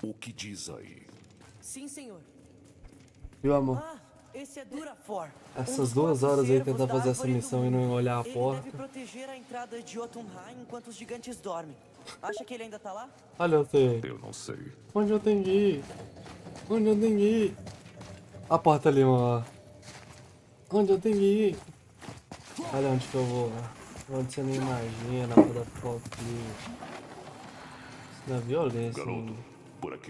O que diz aí? Sim, senhor. Viu, amor? Ah, esse é Durafor. Essas 2 horas aí tentar fazer essa missão e não olhar a Ele porta. deve proteger a entrada de Jotunheim enquanto os gigantes dormem. Acha que ele ainda tá lá? Olha você. Eu não sei. Onde eu tenho que ir? Onde eu tenho que ir? A porta ali, ó. Onde eu tenho que ir? Olha onde que eu vou. Onde você nem imagina, da foto. Isso não é violência, Garoto, hein? por aqui.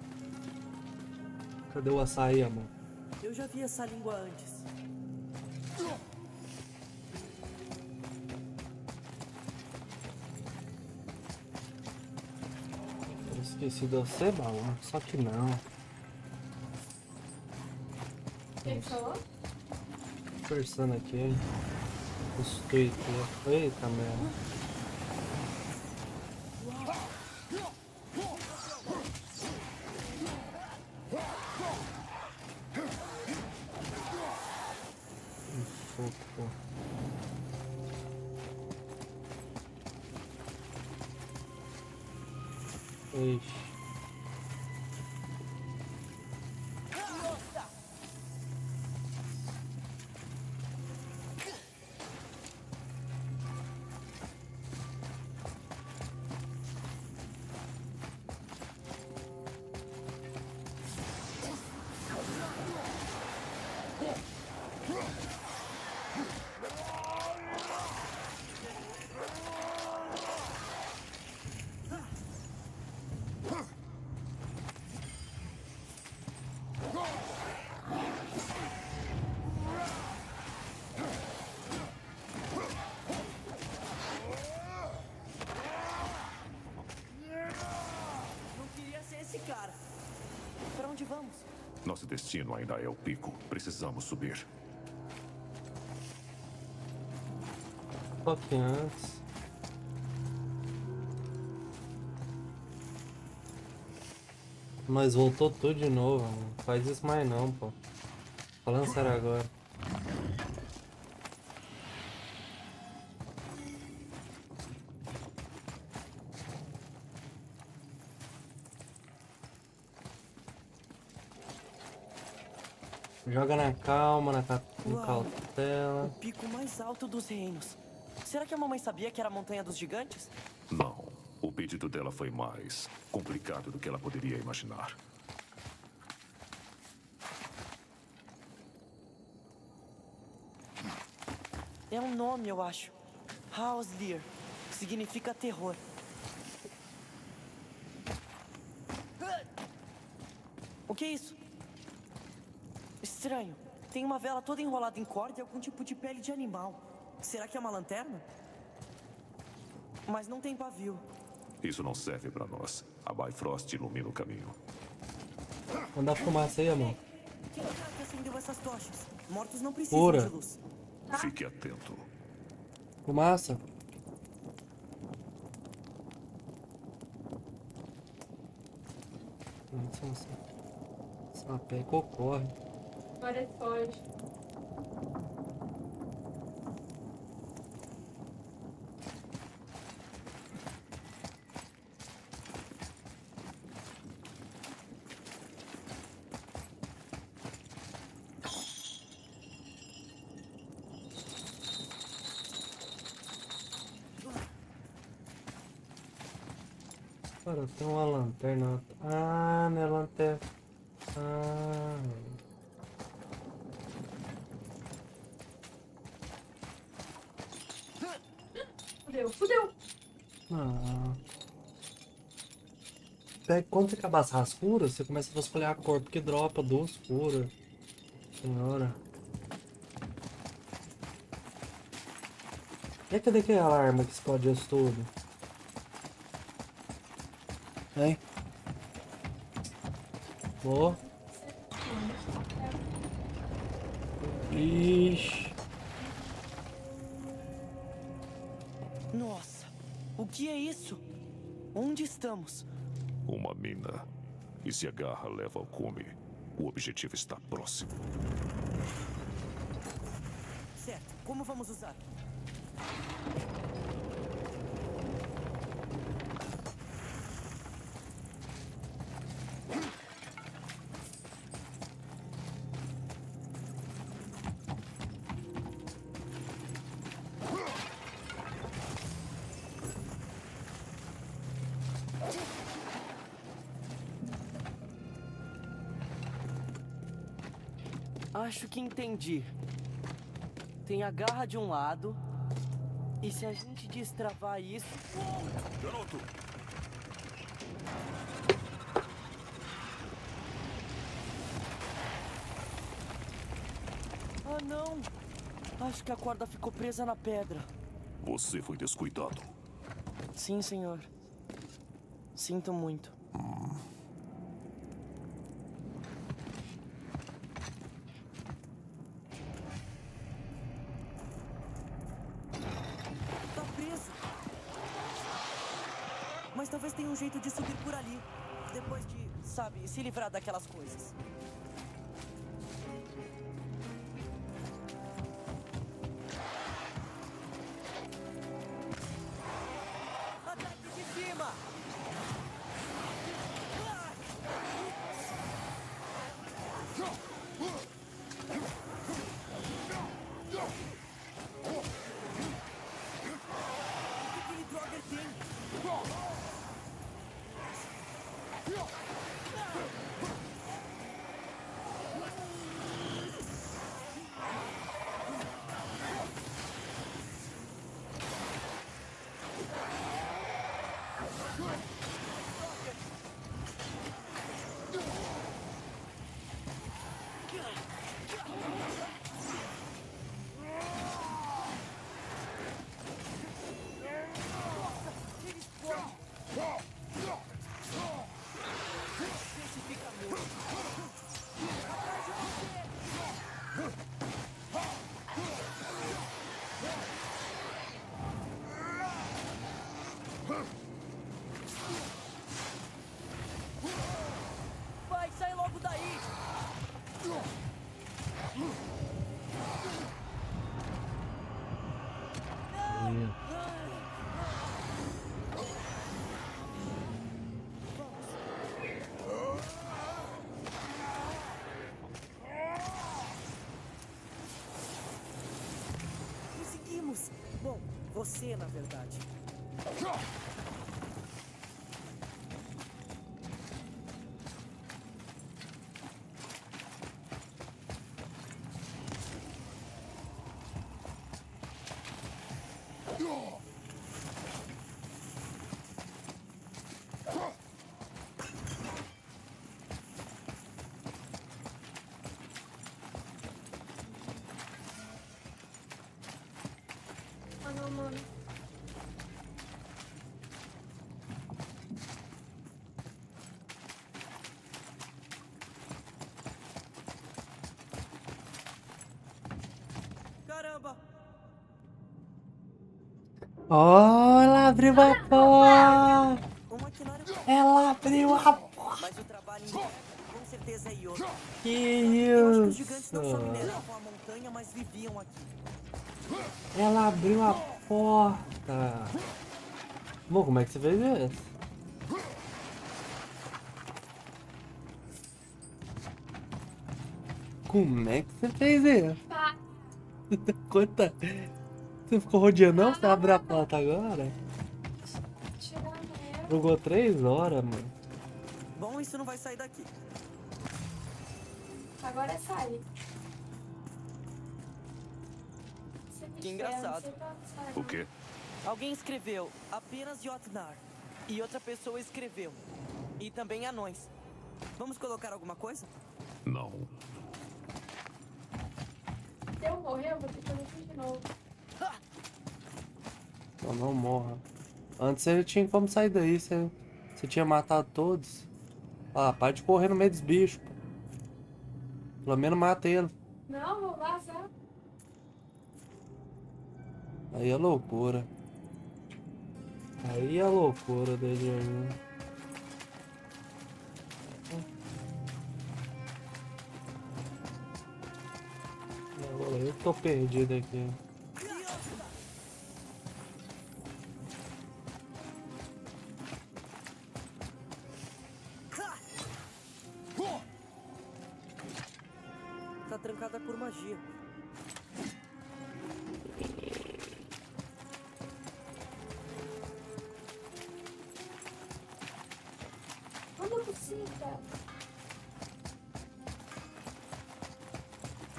Cadê o açaí, amor? Eu já vi essa língua antes. Eu esqueci de você, balão. Só que não. Quem falou? Conversando aqui. Os Twitter. Eita merda. Soco. Ixi. Não queria ser esse cara. Pra onde vamos? Nosso destino ainda é o pico. Precisamos subir. Só que antes. Mas voltou tudo de novo, mano. Faz isso mais não, pô. Falando sério agora. Joga na calma, com Uau. cautela. O pico mais alto dos reinos. Será que a mamãe sabia que era a Montanha dos Gigantes? Não. O pedido dela foi mais complicado do que ela poderia imaginar. É um nome, eu acho. Hauslir. Significa terror. O que é isso? Estranho. Tem uma vela toda enrolada em corda e algum tipo de pele de animal. Será que é uma lanterna? Mas não tem pavio. Isso não serve pra nós. A Bifrost ilumina o caminho. Manda a fumaça aí, amor. Quem será que acendeu essas tochas? Mortos não precisam Pura. de luz. Fique atento. Fumaça. Sapé corre. Agora foge. Cara, tem uma lanterna. Ah, não é lanterna. Ah. Fudeu. Ah. Quando você acabar as rascuras, você começa a vasculhar a cor, porque dropa 2 curas. Senhora. E cadê aquela arma que explode isso tudo? Hein? Ó. Ixi. Nossa, o que é isso? Onde estamos? Uma mina. E se a garra leva ao cume, o objetivo está próximo. Certo, como vamos usar? Acho que entendi. Tem a garra de um lado. E se a gente destravar isso... Garoto! Ah, não! Acho que a corda ficou presa na pedra. Você foi descuidado. Sim, senhor. Sinto muito. Tá preso. Mas talvez tenha um jeito de subir por ali. Depois de, Sabe, se livrar daquelas coisas. ataque de cima! O que aquele Draugr tem? Vai, sai logo daí! Conseguimos! Bom, você, na verdade. Ah, não, mano. Caramba! Oh, ela abriu a porta! O maquinário... Ela abriu a porta! Mas o trabalho interno, com certeza é Yoto. Que Eu acho que os gigantes isso? não só mineravam a montanha, mas viviam aqui. Ela abriu a porta! Bom, como é que você fez isso? Como é que você fez isso? Pá. Conta. Você ficou rodeando não? Você abriu a porta agora? Tirar mesmo. Jogou 3 horas, mano. Bom, isso não vai sair daqui. Agora sai. Você me Que ferra, engraçado. você tá O quê? Alguém escreveu apenas Jotnar. E outra pessoa escreveu. E também anões. Vamos colocar alguma coisa? Não. Se eu morrer, eu vou ter que fazer tudo de novo. Não morra. Antes você tinha como sair daí, você tinha matado todos. Ah, para de correr no meio dos bichos. Pô. Pelo menos mata ele. Não, vou vazar. Aí é loucura. Aí é loucura dele aí. Agora eu tô perdido aqui. Tá trancada por magia. Quando buceta.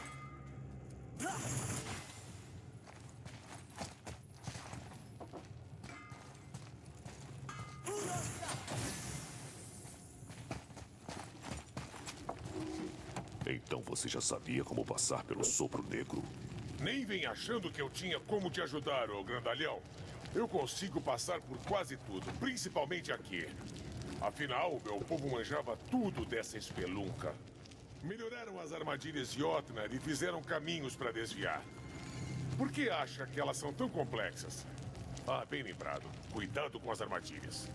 Então você já sabia como passar pelo sopro negro? Nem vem achando que eu tinha como te ajudar, ô grandalhão. Eu consigo passar por quase tudo, principalmente aqui. Afinal, meu povo manjava tudo dessa espelunca. Melhoraram as armadilhas de Jotnar e fizeram caminhos para desviar. Por que acha que elas são tão complexas? Ah, bem lembrado. Cuidado com as armadilhas.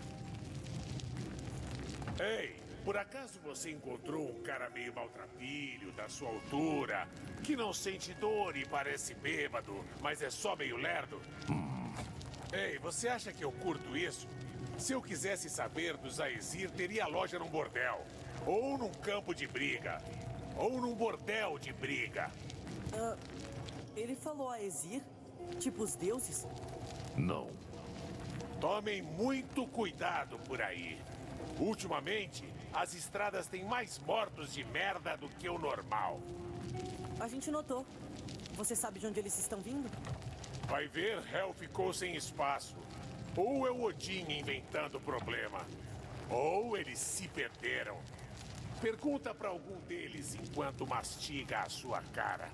Ei, por acaso você encontrou um cara meio maltrapilho, da sua altura, que não sente dor e parece bêbado, mas é só meio lerdo? Ei, você acha que eu curto isso? Se eu quisesse saber dos Aesir, teria loja num bordel. Ou num campo de briga. Ou num bordel de briga. Ele falou Aesir? Tipo os deuses? Não. Tomem muito cuidado por aí. Ultimamente, as estradas têm mais mortos de merda do que o normal. A gente notou. Você sabe de onde eles estão vindo? Vai ver, Hel ficou sem espaço. Ou é o Odin inventando problema, ou eles se perderam. Pergunta pra algum deles enquanto mastiga a sua cara.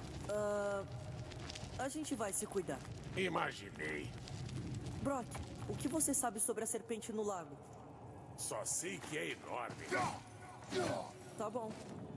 A gente vai se cuidar. Imaginei. Brock, o que você sabe sobre a serpente no lago? Só sei que é enorme. Tá bom.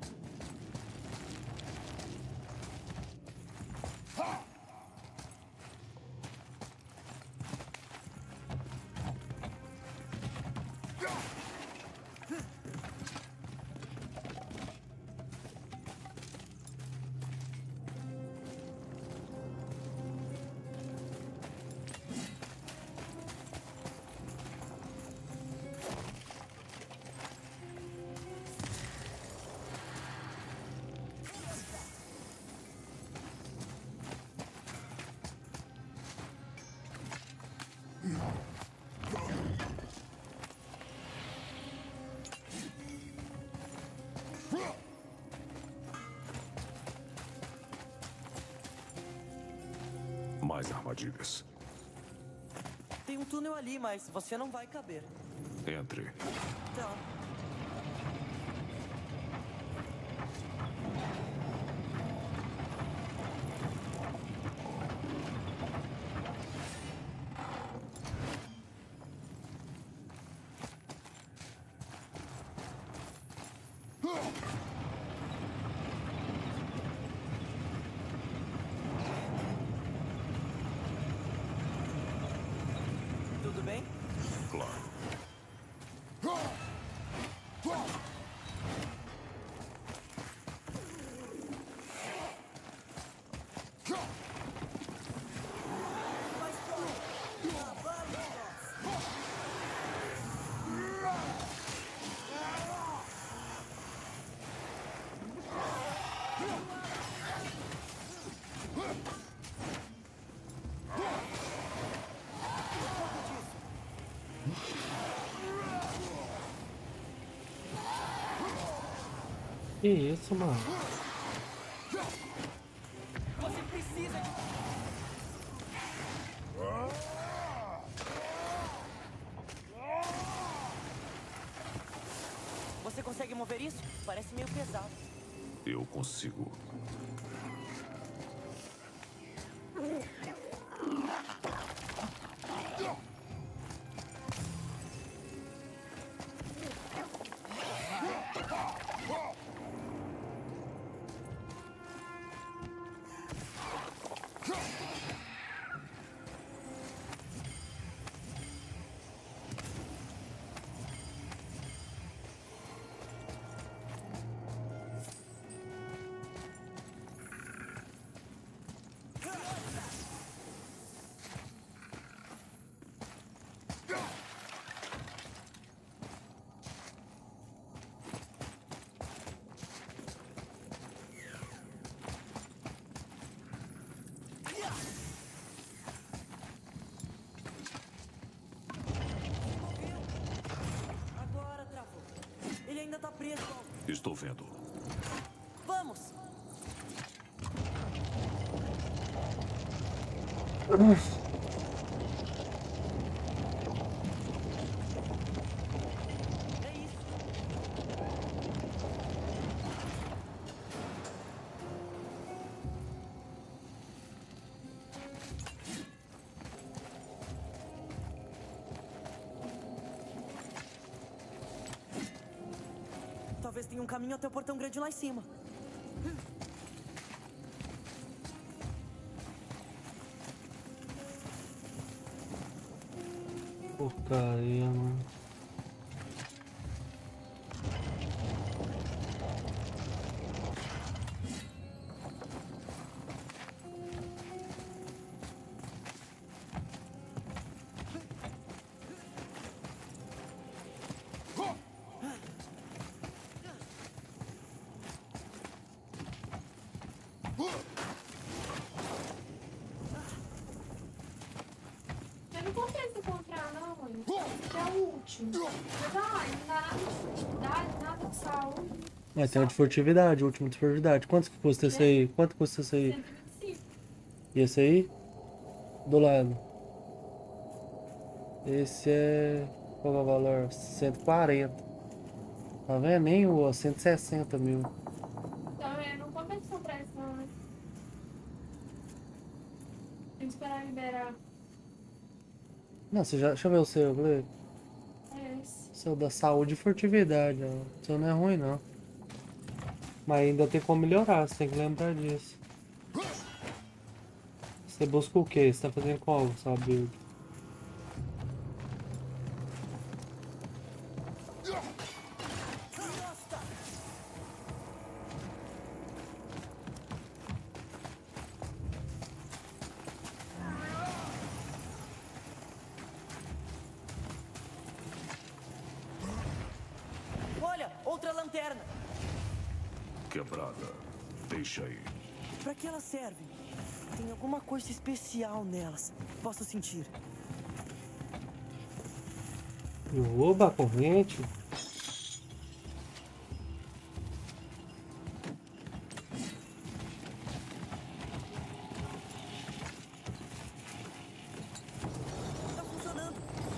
Mais armadilhas. Tem um túnel ali, mas você não vai caber. Entre. Tá. Tudo bem? Claro. Que isso, mano? Você precisa de... Você consegue mover isso? Parece meio pesado. Eu consigo. Agora travou. Ele ainda tá preso. Estou vendo. Vamos! É isso. Talvez tenha um caminho até o portão grande lá em cima. Porcaria, mano. Eu não compensa encontrar, não, mãe. Que é o último. Mas, não dá nada de furtividade, nada de saúde. Mas tem um de furtividade, o último de furtividade. Quanto que custa esse aí? Quanto custa esse aí? 125. E esse aí? Do lado. Esse é... Qual é o valor? 140. Tá vendo? Nem o 160 mil. Então, não compensa comprar isso, não, né? Tem que esperar liberar. Não, você já... Deixa eu ver o seu, Gle. É esse. O seu da saúde e furtividade, ó. O seu não é ruim, não. Mas ainda tem como melhorar, você tem que lembrar disso. Você busca o quê? Você tá fazendo qual, sua build? Olha, outra lanterna. Quebrada. Deixa aí. Pra que elas servem? Tem alguma coisa especial nelas. Posso sentir. Oba, corrente. Tá funcionando.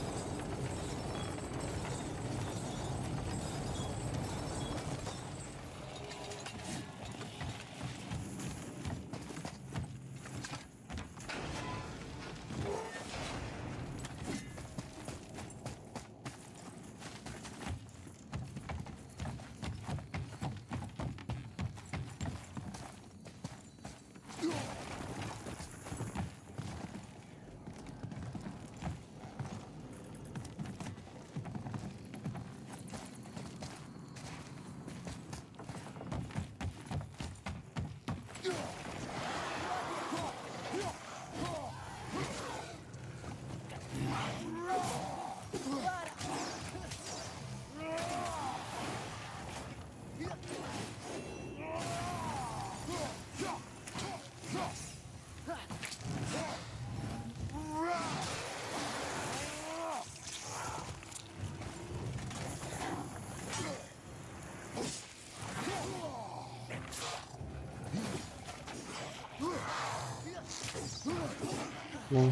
Não.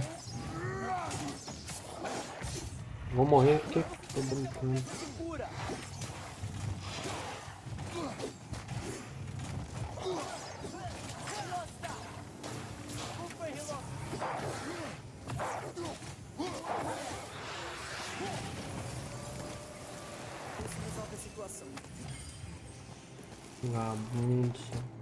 Vou morrer porque tô brincando. Segura. Isso resolve a situação. Vagabundo.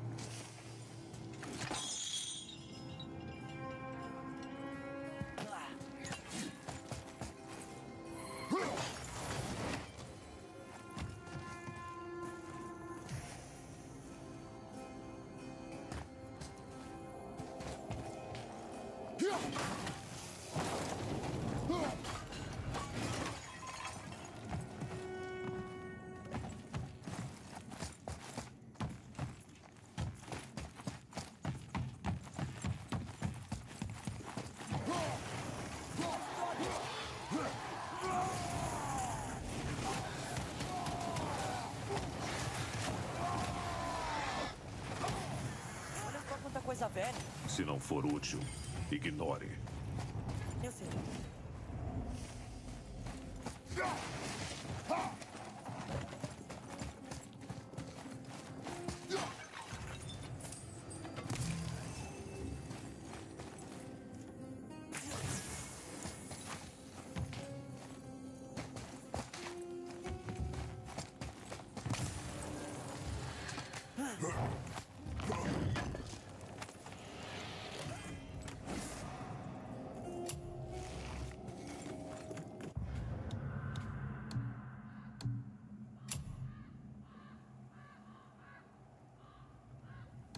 Olha só quanta coisa velha. Se não for útil, ignore. Eu sei.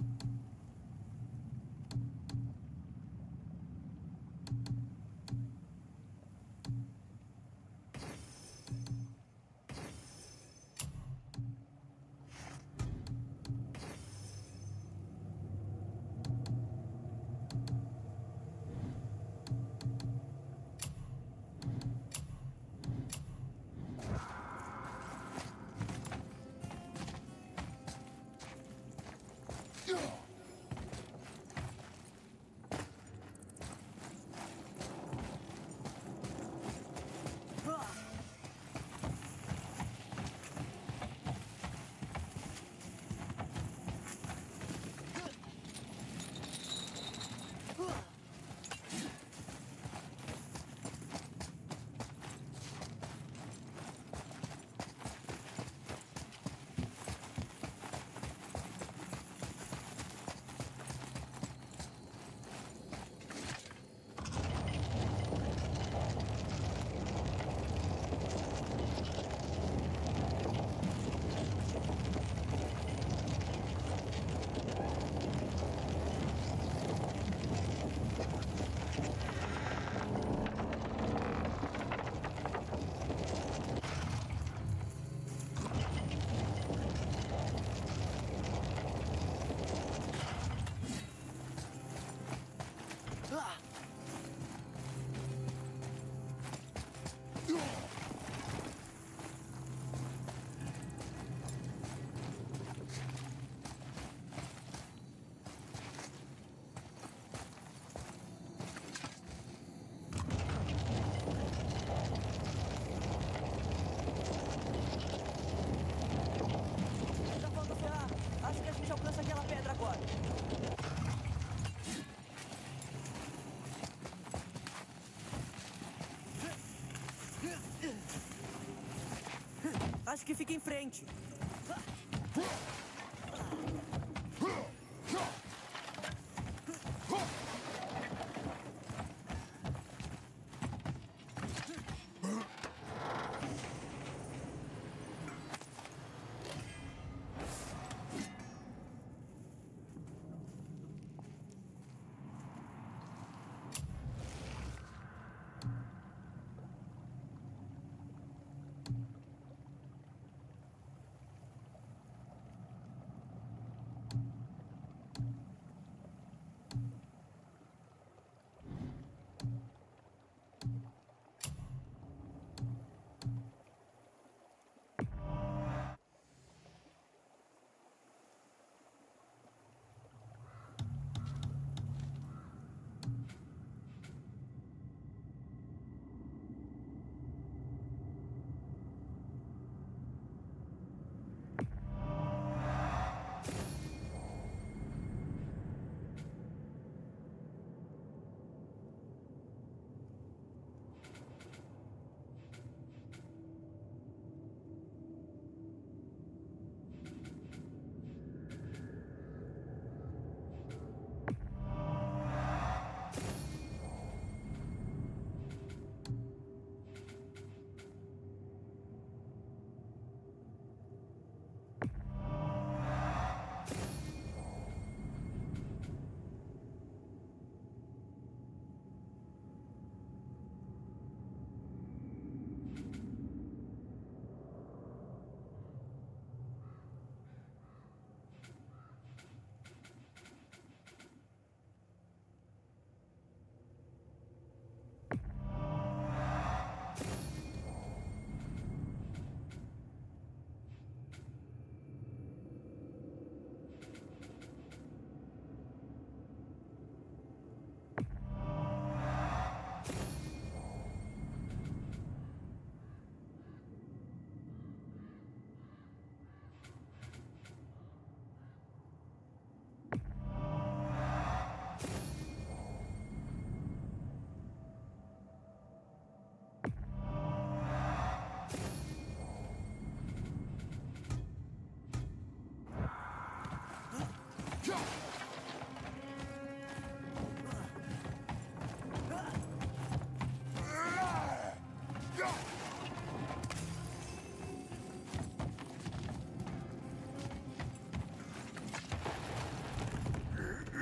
Acho que fica em frente.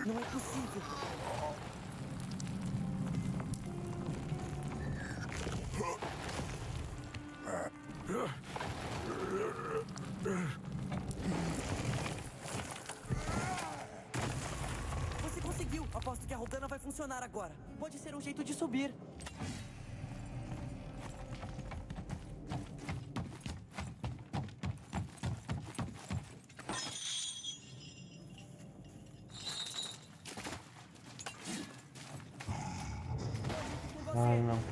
Não é possível. Você conseguiu! Aposto que a rodana vai funcionar agora. Pode ser um jeito de subir. Ai, não.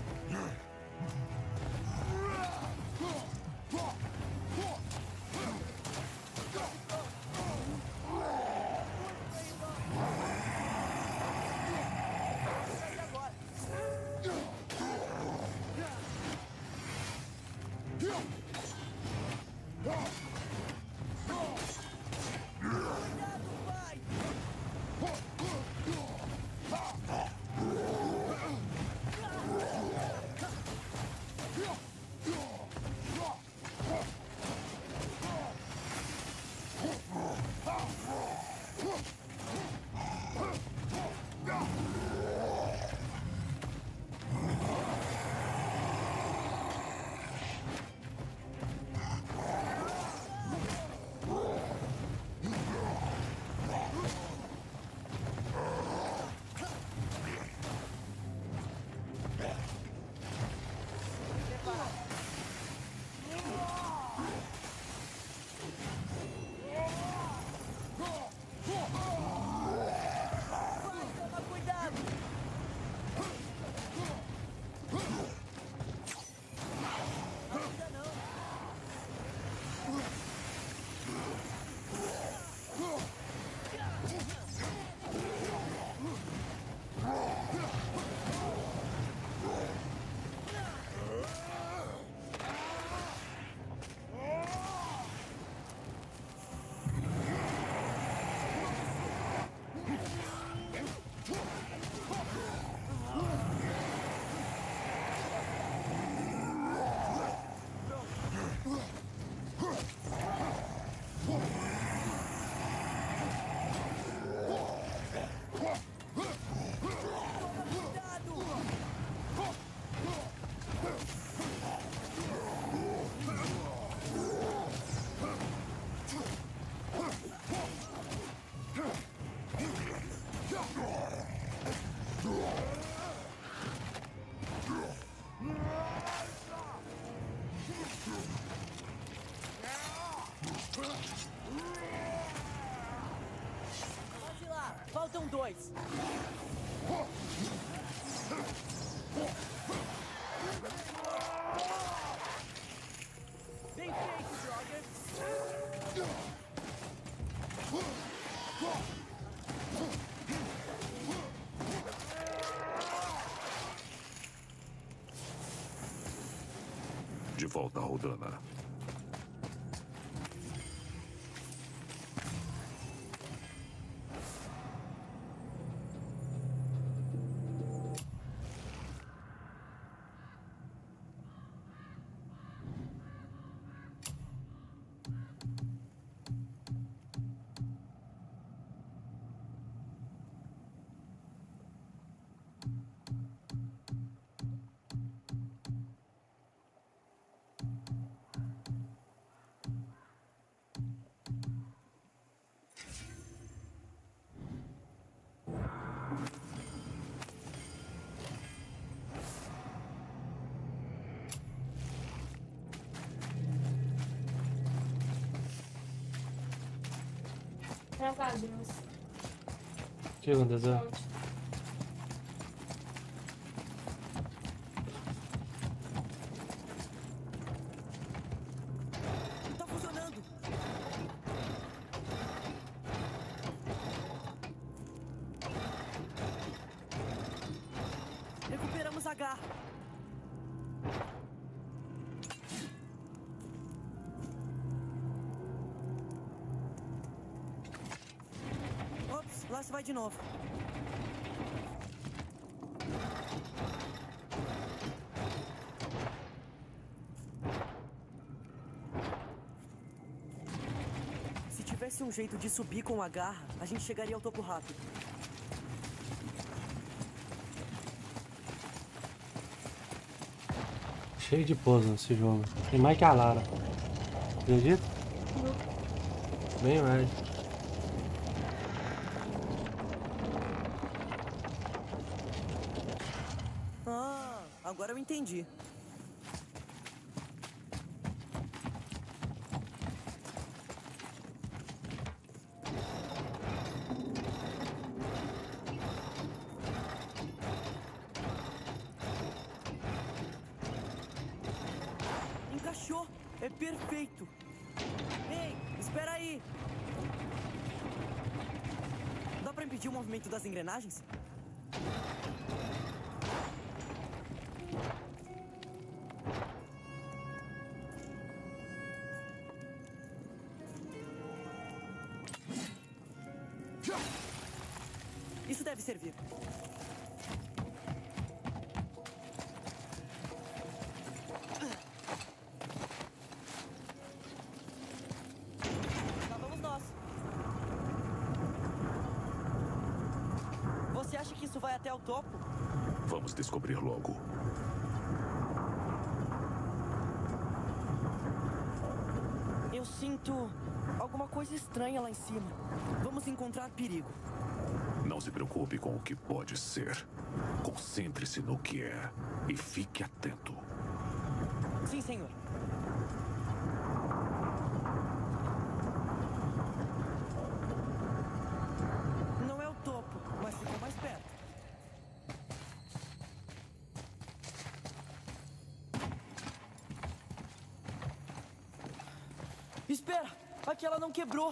Pode ir lá. Faltam 2. Bem feito, Jogger. De volta à Rodana. Travados. O que aconteceu? Pronto. Tá funcionando. Recuperamos a garra. Ops, lá se vai de novo. Se tivesse um jeito de subir com a garra, a gente chegaria ao topo rápido. Cheio de puzzle esse jogo. Tem mais que a Lara. Acredita? Bem mais. Ah, agora eu entendi. Encaixou! É perfeito! Ei, espera aí! Dá pra impedir o movimento das engrenagens? Isso deve servir. Lá vamos nós. Você acha que isso vai até o topo? Vamos descobrir logo. Eu sinto alguma coisa estranha lá em cima. Vamos encontrar perigo. Não se preocupe com o que pode ser. Concentre-se no que é e fique atento. Sim, senhor. Não é o topo, mas ficou mais perto. Espera! Aquela não quebrou!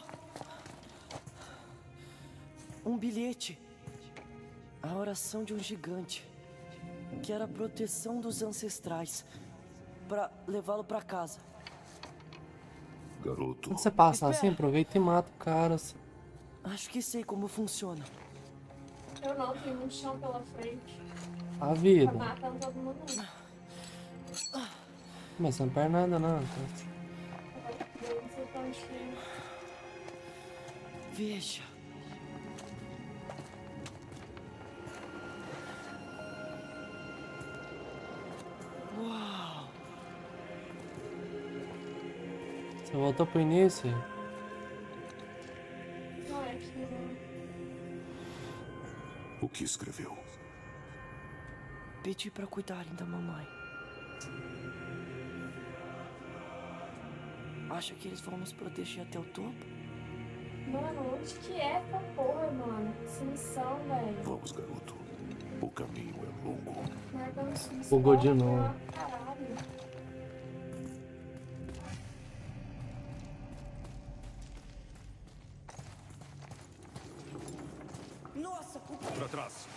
Um bilhete. A oração de um gigante. Que era a proteção dos ancestrais. Pra levá-lo pra casa. Garoto, Quando você passa Espera. assim, aproveita e mata o cara. Acho que sei como funciona. Eu não, tenho um chão pela frente. A Tá vida. matando todo mundo. Mas você não perde nada, não. Eu não sei pra onde ir. Veja. Uau! Você voltou pro início? Não é aqui, não. o que escreveu? Pedi pra cuidarem da mamãe. Acha que eles vão nos proteger até o topo? Mano, onde que é essa porra, mano? Que missão, velho. Vamos, garoto. O caminho é longo. Marcando sua Bugou de história, novo. caralho. Nossa! Pra trás.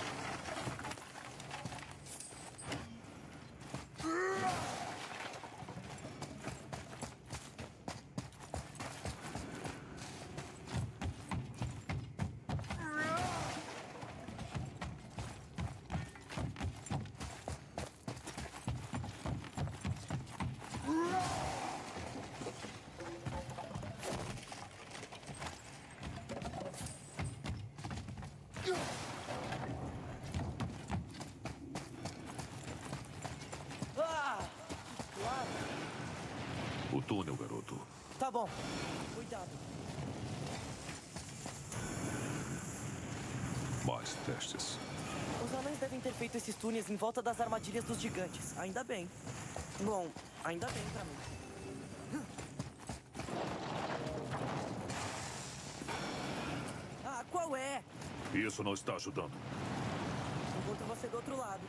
Ah! Claro! O túnel, garoto. Tá bom. Cuidado. Mais testes. Os anões devem ter feito esses túneis em volta das armadilhas dos gigantes. Ainda bem. Bom, ainda bem pra mim. Ah, qual é? Isso não está ajudando. Encontro você do outro lado.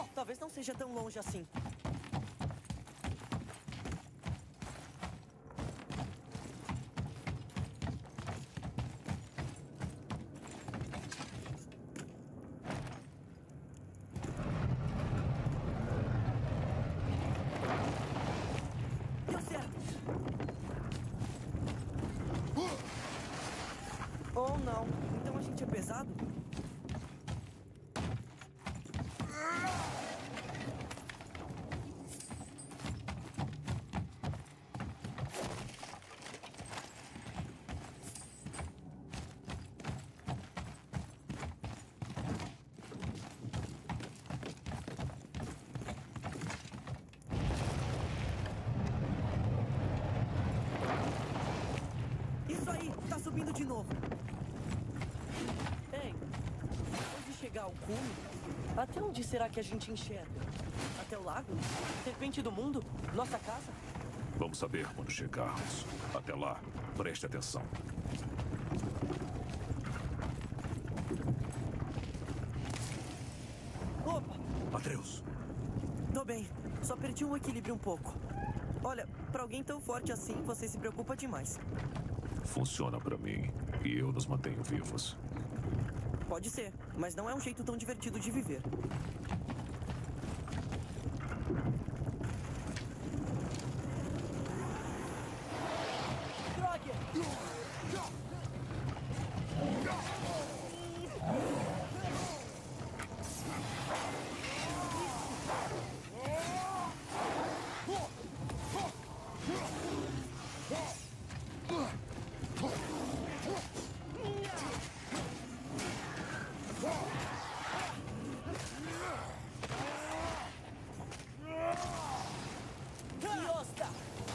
Talvez não seja tão longe assim. Deu certo! Ou não. Então a gente é pesado? Isso aí, tá subindo de novo. Ei, depois de chegar ao cume, até onde será que a gente enxerga? Até o lago? Serpente do mundo? Nossa casa? Vamos saber quando chegarmos. Até lá, preste atenção. Opa, Atreus, tô bem. Só perdi o equilíbrio um pouco. Olha, pra alguém tão forte assim, você se preocupa demais. funciona pra mim e eu nos mantenho vivos. Pode ser, mas não é um jeito tão divertido de viver. Iosta!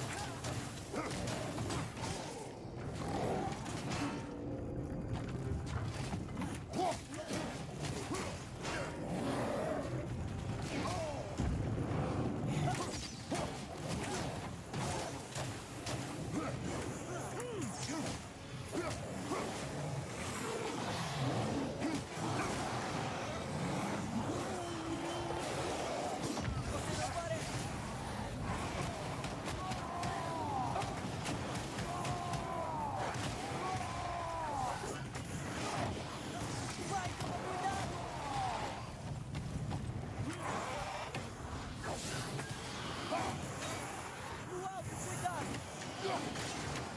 No alto, cuidado!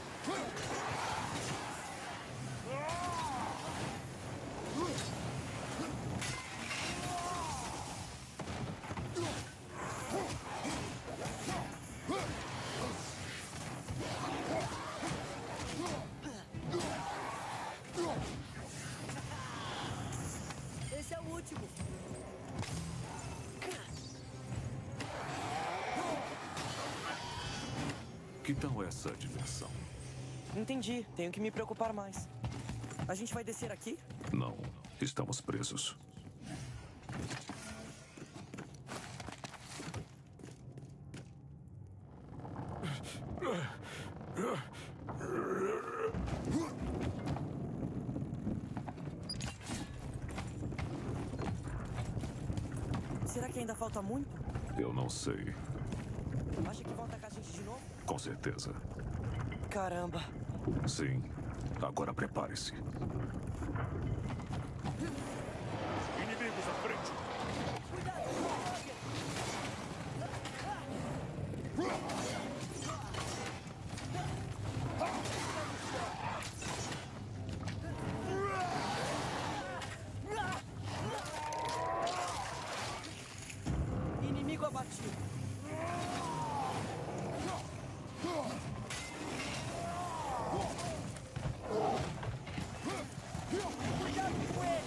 Esse é o último. Que tal essa diversão? Entendi, tenho que me preocupar mais. A gente vai descer aqui? Não, estamos presos. Será que ainda falta muito? Eu não sei. Acha que vão atacar a gente de novo? Com certeza. Caramba. Sim. Agora prepare-se. Inimigos à frente! Inimigo abatido. Cuidado com ele!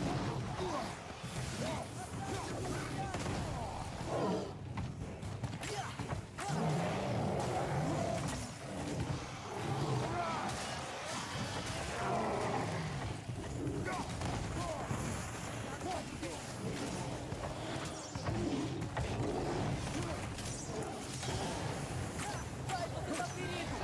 Vai, você tá ferido!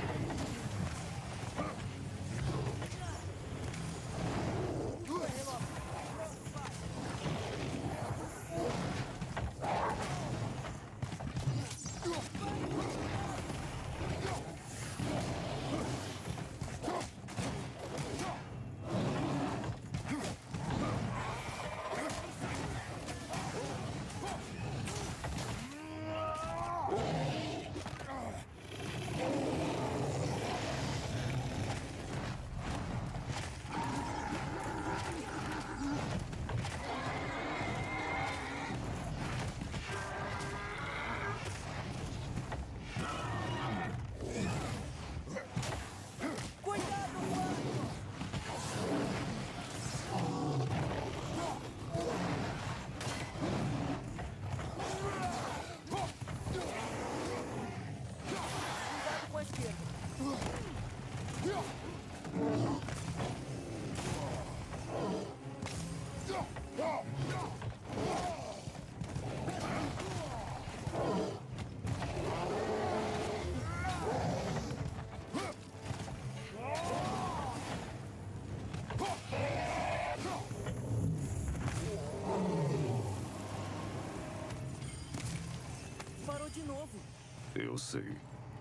Eu sei.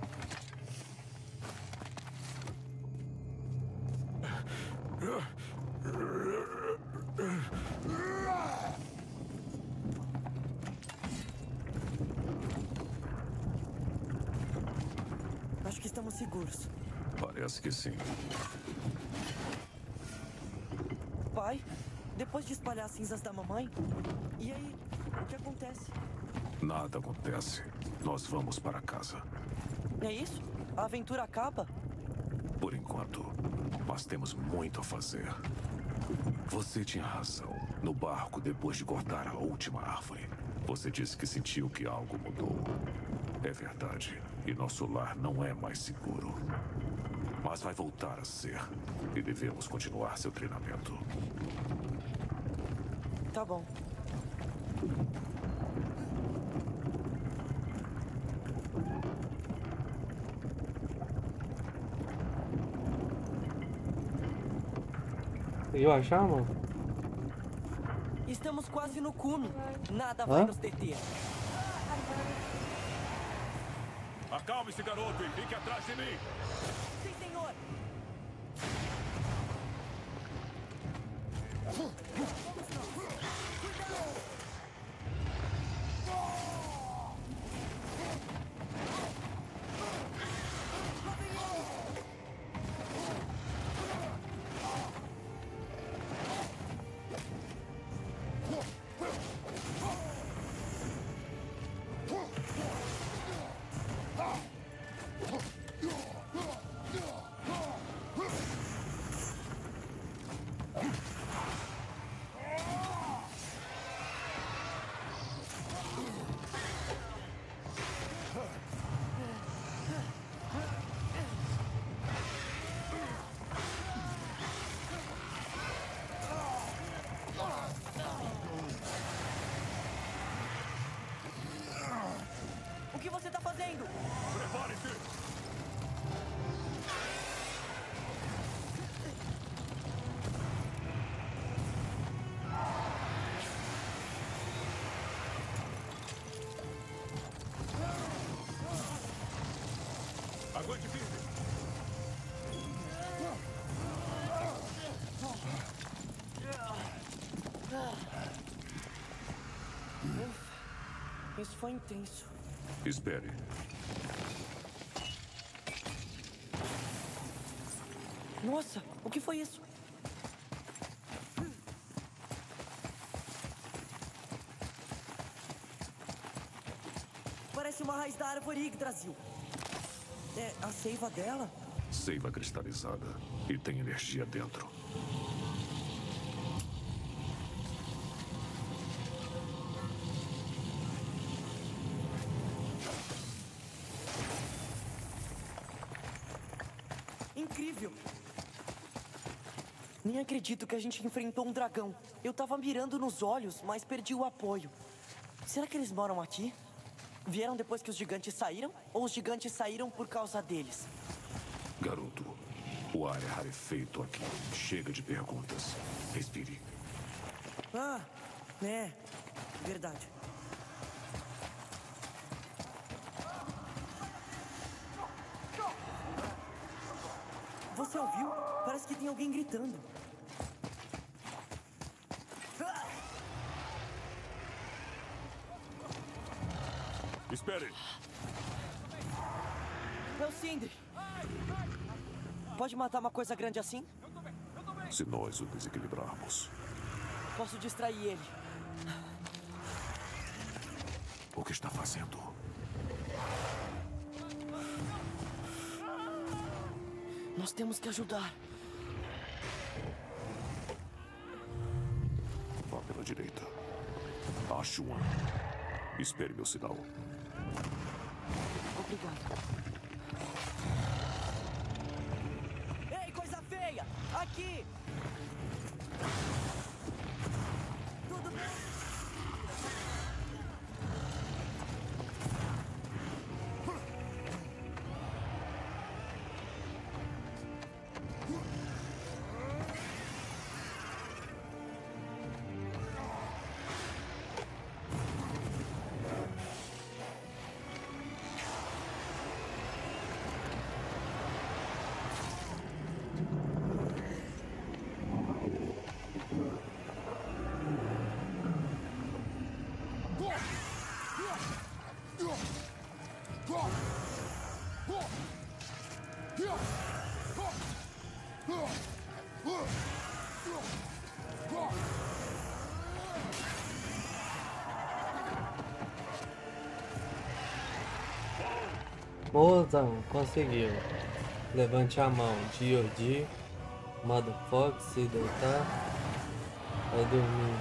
Acho que estamos seguros. Parece que sim. Pai, depois de espalhar as cinzas da mamãe, e aí, o que acontece? Nada acontece. Nós vamos para casa. É isso? A aventura acaba? Por enquanto. Mas temos muito a fazer. Você tinha razão. No barco, depois de cortar a última árvore, você disse que sentiu que algo mudou. É verdade. E nosso lar não é mais seguro. Mas vai voltar a ser. E devemos continuar seu treinamento. Tá bom. Conseguiu achar, mano? Estamos quase no cume. Nada vai nos deter. Acalme-se, garoto, e fique atrás de mim. Sim, senhor. O que você tá fazendo? Prepare-se! Aguente firme! Isso foi intenso. Espere. Nossa, o que foi isso? Parece uma raiz da árvore Yggdrasil. É a seiva dela? Seiva cristalizada. E tem energia dentro. Incrível! Nem acredito que a gente enfrentou um dragão. Eu tava mirando nos olhos, mas perdi o apoio. Será que eles moram aqui? Vieram depois que os gigantes saíram? Ou os gigantes saíram por causa deles? Garoto, o ar é rarefeito aqui. Chega de perguntas. Respire. Ah, é. Verdade. Você ouviu? Parece que tem alguém gritando. Espere! É o Sindri. Pode matar uma coisa grande assim? Se nós o desequilibrarmos, Posso distrair ele. o que está fazendo? Nós temos que ajudar. Vá pela direita. Ache um. Espere meu sinal. Obrigado. Ei, coisa feia! Aqui! Tudo bem? Mozão, conseguiu. Levante a mão. G.O.D. Motherfucker, se deitar. Vai dormir.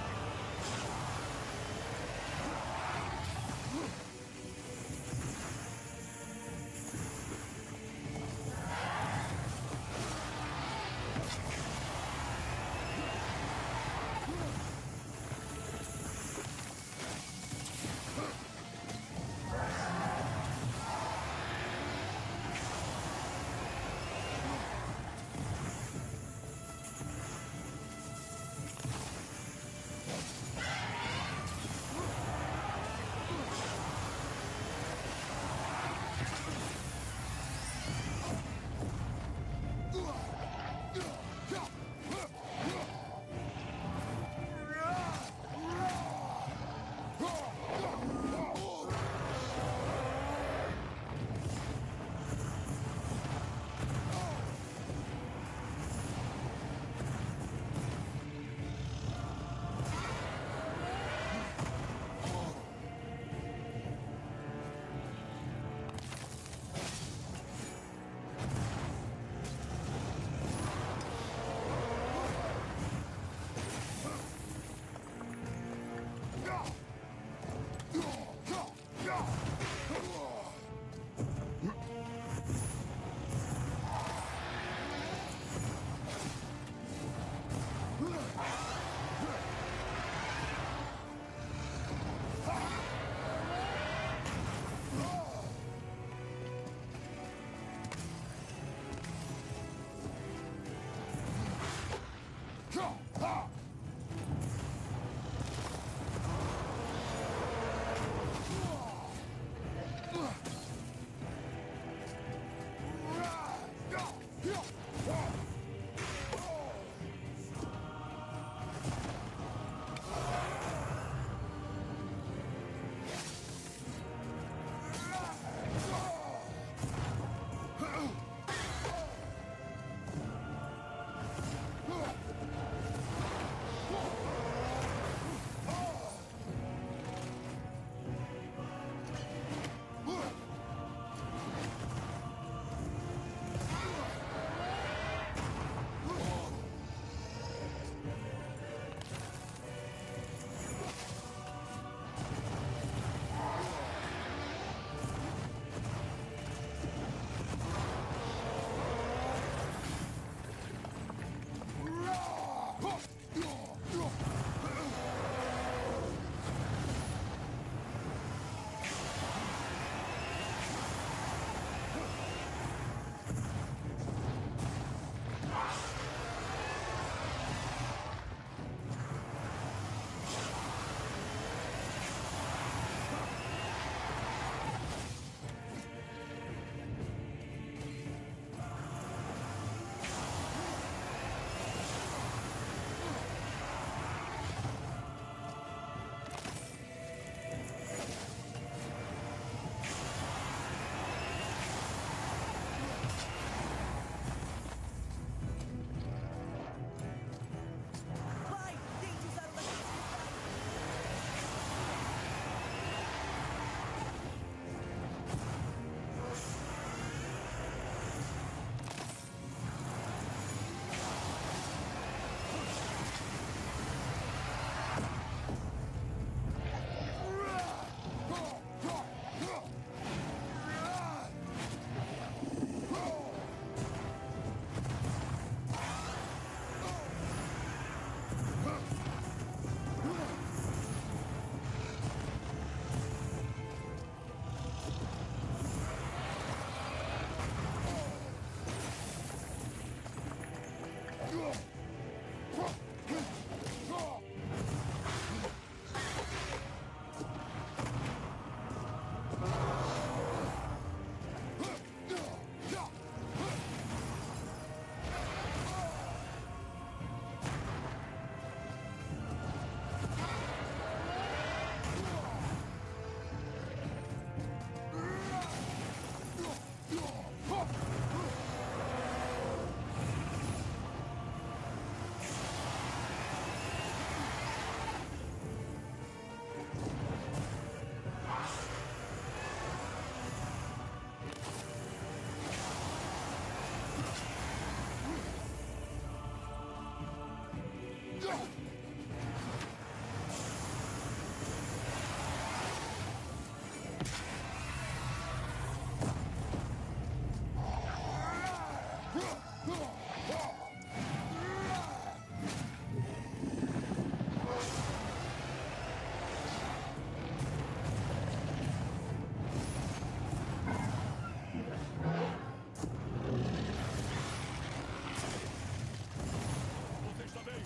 Você está bem?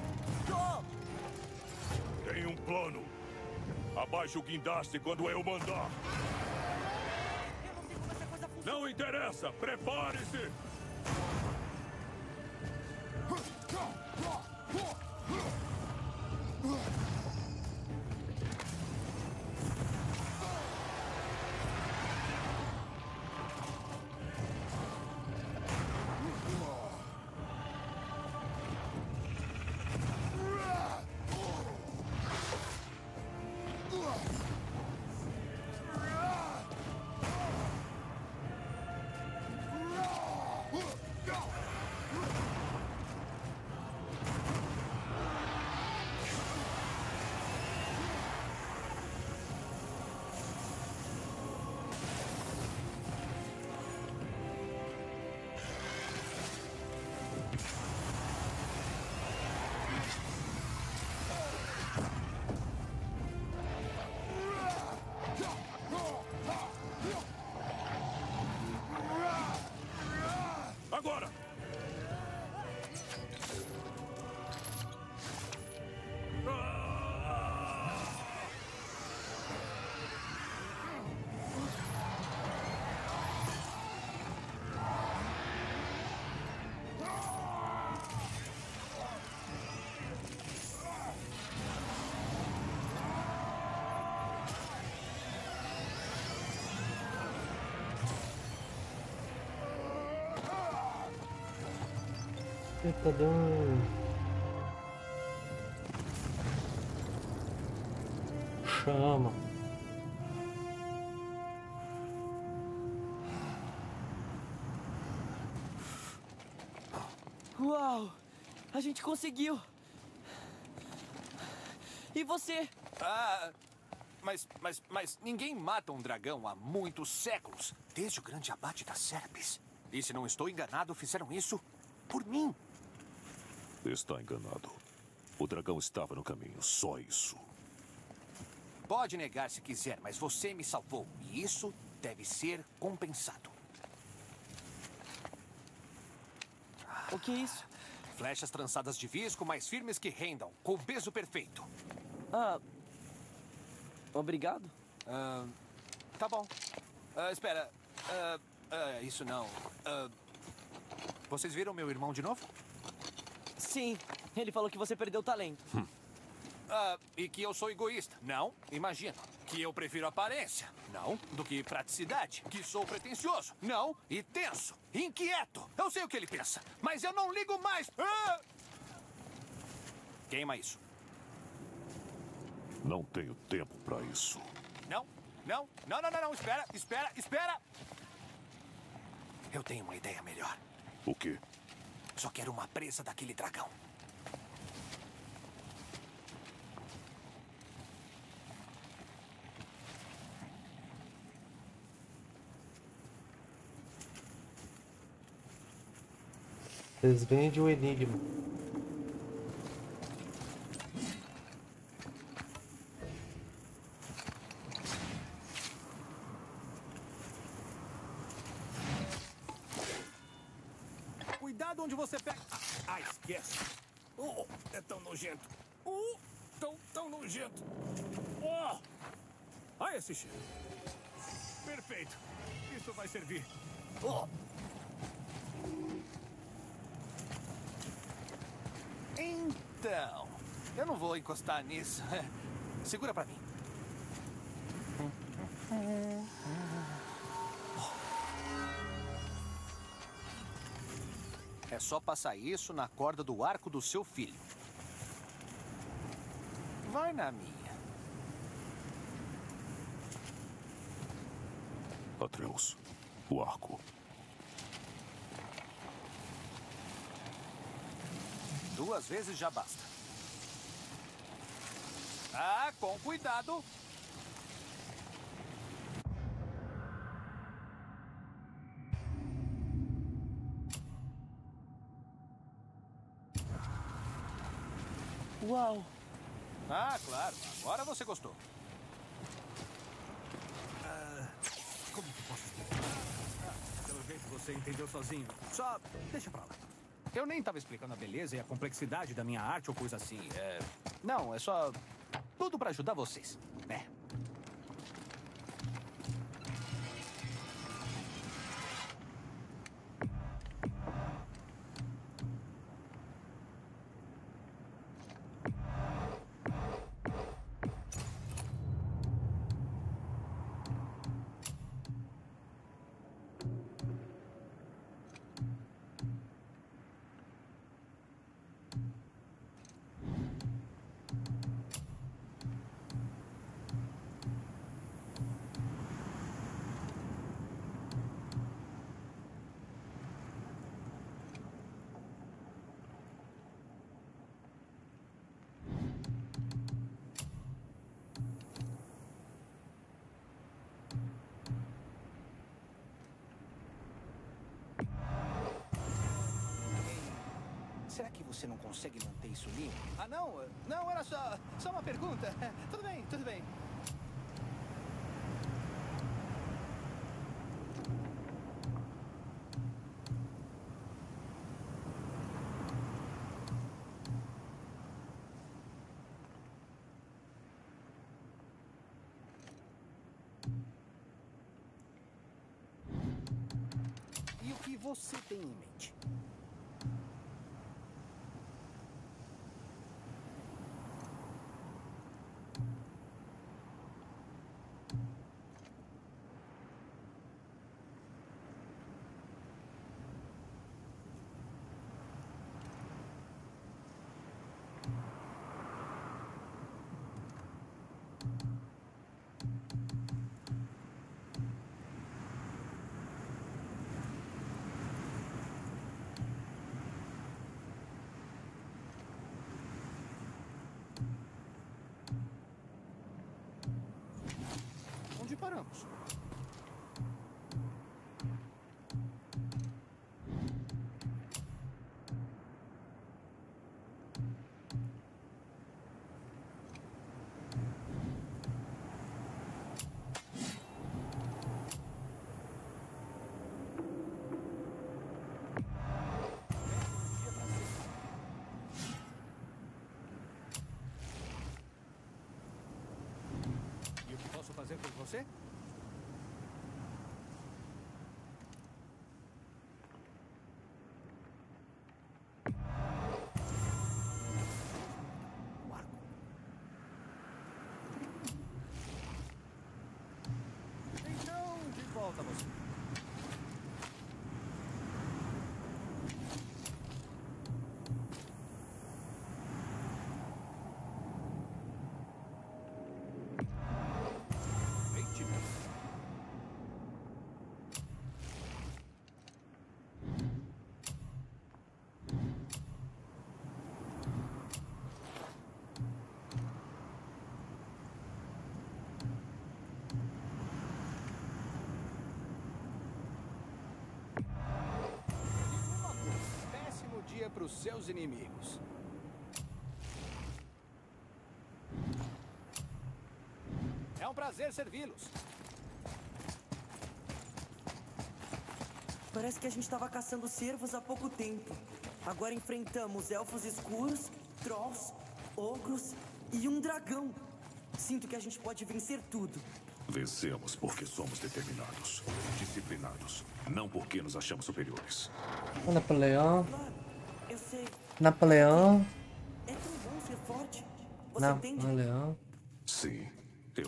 Tem um plano. Abaixe o guindaste quando eu mandar. Eu não sei como essa coisa funciona. Não interessa. Prepare-se. Agora! Eita, dano. Chama. Uau! A gente conseguiu! E você? Mas ninguém mata um dragão há muitos séculos. Desde o grande abate das Serpes. E se não estou enganado, fizeram isso por mim. Está enganado. O dragão estava no caminho, só isso. Pode negar se quiser, mas você me salvou. E isso deve ser compensado. O que é isso? Flechas trançadas de visco mais firmes que rendam, com o peso perfeito. Obrigado. Tá bom. Espera. Isso não. Vocês viram meu irmão de novo? Sim, ele falou que você perdeu o talento. E que eu sou egoísta. Não, imagina. Que eu prefiro aparência. Não, do que praticidade. Que sou pretensioso. Não, e tenso. Inquieto. Eu sei o que ele pensa, mas eu não ligo mais. Queima isso. Não tenho tempo para isso. Não. Espera. Eu tenho uma ideia melhor. O quê? Só quero uma presa daquele dragão. Desvende o enigma. Cuidado onde você pega. Esquece. É tão nojento. Tão nojento. Esse cheiro. Perfeito. Isso vai servir. Então, eu não vou encostar nisso. Segura pra mim. É só passar isso na corda do arco do seu filho. Vai na minha. Atreus, o arco. 2 vezes já basta. Ah, com cuidado. Uau! Ah, claro. Agora você gostou. Como que eu posso explicar? Pelo jeito você entendeu sozinho. Só deixa pra lá. Eu nem tava explicando a beleza e a complexidade da minha arte ou coisa assim. Não, é só tudo pra ajudar vocês. Será que você não consegue manter isso limpo? Ah, não. Não, era só uma pergunta. Tudo bem, tudo bem. E o que você tem em mente? Onde paramos? E o que posso fazer por você? O arco. Então, de volta a você. Eite. Péssimo dia para os seus inimigos. É um prazer servi-los. Parece que a gente estava caçando cervos há pouco tempo. Agora enfrentamos elfos escuros, trolls, ogros e um dragão. Sinto que a gente pode vencer tudo. Vencemos porque somos determinados, disciplinados, não porque nos achamos superiores. O Napoleão. Claro, eu sei. Napoleão. É tão bom ser forte. Você entende? Napoleão. Sim, eu.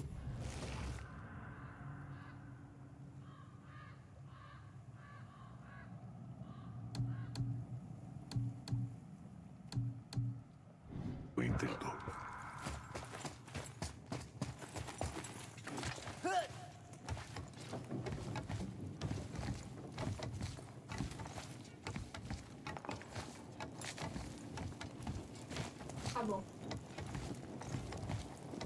Eu entendo. Acabou.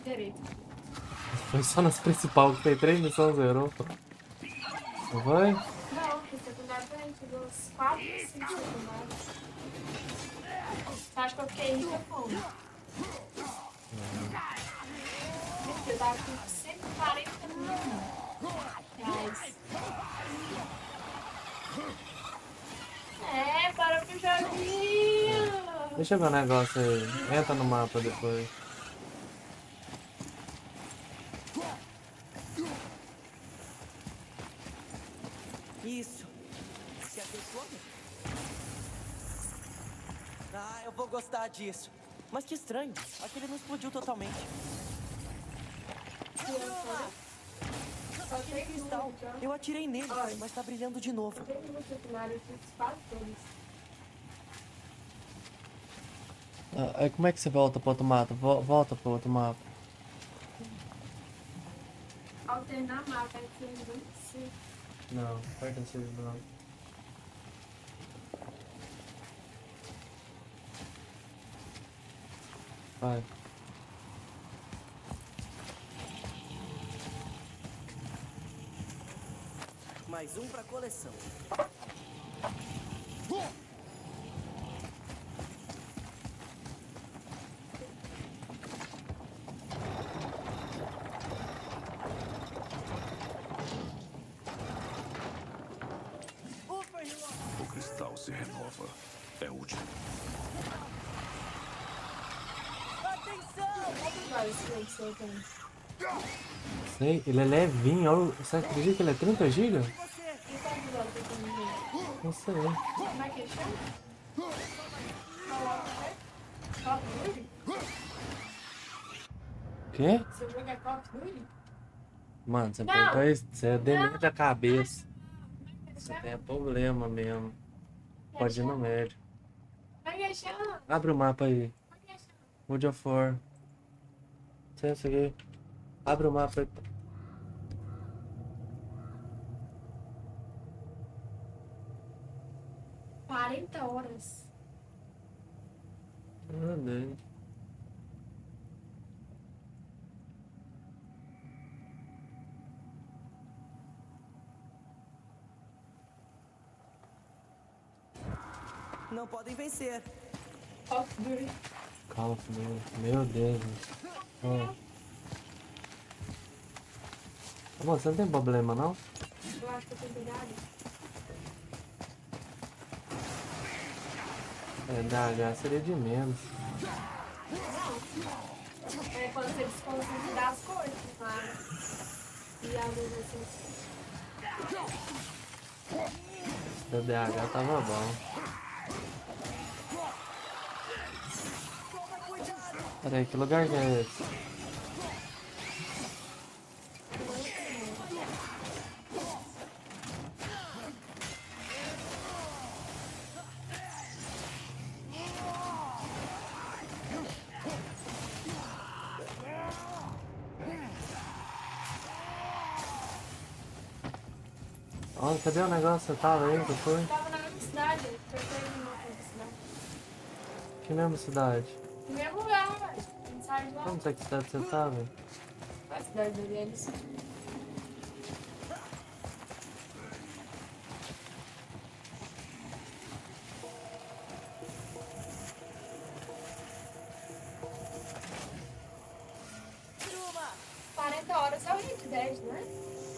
direito. Foi só nas principal que tem 3 missões, zerou. Não vai? Não, porque secundário também tive uns 4, 5 secundários. Você acha que eu fiquei rica como? Eu tava com 140 mil reais. Para pro joguinho! Deixa eu ver o negócio aí. Entra no mapa depois. Isso. Quer ver como? Ah, eu vou gostar disso. Mas que estranho. Aquele não explodiu totalmente. Aquele cristal. Eu atirei nele, mas tá brilhando de novo. Tem um secundário que quase todos. Aí como é que você volta pro outro mapa? Volta pro outro mapa. Alternar mapa é que você Não, aperta esse não. Vai. Mais um pra coleção. O cristal se renova. É útil. vários clientes eu tenho. Sei, ele é levinho. Olha, você acredita que ele é 30 GB? E quantos anos eu tenho nele? Não sei. Como é que ele chama? Call of Duty? Quê? Seu jogo é Call of Duty? Mano, você Não. perguntou isso, você é demente da cabeça. Como é que Você chama? tem problema mesmo. Pode ir no médico. Como é que chama? Abre o mapa aí. Como é que chama? World of War. Isso aqui. Abre o mapa aí. 40 horas. Meu Deus. Não podem vencer. Call of Duty. Call of Duty. Meu Deus. Ó. Amor, você não tem problema, não? Eu acho que eu tenho cuidado. É, DH seria de menos. É quando você desconcentra das coisas, claro. E às vezes assim. Seu DH tava bom. Peraí, que lugar que é esse? Olha, cadê o negócio? Você tava aí, que foi? Tava na mesma cidade, eu tenho uma cidade. Que mesma cidade? No mesmo lugar, velho. A gente sai de lá. Não sei que cidade você tava. A cidade dele é isso. Truba! 40 horas é o Red Dead, não é?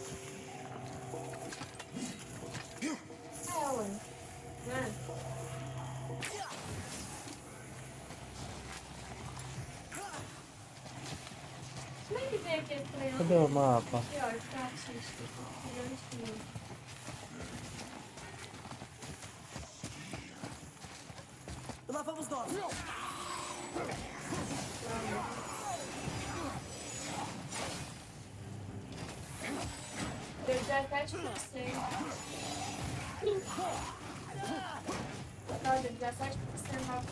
É, ué. Não é? Como é que vem aquele trem? Cadê o mapa? Aqui, ó, estatística. Grande. Lá vamos nós. Deu 17%. Não, deu 17% na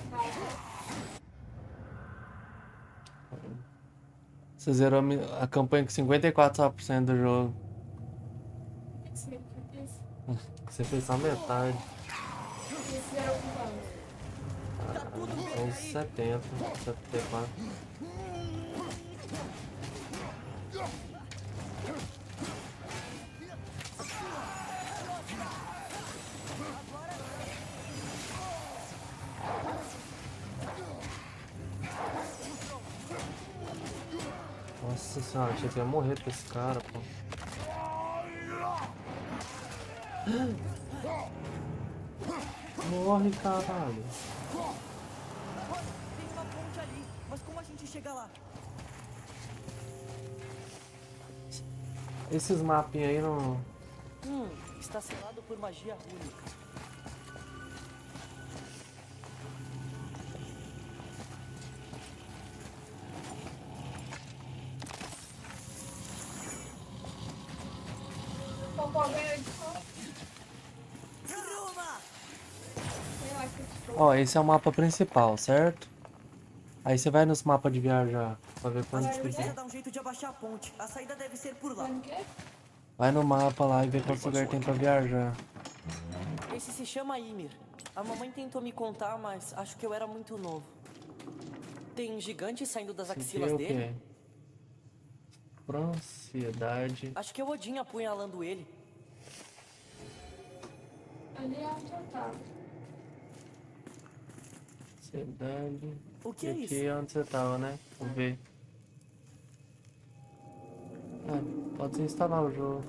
Você zerou a campanha com 54% do jogo. O que significa isso? Você fez só metade. Isso era o plano. Uns 70, 74. Nossa senhora, achei que ia morrer pra esse cara, pô. Morre, caralho. Tem uma ponte ali, mas como a gente chega lá? Esses mapinhos aí não... Está selado por magia única. Popó ganhou de novo. Sei lá que tipo. Ó, esse é o mapa principal, certo? Aí você vai nos mapas de viajar pra ver quanto A gente que precisa tem. dar um jeito de abaixar a ponte. A saída deve ser por lá. Sabe o quê? Vai no mapa lá e vê quantos lugares tem pra viajar. Esse se chama Ymir. A mamãe tentou me contar, mas acho que eu era muito novo. Tem gigantes saindo das Esse aqui axilas é o dele? quê? Pronciedade. Acho que é o Odin apunhalando ele. Ali é onde eu tava. Pronciedade. O que E é aqui isso? é onde você tava, né? Vamos ver. Ah, pode desinstalar o jogo.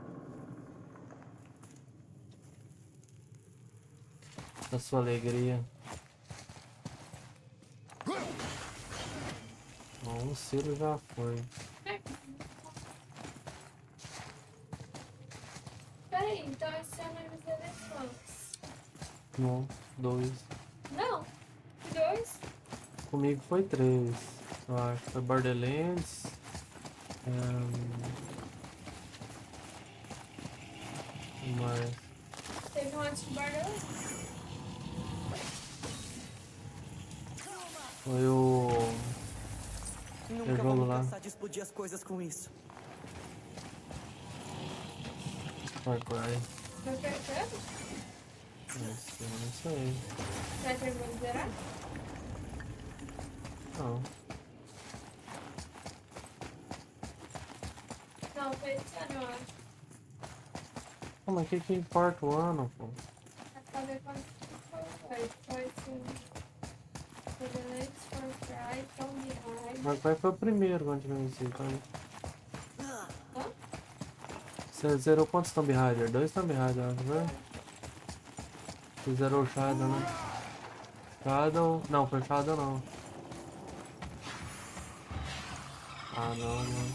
Da sua alegria. Bom, um selo já foi. Peraí, então esse é o nome dos elefantes. Um, dois. Não, dois. Comigo foi 3. Eu acho que foi Borderlands. Mas Teve um antes de Borderlands. foi o. Nunca jogo vamos lá. cansar de explodir as coisas com isso. Far Cry. Vai percebendo? Não sei. Vai terminar de zerar? Não. Não, foi esse ano, eu acho. Pô, mas que importa o ano, pô? Pra ver quanto foi. Foi sim. Borderlands, Far Cry, Tomb Raider. Far Cry foi o primeiro quando tivemos isso, tá? Hã? Você zerou quantos Tomb Raider? 2 Tomb Raider, acho, né? Você zerou o Shadow, né? Shadow... Não, foi Shadow não. Ah, não, mano.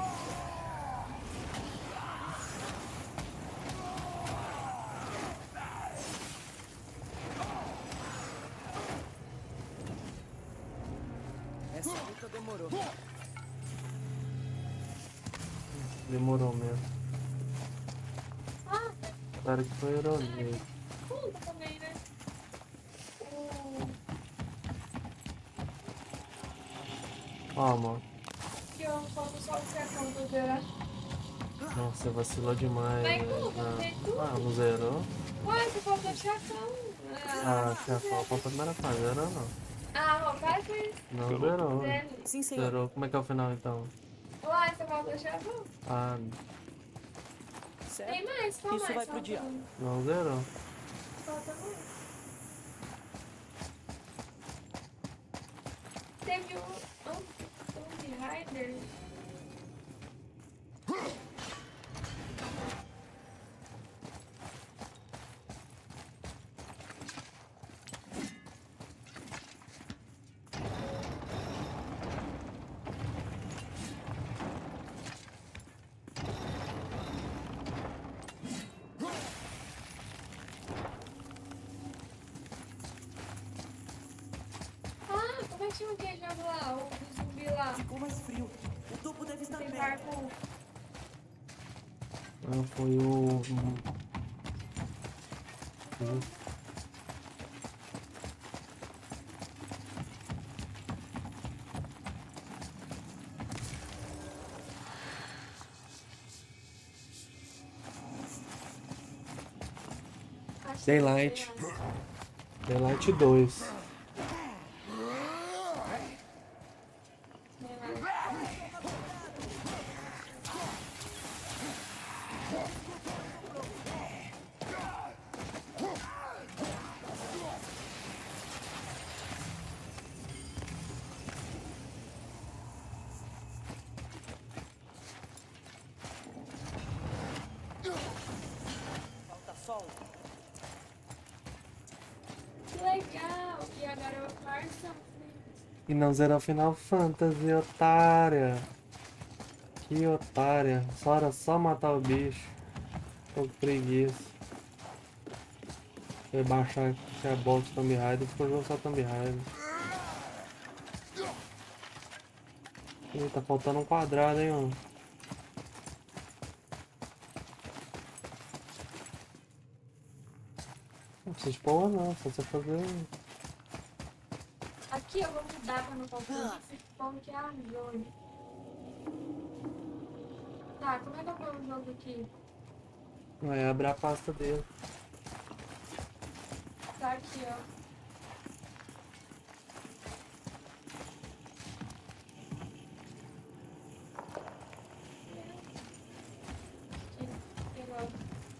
Essa luta demorou. Demorou mesmo. Ah, Espero que foi ironia. conta também, né? Ó, mano. Que eu falta só o sertão pra zerar. Nossa, você vacilou demais. Vai né? tudo, tem tudo. Não zerou? Ué, você faltou chacão. Ah, tinha falta a primeira fase, zerou não. Ah, ó, para com isso. Não zerou. Zero. Sim, senhor. Zerou. Como é que é o final então? Ué, você faltou chacão. Ah, Tem Sério? mais, qual Isso mais? vai pro Falta diabo. um. não zerou. Falta mais. Teve um Tomb Raider. Ah, como é que chama aquele jogo lá? O do zumbi lá. Ficou mais frio. O topo deve estar Tem perto. barco. Ah, foi o. Acho que Daylight. sei lá. Daylight 2. Daylight. E não zerou Final Fantasy, otária. Que otária. Só era só matar o bicho. Tô com preguiça. Foi baixar a box Tomb Raider, ficou jogando só Tomb Raider. Ih, tá faltando um quadrado, hein, mano. Não precisa de pôr não, só você fazer. Aqui eu vou mudar pra não faltar como que é a joia. Tá, como é que eu vou o jogo aqui? Vai abrir a pasta dele. Tá aqui, ó. Aqui, pegou.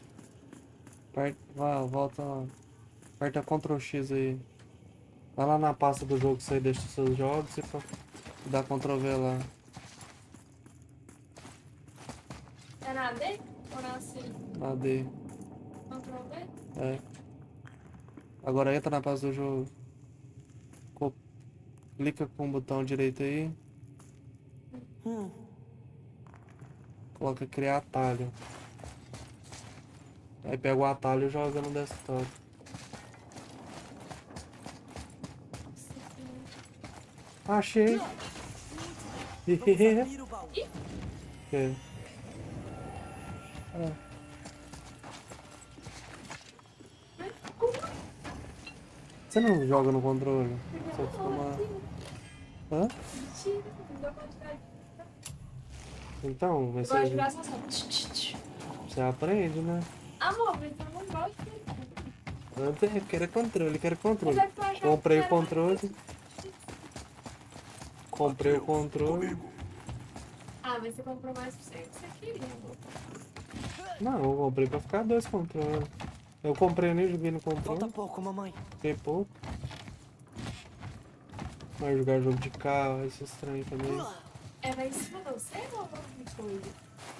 Volta lá. Aperta Ctrl X aí. Vai lá na pasta do jogo que você deixa os seus jogos e dá Ctrl V lá. É na D ou na C? Na D. Ctrl V? É. Agora entra na pasta do jogo. Clica com o botão direito aí. Coloca criar atalho. Aí pega o atalho e joga no desktop. Achei. Vamos abrir o baú. É. Você não joga no controle? Só costuma... Hã? Mentira, não deu quantidade. Então, mas Eu gosto de você, jogar só. você aprende, né? Amor, mas eu não gosto de. Eu quero controle, quero controle. Mas é que eu achava Comprei que o era controle. Comprei o Mateus, controle. comigo. Ah, mas você comprou mais pra você que você queria, amor. Não, eu comprei pra ficar 2 controles. Eu comprei nem joguei no Falta controle. pouco, mamãe. Fiquei pouco. Mas jogar jogo de carro, isso é estranho também. É, mas isso pra você ou alguma coisa?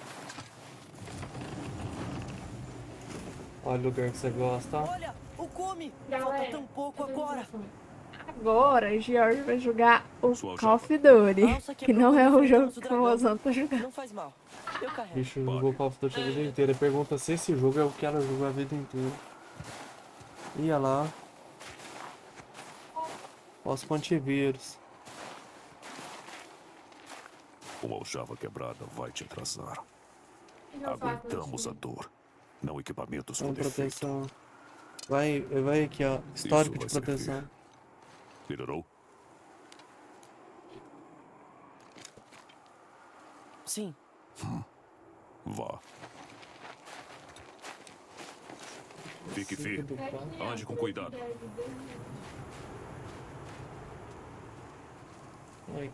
Olha o lugar que você gosta, ó. Olha, o come. Galera, Falta tão pouco eu tô agora. com fome. Agora, o George vai jogar o Sua Call japa. of Duty, Nossa, que quebrou não é quando o jogo enfrentamos o que o dragão. Mozão tá jogando. Não faz mal. Eu O carrego. bicho jogou Call of Duty a vida inteira. Pergunta se esse jogo é o que ela jogou a vida inteira. Ia lá. Os antivírus. Uma aljava quebrada vai te atrasar. O que eu faço Aguentamos a hoje? dor. Não equipamentos Com com defeito. proteção. Vai aqui, ó. Histórico de Isso vai proteção. servir. Melhorou? Sim. Vá. Fique firme. É que Ande com cuidado. Ai,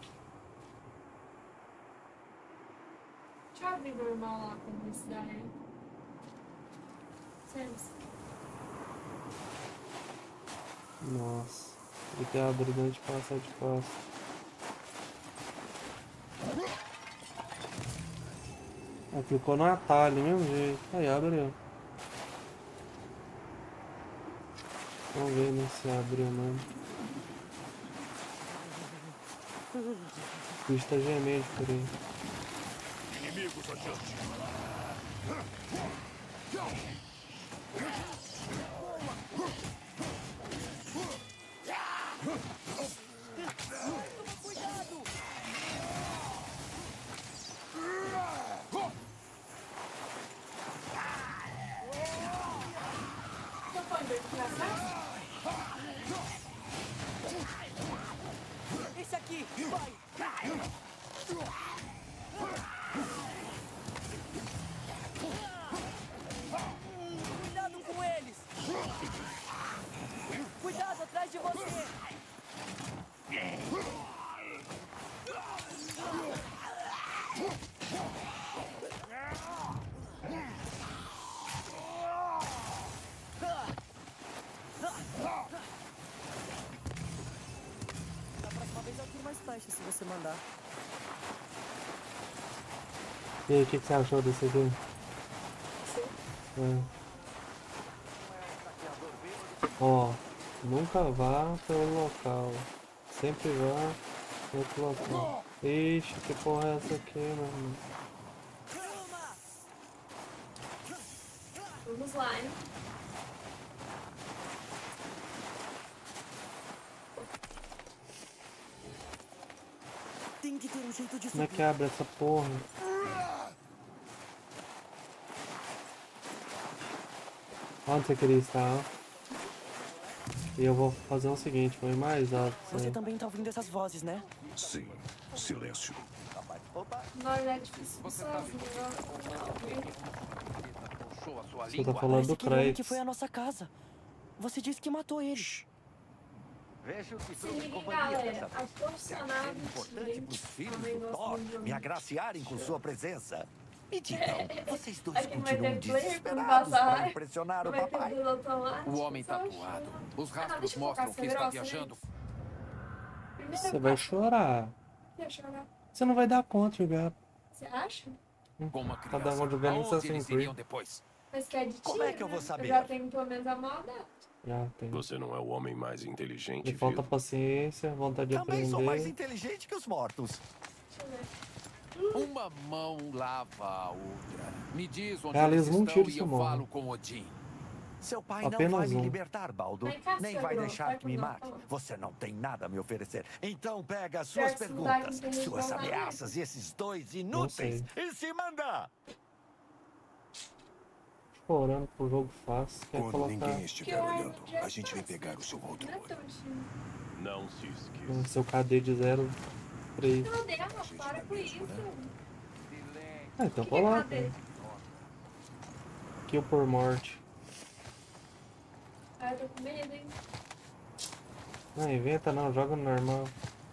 Deixa eu abrir normal lá pra ver se dá, né? Sério. nossa. Ele tem a habilidade de passar de passo. Ah, clicou no atalho, do mesmo jeito. Aí, abre, ó. Vamos ver, né, se abriu mesmo. O bicho tá gemendo por aí. Inimigos adiante. Não foi engraçado? Esse aqui, vai. Cuidado com eles. Cuidado atrás de você. Da próxima vez eu tiro mais flecha se você mandar. E aí, o que você achou desse aqui? É. Ó, nunca vá pelo local. sempre vai no outro local. Ixi, que porra é essa aqui, mano? Vamos lá, hein? Tem que ter um jeito de Como é subir. que abre essa porra? Onde você queria estar? E eu vou fazer o seguinte, vou ir mais alto. Você também tá ouvindo essas vozes, né? Sim, silêncio. Não, é difícil sozinho. Você tá falando do Aquele homem que Kratos. foi à nossa casa. Você disse que matou ele. Veja o que Se trouxe liguem, companhia galera. dessa As vez. porcionagens Importante pros filhos também do gostam Thor de me agraciarem com sua presença. Me digam, vocês dois Aqui vai continuam ter player quando desesperados passar. para impressionar o Vai ter papai. do automático, O homem só tatuado. chama. Os rastros deixa eu mostram focar, que ser está grossa, viajando. Primeiro Você eu vai faço. chorar. Deixa eu olhar. Você não vai dar conta de jogar. Você acha? Com uma Cada criança. um jogando Aonde Assassin's eles Creed. iriam depois? Mas que é de Como tiro, é que eu vou né? saber? Eu já tenho pelo menos a maldade. Já tem. Você não é o homem mais inteligente, Me falta vivo. paciência, vontade de Também sou mais aprender. inteligente que os mortos. Deixa eu ver. Uma mão lava a outra. Me diz onde Realismo, eles um tiro estão e você eu morre. falo com Odin. Seu pai não Apenas vai me um. libertar, Baldo. Vai cá, Nem seu vai grosso, deixar vai que me com mate. Deus. Você não tem nada a me oferecer. Então pega as suas Quer se mudar perguntas, com quem suas não vai? ameaças e esses dois inúteis. E se manda! Chorando pro jogo fácil. Quer Quando colocar ninguém estiver Que o olhando, Iron a gente vem Jack pegar o seu outro Não é olho. tão difícil. Não se o esqueça. seu KD de 0, 3. Cadê? Ah, para com isso. Ah, então O que é coloca. cadê? Kill por morte. Ah, eu tô com medo, hein? Não inventa não, joga no normal.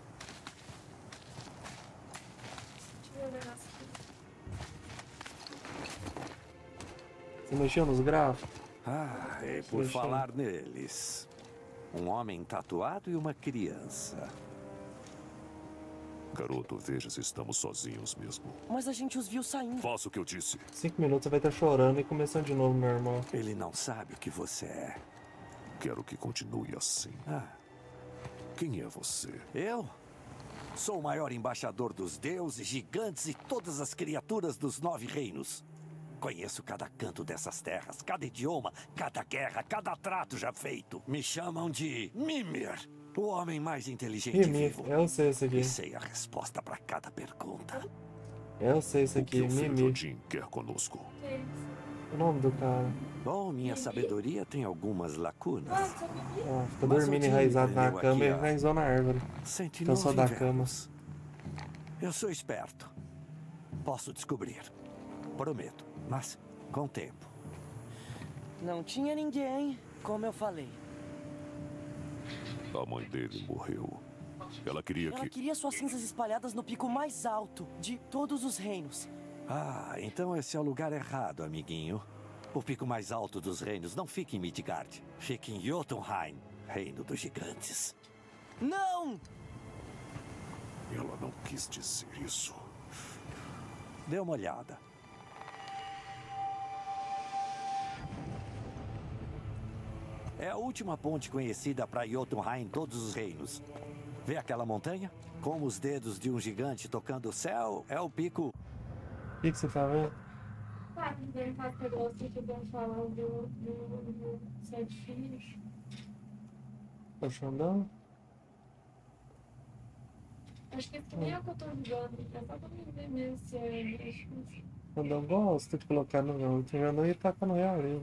Deixa eu ver o negócio aqui. Você mexeu nos gráficos? Ah, e por Deixa eu- falar neles. Um homem tatuado e uma criança. Garoto, veja se estamos sozinhos mesmo. Mas a gente os viu saindo. Faça o que eu disse. 5 minutos você vai estar chorando e começando de novo, normal. Ele não sabe o que você é. Quero que continue assim. Ah, Quem é você? eu? Sou o maior embaixador dos deuses, gigantes e todas as criaturas dos 9 reinos. Conheço cada canto dessas terras, cada idioma, cada guerra, cada trato já feito. Me chamam de Mimir, o homem mais inteligente Mimir, vivo. eu sei isso aqui. E sei a resposta para cada pergunta. Eu sei isso O que aqui, o filho de Mimir. Odin quer conosco? Que é isso? O nome do cara. Bom, minha sabedoria tem algumas lacunas. Ah, só Mimi? Ah, fica Mas dormindo o Odin enraizado na aprendeu cama e aqui, ó. enraizou na árvore. 109 Cansou da invernos. Eu sou esperto. Posso descobrir. Prometo. Mas com tempo. Não tinha ninguém, como eu falei. A mãe dele morreu. Ela queria Ela que... queria suas cinzas espalhadas no pico mais alto de todos os reinos. Ah, então esse é o lugar errado, amiguinho. O pico mais alto dos reinos não fica em Midgard. Fica em Jotunheim, reino dos gigantes. Não! Ela não quis dizer isso. Dê uma olhada. É a última ponte conhecida para Jotunheim em todos os reinos. Vê aquela montanha? Com os dedos de um gigante tocando o céu, é o pico. O que você tá vendo? Tá, ninguém faz negócio que vão falar do Sete Filhos. Tá Xandão? Acho que esse nem é o que eu tô jogando. É só pra mim ver mesmo se é mesmo. Xandão gosta de colocar no real. Tem Xandão e taca no real ali.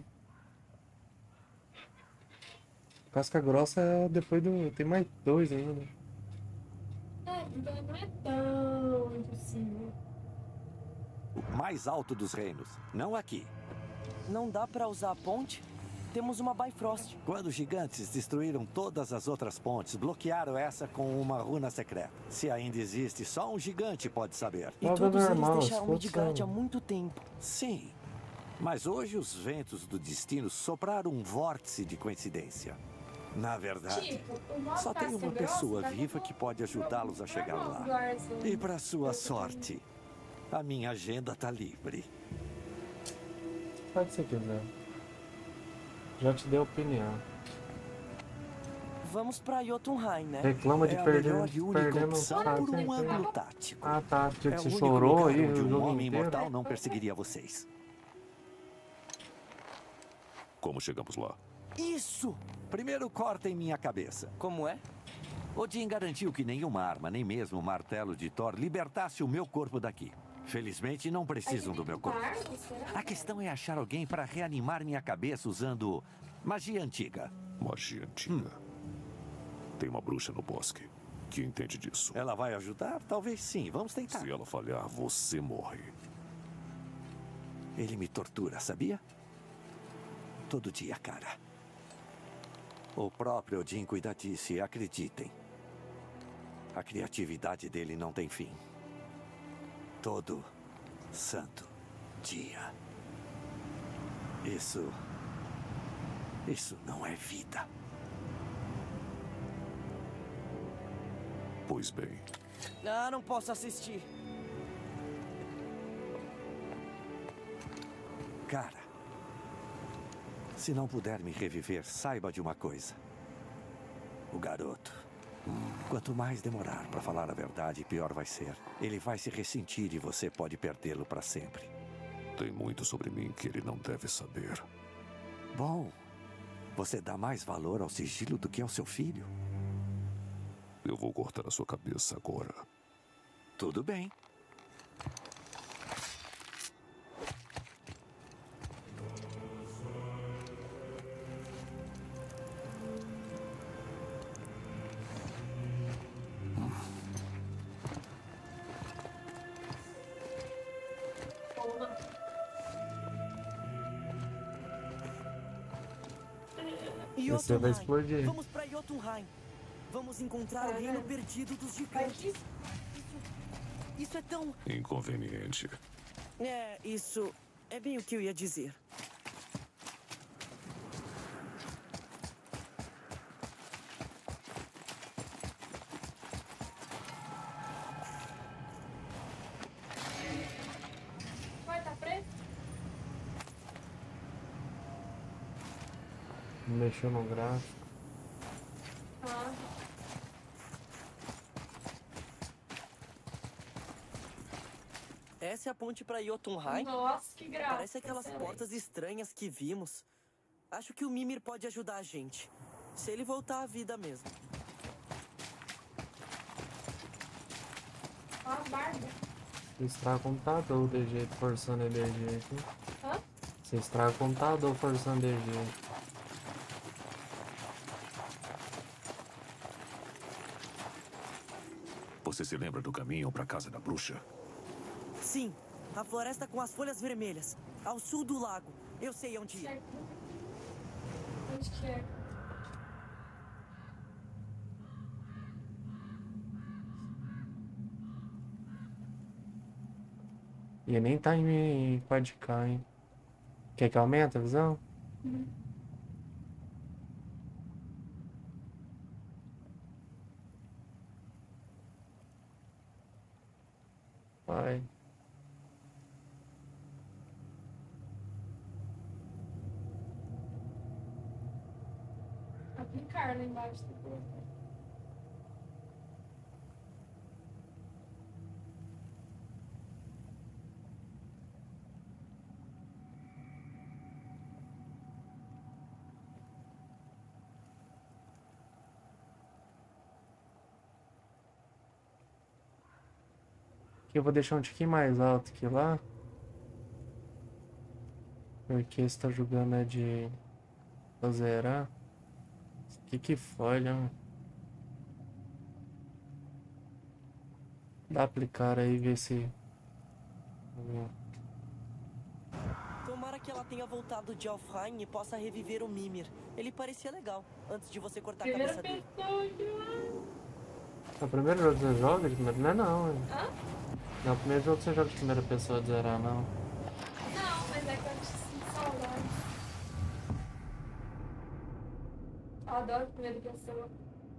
Casca grossa é depois do. Tem mais 2 ainda. É, então não é tão impossível. O mais alto dos reinos. Não aqui. Não dá pra usar a ponte? Temos uma Bifrost. Quando os gigantes destruíram todas as outras pontes, bloquearam essa com uma runa secreta. Se ainda existe, só um gigante pode saber. E Nada todos normal, eles deixaram escuta Midgard só. há muito tempo. Sim. Mas hoje os ventos do destino sopraram um vórtice de coincidência. Na verdade, Tipo, o modo só tem casca uma grossa pessoa tá viva como que pode ajudá-los a chegar normal, lá. Garza. E para sua sorte, a minha agenda tá livre. Faz o que você quiser. Já te dei opinião. Vamos pra Jotunheim, né? Reclama de É a perder, melhor e única perdendo opção tá, por um sempre. ângulo tático. Ah, tá. Porque É o você único chorou lugar aí onde o um jogo homem inteiro. imortal não perseguiria vocês. Como chegamos lá? Isso! Primeiro cortem minha cabeça. Como é? Odin garantiu que nenhuma arma, nem mesmo o martelo de Thor, libertasse o meu corpo daqui. Felizmente, não precisam do meu corpo. A questão é achar alguém para reanimar minha cabeça usando magia antiga. Magia antiga. Tem uma bruxa no bosque que entende disso. Ela vai ajudar? Talvez sim. Vamos tentar. Se ela falhar, você morre. Ele me tortura, sabia? Todo dia, cara. O próprio Odin cuida disso e acreditem. A criatividade dele não tem fim. Todo santo dia. Isso não é vida. Pois bem. Ah, não posso assistir. Cara, se não puder me reviver, saiba de uma coisa. O garoto. Quanto mais demorar para falar a verdade, pior vai ser. Ele vai se ressentir e você pode perdê-lo para sempre. Tem muito sobre mim que ele não deve saber. Bom, você dá mais valor ao sigilo do que ao seu filho? Eu vou cortar a sua cabeça agora. Tudo bem. Você vai explodir. Vamos pra Jotunheim. Vamos encontrar o reino perdido dos gigantes. Isso é tão... Inconveniente. Isso é bem o que eu ia dizer. Vai, tá preto? Mexeu no gráfico. Ah. Essa é a ponte pra Jotunheim? Nossa, que graça. Parece aquelas portas estranhas que vimos. Acho que o Mimir pode ajudar a gente. Se ele voltar à vida mesmo. Ó, a barba. Você estraga o computador de jeito, forçando ele de jeito. Hã? Você estraga o computador forçando de jeito. Você se lembra do caminho para a casa da bruxa? Sim, a floresta com as folhas vermelhas. Ao sul do lago. Eu sei onde ir. Onde que é? E nem tá em 4K, hein? Quer que aumente a visão? Vai. Aplicar lá embaixo do corpo. Aqui eu vou deixar um tiquinho mais alto que lá. Porque esse tá jogando é de... pra zerar. Que folha, mano. Dá aplicar aí, ver se... Tomara que ela tenha voltado de Alfheim e possa reviver o Mimir. Ele parecia legal, antes de você cortar a cabeça dele. É o primeiro jogo que você joga de primeira? Não é não, hein? Hã? Não é o primeiro jogo que você joga de primeira pessoa de zerar, não. Não, mas é que eu sinto saudade. Eu adoro primeira pessoa.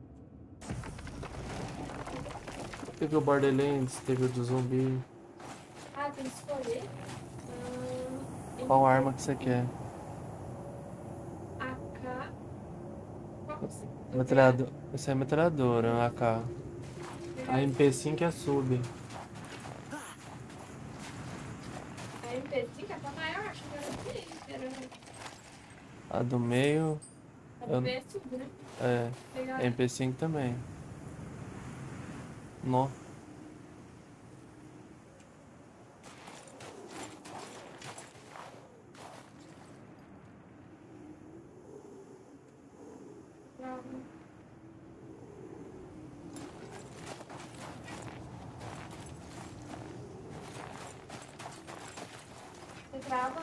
Teve o Borderlands, teve o do zumbi. Ah, tem que escolher. Qual arma que você quer? AK. Qual que você quer? Metralhador. Essa é metralhadora, AK. A MP5 é sub. A MP5 é pra maior, acho que era A do meio. a do meio é sub, né? É. Pegar A MP5 também. Nó. Você trava?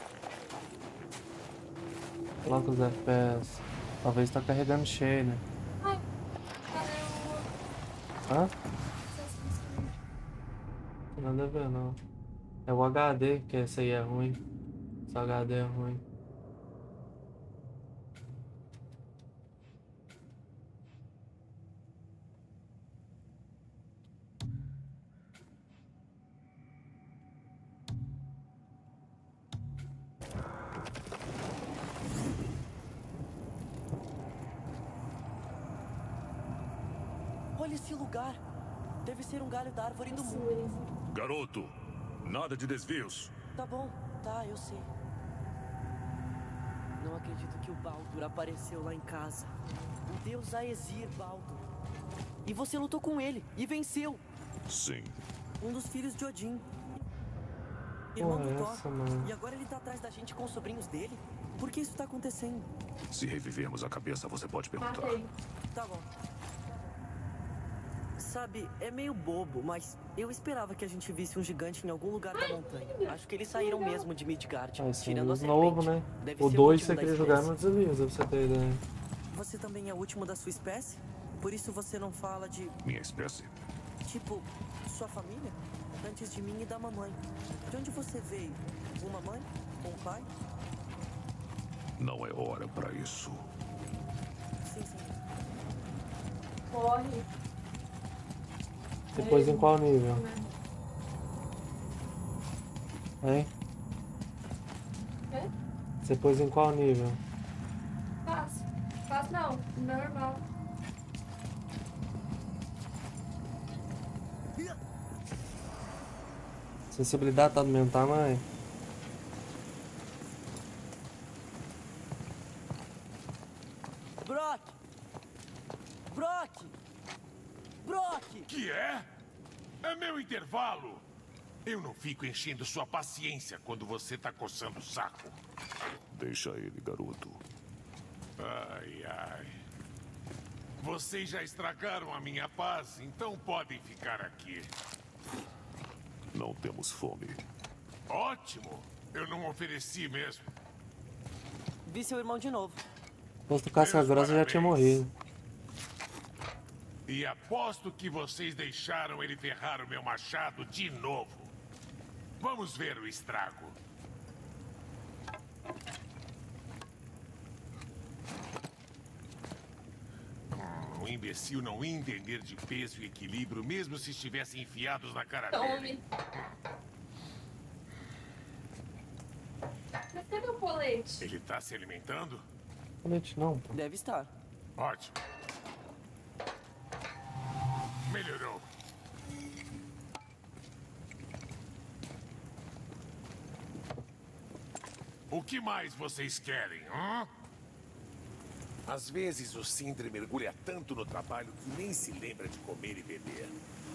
Coloca os FPS. Talvez tá carregando cheio, né? Ai, cadê Hã? Não tem nada a ver, não. É o HD, que esse aí é ruim. Esse HD é ruim. Olha esse lugar. Deve ser um galho da árvore do muro. Garoto, nada de desvios. Tá bom, tá, eu sei. Não acredito que o Baldur apareceu lá em casa. O deus Aesir Baldur. E você lutou com ele e venceu. Sim. Um dos filhos de Odin. Irmão Porra, do Thor. essa, mano. E agora ele tá atrás da gente com os sobrinhos dele? Por que isso tá acontecendo? Se revivermos a cabeça, você pode perguntar. Matei. Tá bom. Sabe, é meio bobo, mas eu esperava que a gente visse um gigante em algum lugar da montanha. Acho que eles saíram mesmo de Midgard, Ah, esse é tirando a um serpente. novo, né? Deve O ser 2 último você da queria jogar espécie. no Desliza, pra você ter ideia. Você também é o último da sua espécie? Por isso você não fala de, Minha espécie? tipo, sua família? Antes de mim e da mamãe. De onde você veio? Uma mãe? Um pai? Não é hora pra isso. Sim, sim. Corre. Depois em qual nível? Hein? É? Você pôs em qual nível? Fácil. Fácil não. Normal. Sensibilidade tá do mesmo tamanho? Brock! Brock! Brock! Que é? É meu intervalo. Eu não fico enchendo sua paciência quando você tá coçando o saco. Deixa ele, garoto. Ai, ai. Vocês já estragaram a minha paz, então podem ficar aqui. Não temos fome. Ótimo. Eu não ofereci mesmo. Vi seu irmão de novo. Posto casca grossa já tinha morrido. E aposto que vocês deixaram ele ferrar o meu machado de novo. Vamos ver o estrago. O imbecil não ia entender de peso e equilíbrio, mesmo se estivessem enfiados na cara dele. Tome. Mas cadê o colete? Ele tá se alimentando? Colete não, pô. Deve estar. Ótimo. Melhorou. O que mais vocês querem, hã? Às vezes o Sindri mergulha tanto no trabalho que nem se lembra de comer e beber.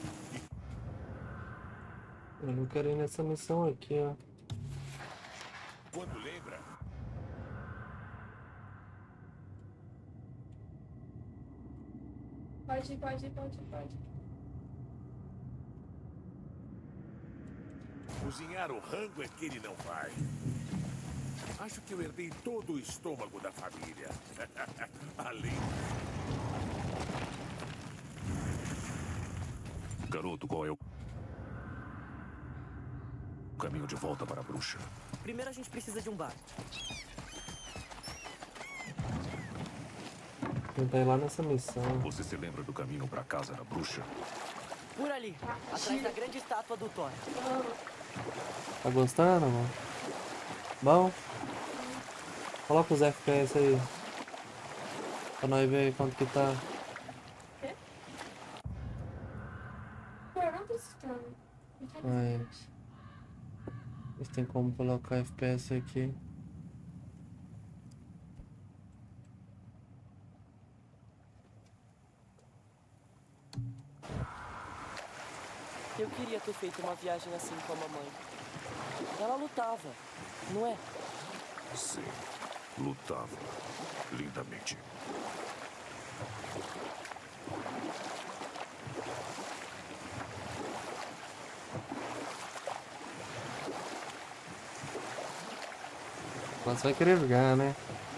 Eu não quero ir nessa missão aqui, ó. Quando lembra, Pode ir. cozinhar o rango é que ele não vai. Acho que eu herdei todo o estômago da família. Além. Garoto, qual é o caminho de volta para a bruxa? Primeiro a gente precisa de um bar. Tentar ir lá nessa missão. Você se lembra do caminho para a casa da bruxa? Por ali, atrás da grande estátua do Thor. Tá gostando, mano? Bom? Coloca os FPS aí. Pra nós ver aí quanto que tá. Eu não tô escutando. Aí. Vocês tem como colocar FPS aqui. Eu queria ter feito uma viagem assim com a mamãe. Ela lutava, não é? Sim, lutava lindamente. Mas vai querer jogar, né?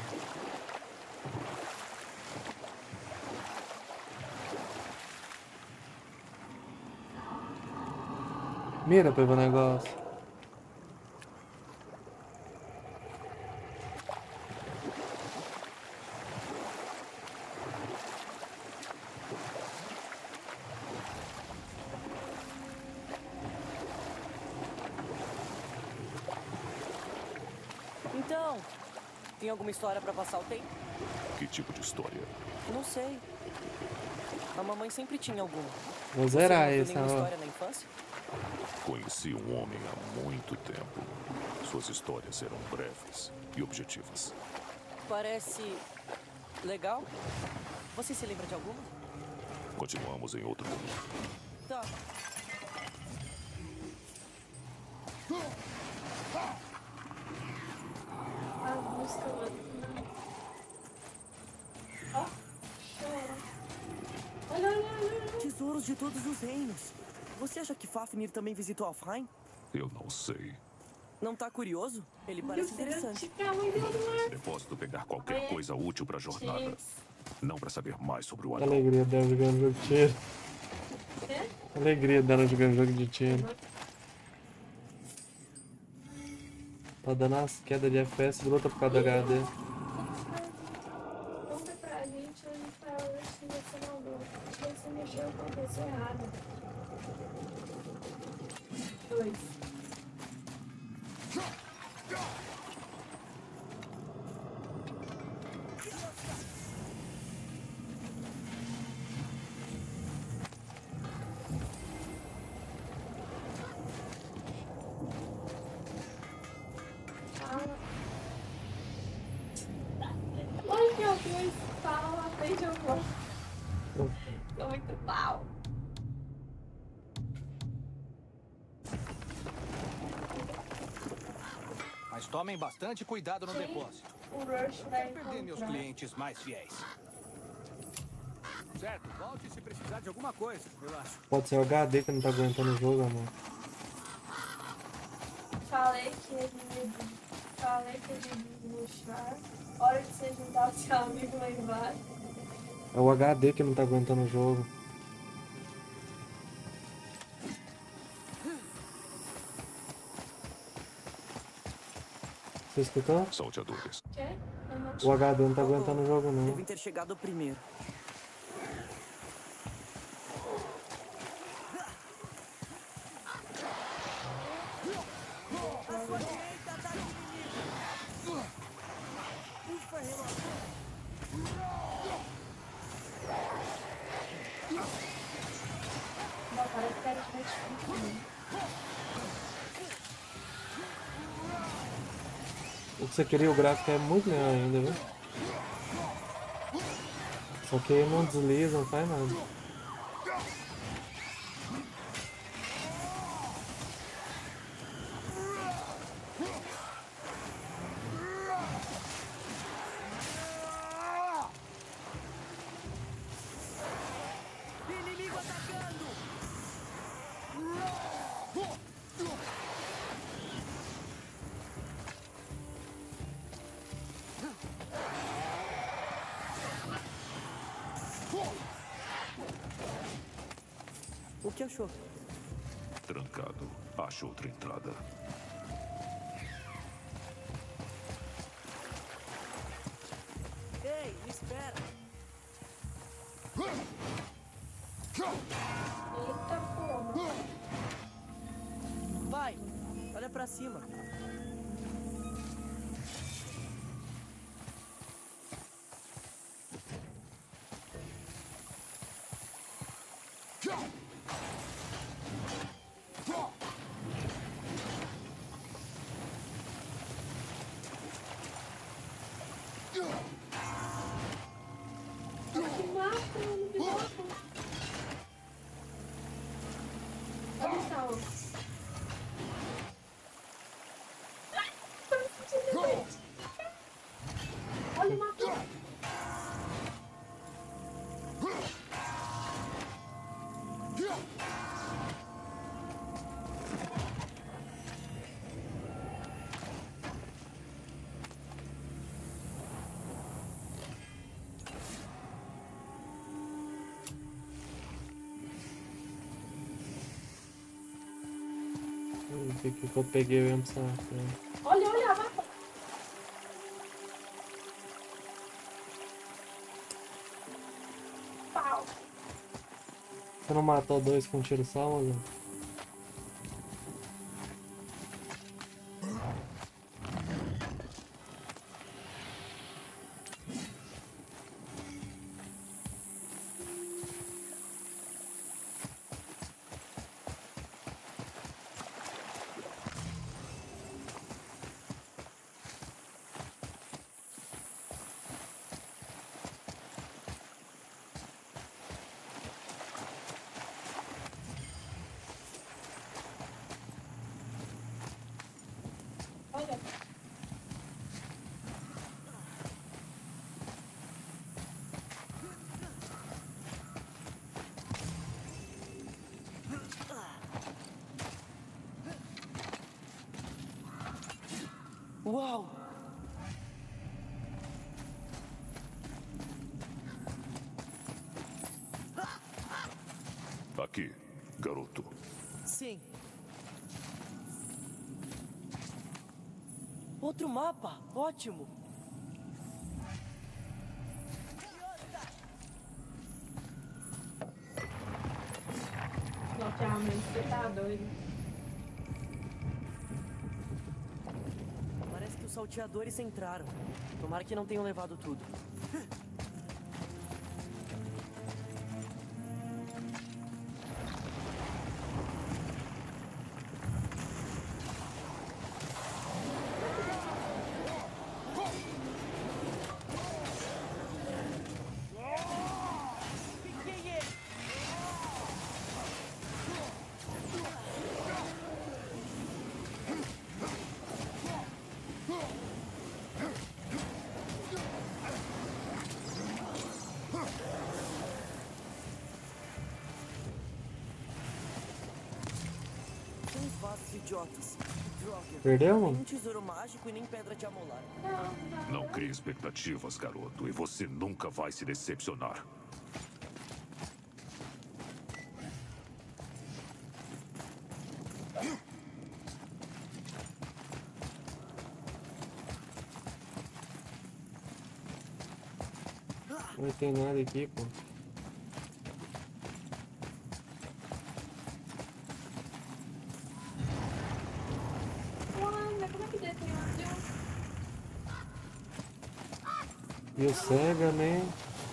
Mira pra ver o negócio. Então, tem alguma história pra passar o tempo? Que tipo de história? Não sei. A mamãe sempre tinha alguma. Vou Você zerar não viu essa, nenhuma ó. história na infância? Conheci um homem há muito tempo. Suas histórias eram breves e objetivas. Parece legal. Você se lembra de alguma? Continuamos em outro momento. Tá. A música lá. Ó, chora. Olha, olha, olha. Tesouros de todos os reinos. Você acha que Fafnir também visitou Alfheim? Eu não sei. Não tá curioso? Ele parece interessante. Esse depósito pegar qualquer coisa útil pra jornada. Não pra saber mais sobre o anão. Alegria dela jogando jogo de tiro. Quê? Alegria dela jogando jogo de tiro. Tá dando as quedas de FPS, luta por causa do HD. Conta pra gente onde tá o selecionador. Se você mexeu com a pessoa errada. 2. Olha que eu fiz pau na frente eu vou. Tô muito pau. Mas tomem bastante cuidado no depósito. O Rush vai Perder meus encontrar. clientes mais fiéis. Certo, volte se precisar de alguma coisa, eu acho. Pode ser o HD que não tá aguentando o jogo, amor. Falei que ele ia luxar. Hora de você juntar o seu amigo lá embaixo. É o HD que não tá aguentando o jogo. Você escutou? Salteadores. Quê? O HD não tá aguentando o jogo, não. Devem ter chegado primeiro. Não, parece que era mais difícil. O que você queria, o gráfico é muito melhor ainda, viu? Só que ele não desliza, não faz nada. Inimigo atacando! O que achou? Trancado. Acho outra entrada. Ei, me espera! Eita porra. Vai, olha pra cima. Olha, matou. O que eu peguei mesmo, sabe? Olha, olha, mata. Pau. Você não matou dois com um tiro só, mano? Olha. Uau! Aqui, garoto. Sim. Outro mapa, ótimo. Loteamento, você tá doido. Parece que os salteadores entraram. Tomara que não tenham levado tudo. Uns vasos idiotas. Droga. Perdeu, Nem mano? um tesouro mágico e nem pedra de amolar. Não crie expectativas, garoto, e você nunca vai se decepcionar. Não tem nada aqui, pô. Uai, mas como é que desce em um? E o cega, né?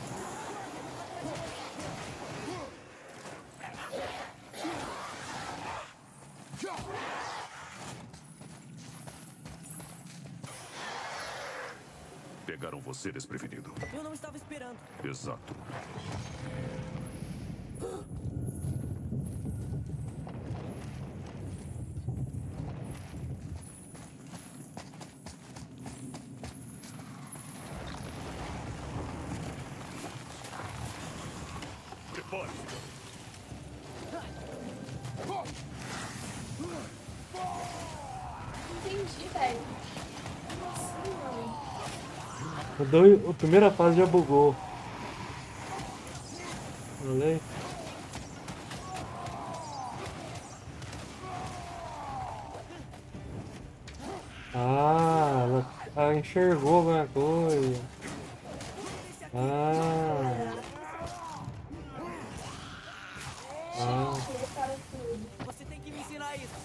Pegaram você desprevenido. Eu não estava esperando. Exato. Prepare-se. Entendi, velho. Como assim, mano? A primeira fase já bugou. Olha. Ah, ela enxergou alguma coisa. Ah. Você tem que me ensinar isso.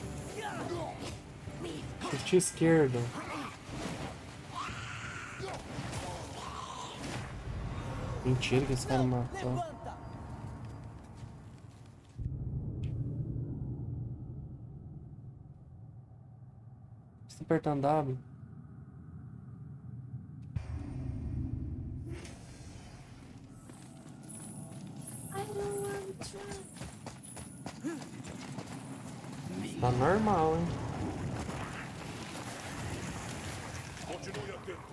Shift esquerdo. Mentira que esse cara matou. Levanta. Você tá apertando W? I don't want to. Tá normal, hein? Continue atento.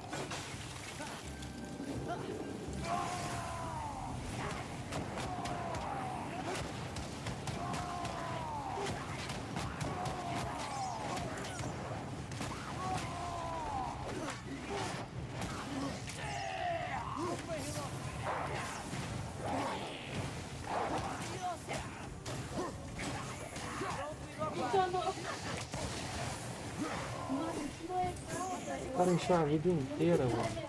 O cara encheu a vida inteira, mano.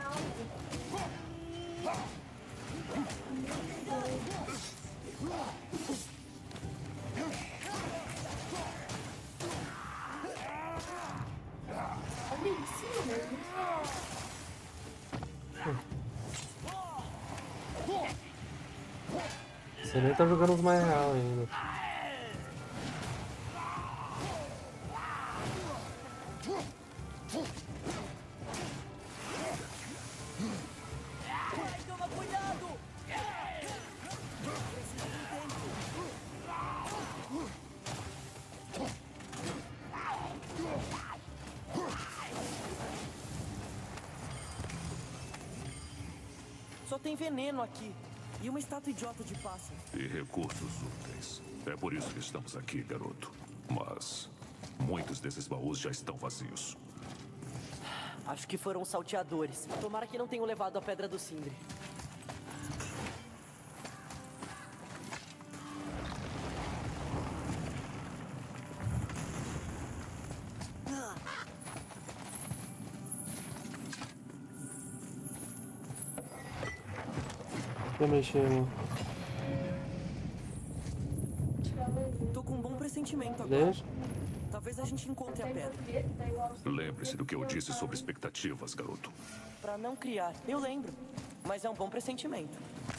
Você nem tá jogando os mais real ainda. Só tem veneno aqui. E uma estátua idiota de pássaro. E recursos úteis. É por isso que estamos aqui, garoto. Mas muitos desses baús já estão vazios. Acho que foram os salteadores. Tomara que não tenham levado a Pedra do Sindri. Tô mexendo. Tô com um bom pressentimento agora. Deixa. Talvez a gente encontre a pedra. Lembre-se do que eu disse sobre expectativas, garoto. Pra não criar. Eu lembro. Mas é um bom pressentimento.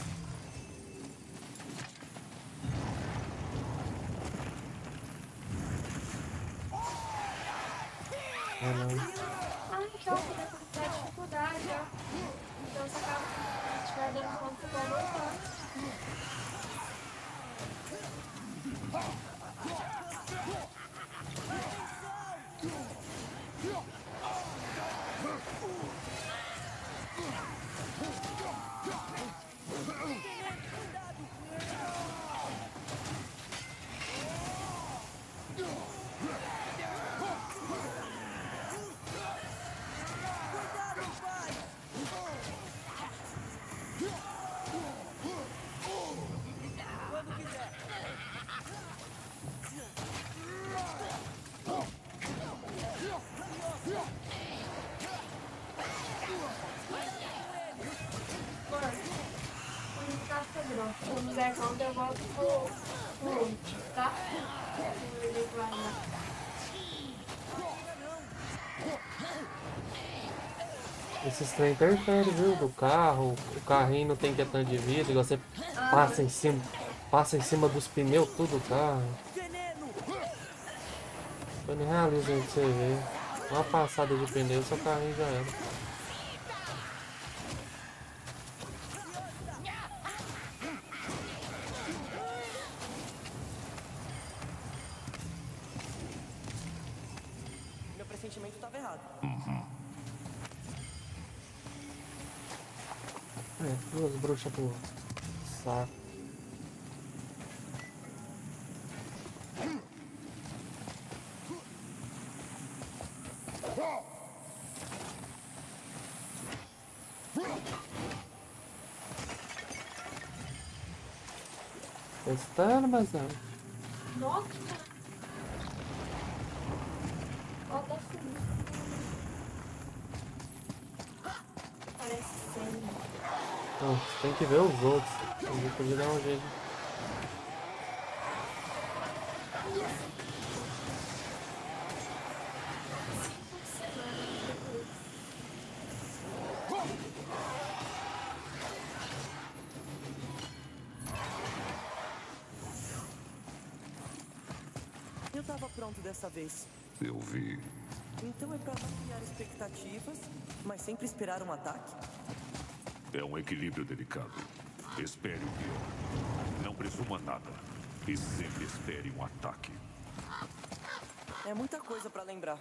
Ah, então, dá dificuldade, ó. Então você acaba se estiver dando conta do valor. Se não der conta, eu volto pro ult, tá? Esses trem interferem, viu? Do carro. O carrinho não tem que tanto de vida. Igual você passa em cima dos pneus, tudo o carro. Quando realiza aí pra você ver. Uma passada de pneu, seu carrinho já era. Meu pressentimento tava errado. É, duas bruxas pro saco. Testando, mas não. Nossa! Ó, tá subindo. Parece ser. Não, você tem que ver os outros. Eu podia dar um jeito. Eu tava pronto dessa vez. Eu vi. Então é pra não criar expectativas, mas sempre esperar um ataque? É um equilíbrio delicado. Espere o pior. Não presuma nada. E sempre espere um ataque. É muita coisa pra lembrar.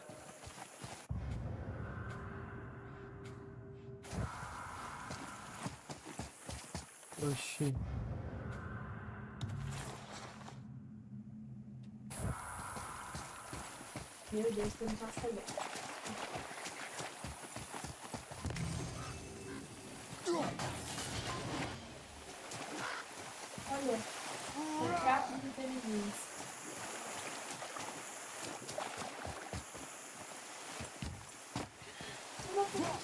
Oxi. Meu Deus, que eu não posso saber. Olha, retrato de inteligência. Uma coisa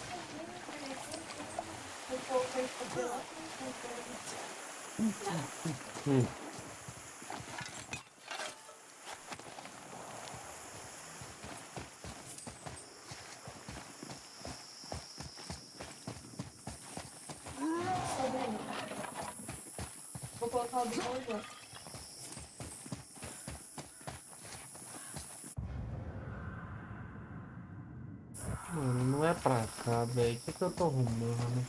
que eu vou fazer lá. Vou colocar o do agora. Mano, não é pra cá, velho. O que eu tô arrumando?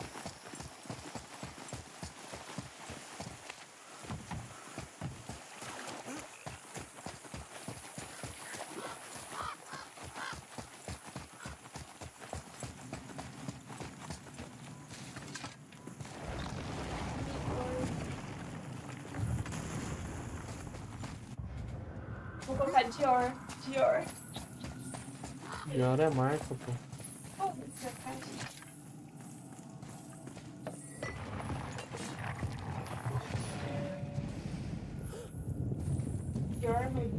Vou colocar Dior. Dior. Dior é marca, pô. Oh, isso é caixa. Dior, mas...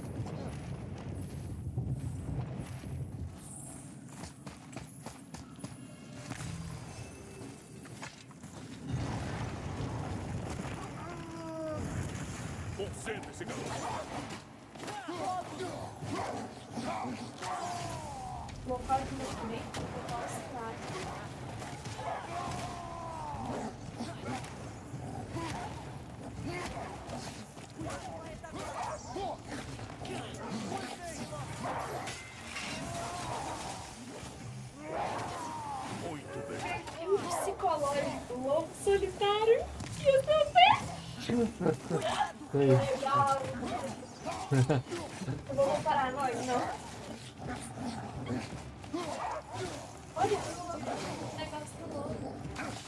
Concentre-se, garoto. Vou colocar aqui no também. Vou colocar o strike. Muito bem. Perfil psicológico, lobo solitário. E o seu pé? Legal. Eu vou comparar nós, não. Olha o negócio do lobo.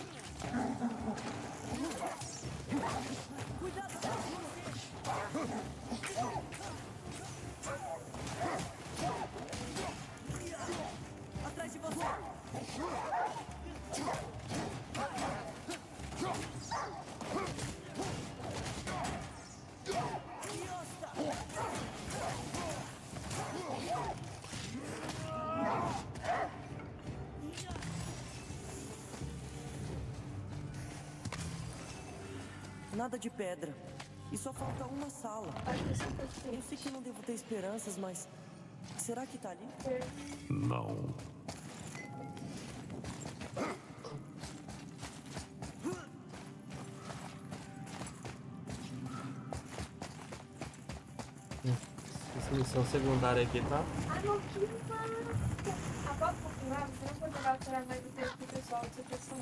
Atrás de você! Nada de pedra. E só falta uma sala. Eu sei que não devo ter esperanças, mas... será que tá ali? Não. Essa missão secundária aqui, tá? Ah, não, que massa! Após confirmar, você não pode jogar para mais do tempo pessoal de supressão.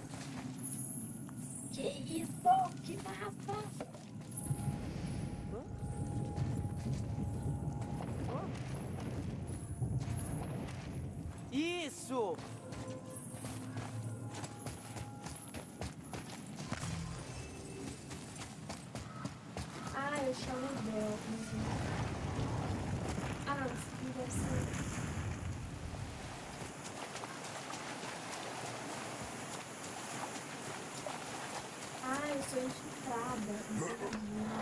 Que isso? Que massa! Isso! Ah, eu chamo Bel. Ah, não deve ser. Ah, eu sou infiltrada.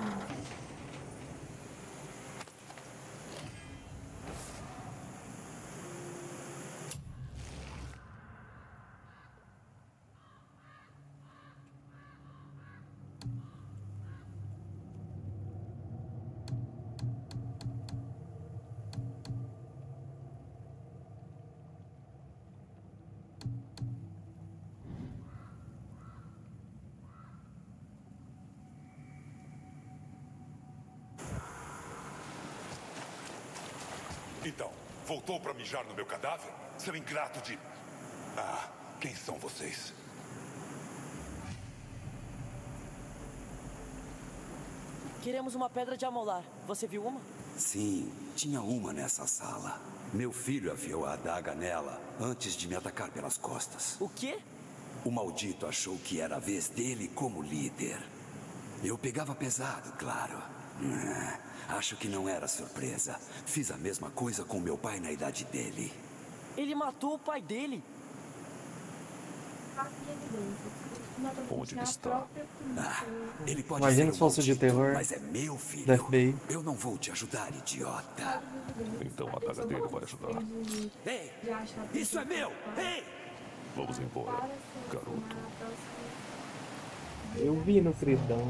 Então, voltou pra mijar no meu cadáver? Seu ingrato de... Ah, quem são vocês? Queremos uma pedra de amolar. Você viu uma? Sim, tinha uma nessa sala. Meu filho afiou a adaga nela antes de me atacar pelas costas. O quê? O maldito achou que era a vez dele como líder. Eu pegava pesado, claro. Acho que não era surpresa. Fiz a mesma coisa com meu pai na idade dele. Ele matou o pai dele. Onde ele está? Ele pode Imagina ser se fosse de maldito, terror mas é meu filho. da FBI. Eu não vou te ajudar, idiota. Então a adaga dele vai ajudar. Ei, isso é meu! Ei! Vamos embora, garoto. Eu vi no Fridão.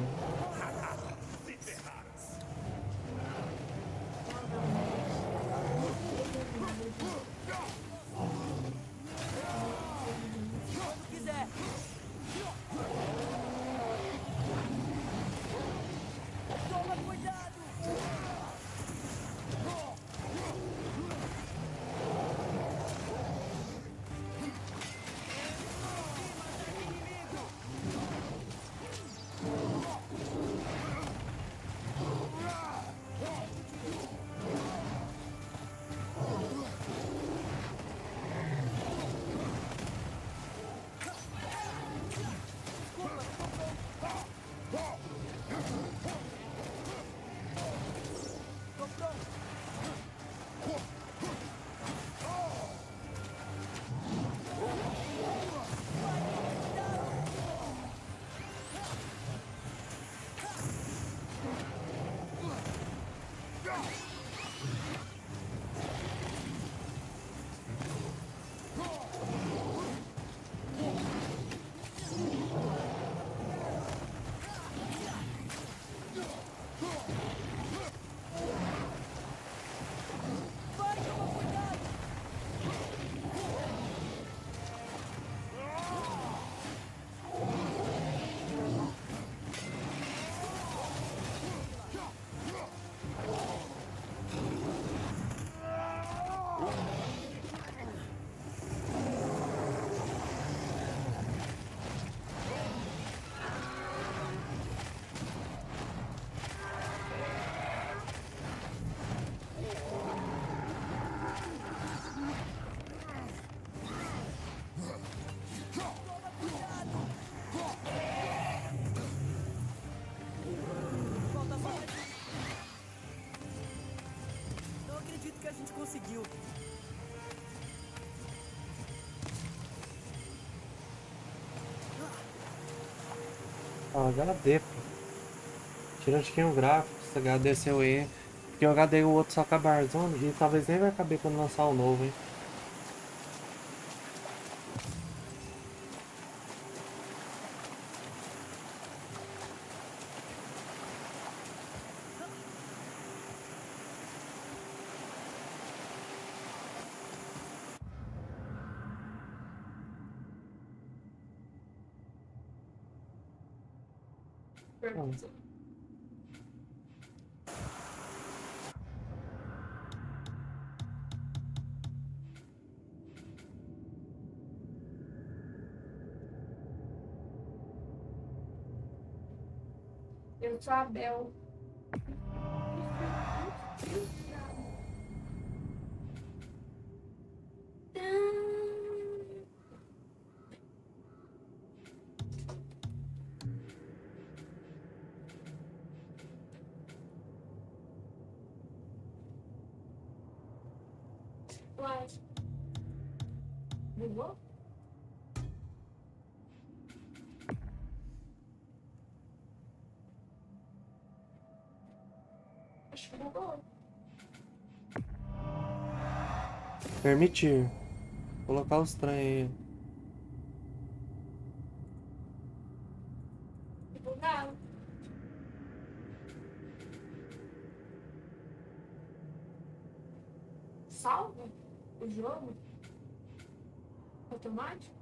Conseguiu. HD, pô. Tira acho que um gráfico, se HD seu E. Porque o HD o outro só cabe Warzone e talvez nem vai caber quando lançar o novo, hein. Eu sou a Bel. Uai. Bugou? Acho que bugou. Permitir. Colocar os trem aí. Bugado. Salva o jogo? Automático?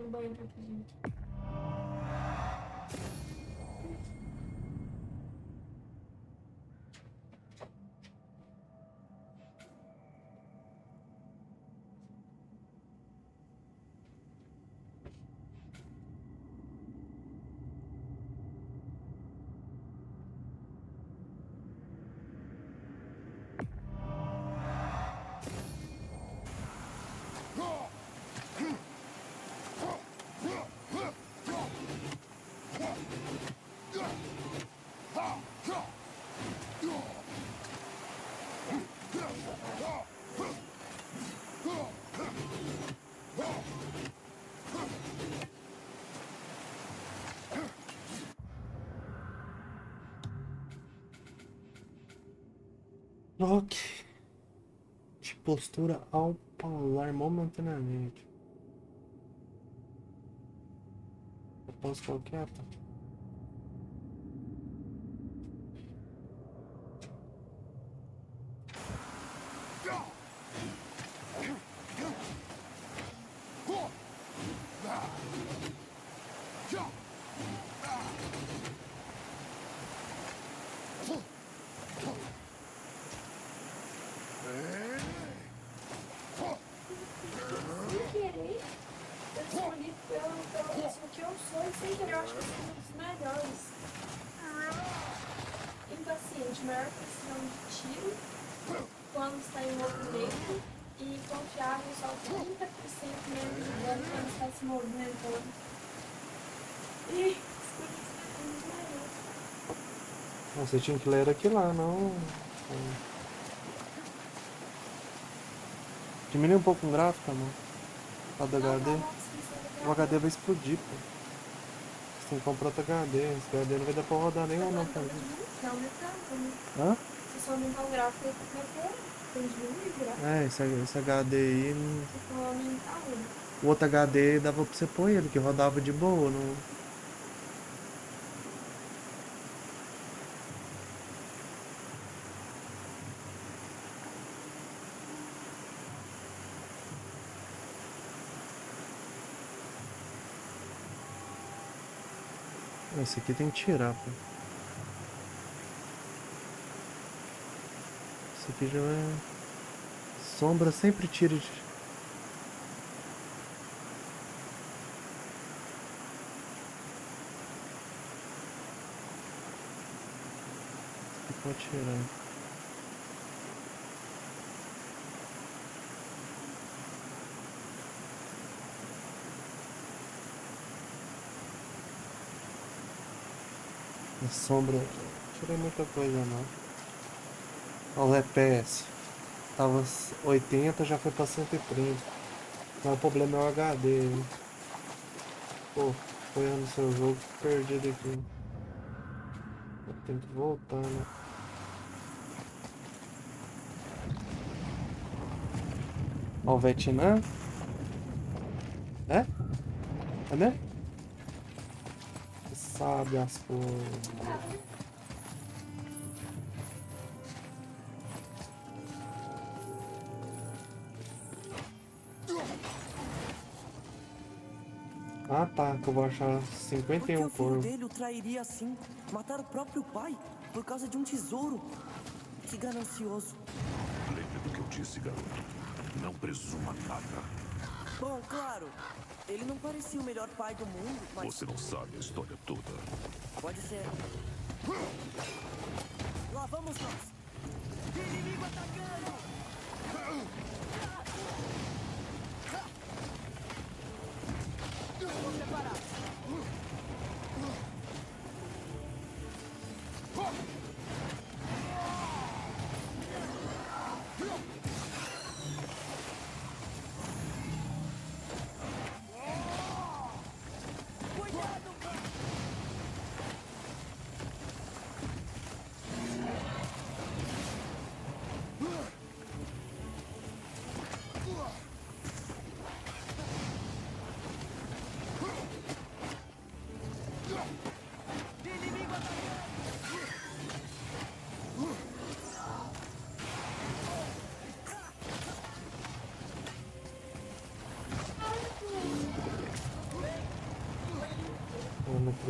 no banheiro rapidinho. Lock de postura ao paular momentaneamente. Eu posso qualquer. Maior precisão de tiro quando está em movimento e confiável só 30% menos de dano quando está se movimentando. Ih, você tinha que ler aqui lá, não. Diminui um pouco o gráfico, mano. Lá do HD. O HD vai explodir, pô. Você tem que comprar outro HD. Esse HD não vai dar pra rodar nenhum, não, cara. Não, Hã? se só aumentar o gráfico, tem que diminuir o gráfico. É, esse HD aí. Se for aumentar o outro HD dava pra você pôr ele, que rodava de boa, não. Esse aqui tem que tirar, pô. Esse aqui já é... Sombra sempre tira de... Esse aqui pode tirar. A sombra, não tirei muita coisa não. Olha o FPS. Tava 80, já foi pra 130. Mas o problema é o HD. Hein? Pô, foi no seu jogo perdido aqui. Eu tenho que voltar, né? Ó o Vietnã. É? É mesmo? Sabe as coisas. Ah tá, que eu vou achar 51 Por que o filho corvos. dele o trairia assim? Matar o próprio pai por causa de um tesouro. Que ganancioso. Lembre do que eu disse, garoto. Não presuma nada. Bom, claro. Ele não parecia o melhor pai do mundo, mas... Você não sabe a história toda. Pode ser. Lá vamos nós. Inimigo atacando! Vou preparar.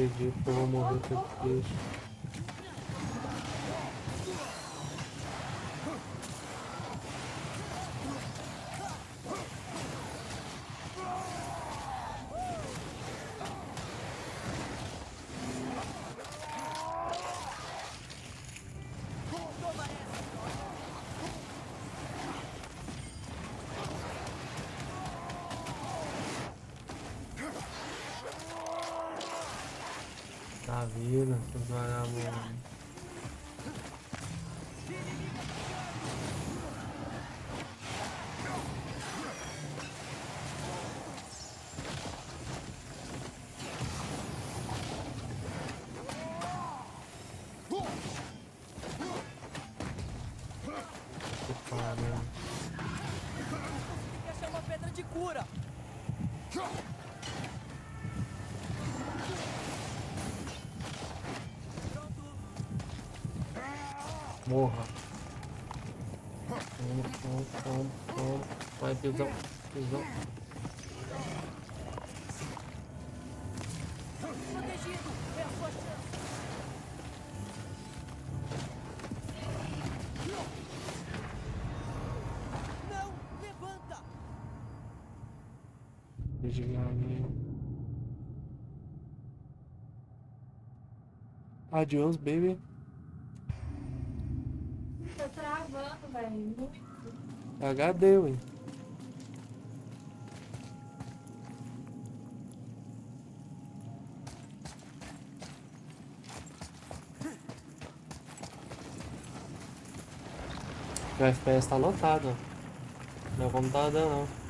acredito que eu vou morrer com esse bicho. Tá vida, seus vagabundos. Que pariu. Essa é uma pedra de cura. Morra. Toma. Vai, pisão. Protegido. É a sua chance. Não, levanta. Adiós, baby. Tá travando, velho. HD, ué. O FPS tá lotado, ó. Não é como tá dando, não.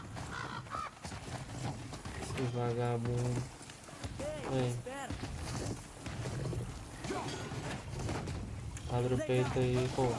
Esse vagabundo. Aí. Abre o peito aí, pô.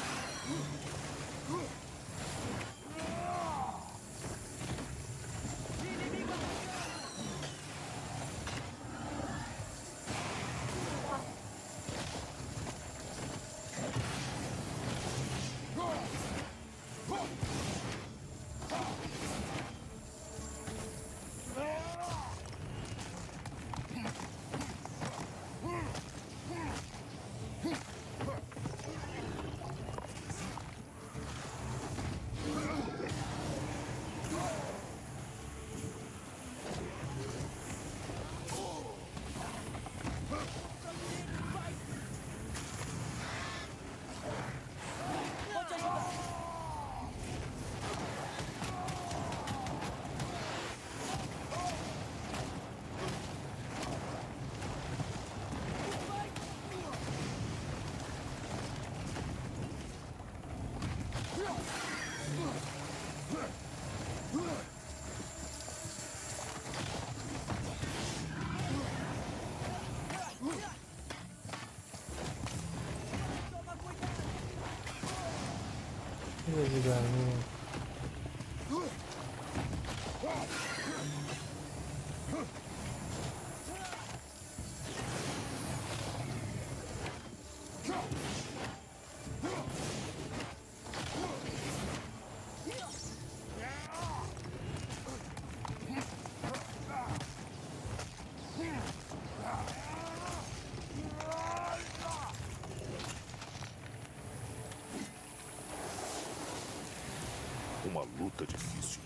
Uma luta difícil.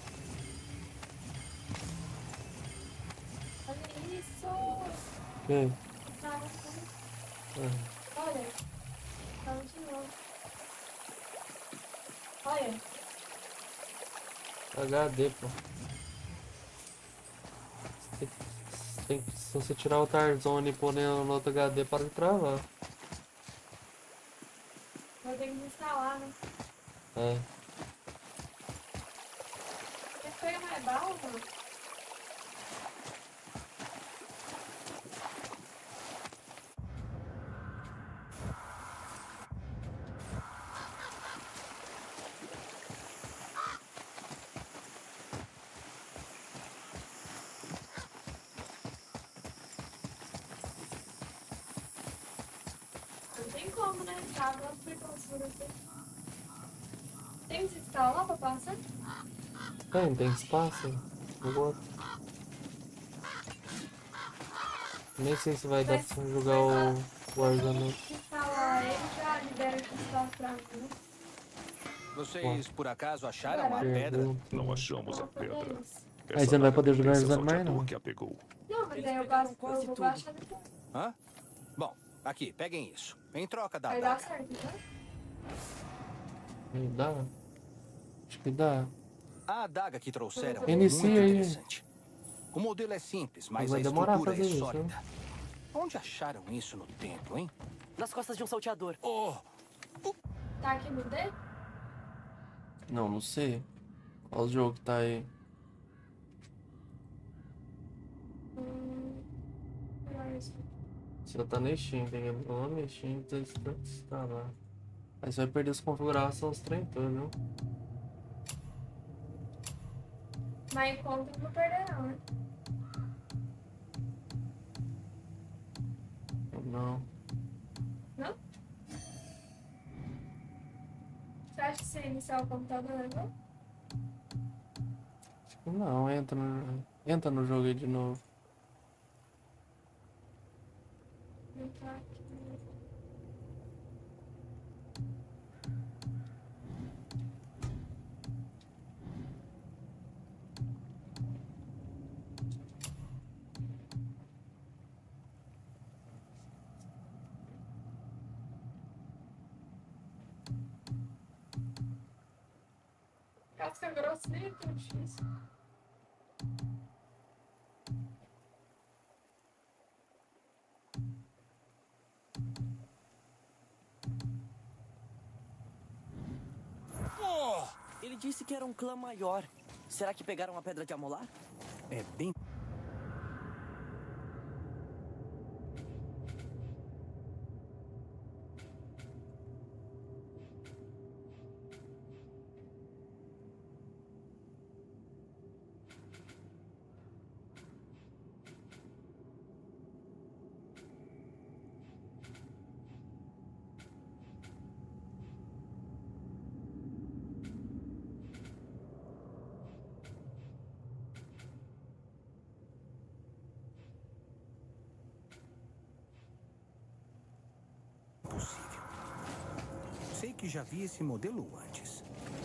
Olha isso. Quem? Tá, olha. Tá de novo. Olha. HD, pô. Se você tirar o Tarzone e pôr no outro HD, para de travar. Vou ter que instalar, né? É. Quer pegar mais bala, mano? Não tem como, né? Tava ficando seguro aqui. Tem que escalar pra passar? Tem espaço no outro. Nem sei se vai dar Mas- pra jogar o Warzone. Se falar, ele já libera o cristal pra mim. Vocês, por acaso, acharam a pedra? Pergunta. Não achamos a Vou fazer pedra. isso. Aí você não vai daga poder jogar pertence ao Warzone mais, salteador não. que a pegou. Não, mas Eles aí eu pegaram gasto, quase eu vou tudo. baixar depois. Hã? Bom, aqui, peguem isso. Em troca da Vai dar adaga. certo, tá? Aí dá? Acho que dá. A adaga que trouxeram é Inicia muito aí. interessante. O modelo é simples, mas Vai a demorar estrutura fazer é isso, sólida. Onde acharam isso no templo, hein? Nas costas de um salteador. Oh, Tá aqui no D? Não sei. Qual jogo que tá aí? Mas- Você tá na Steam, tem que abrir lá na Steam pra instalar. Aí você vai perder as configurações, os trem todo, viu? Mas enquanto eu não vou perder não, né? Não. Não? Você acha que se iniciar o computador, não? Acho que não, entra no jogo aí de novo. Não tá aqui. Casca grossa nem é tão difícil. Ele disse que era um clã maior. Será que pegaram a pedra de amolar? é bem... possível. Sei que já vi esse modelo antes.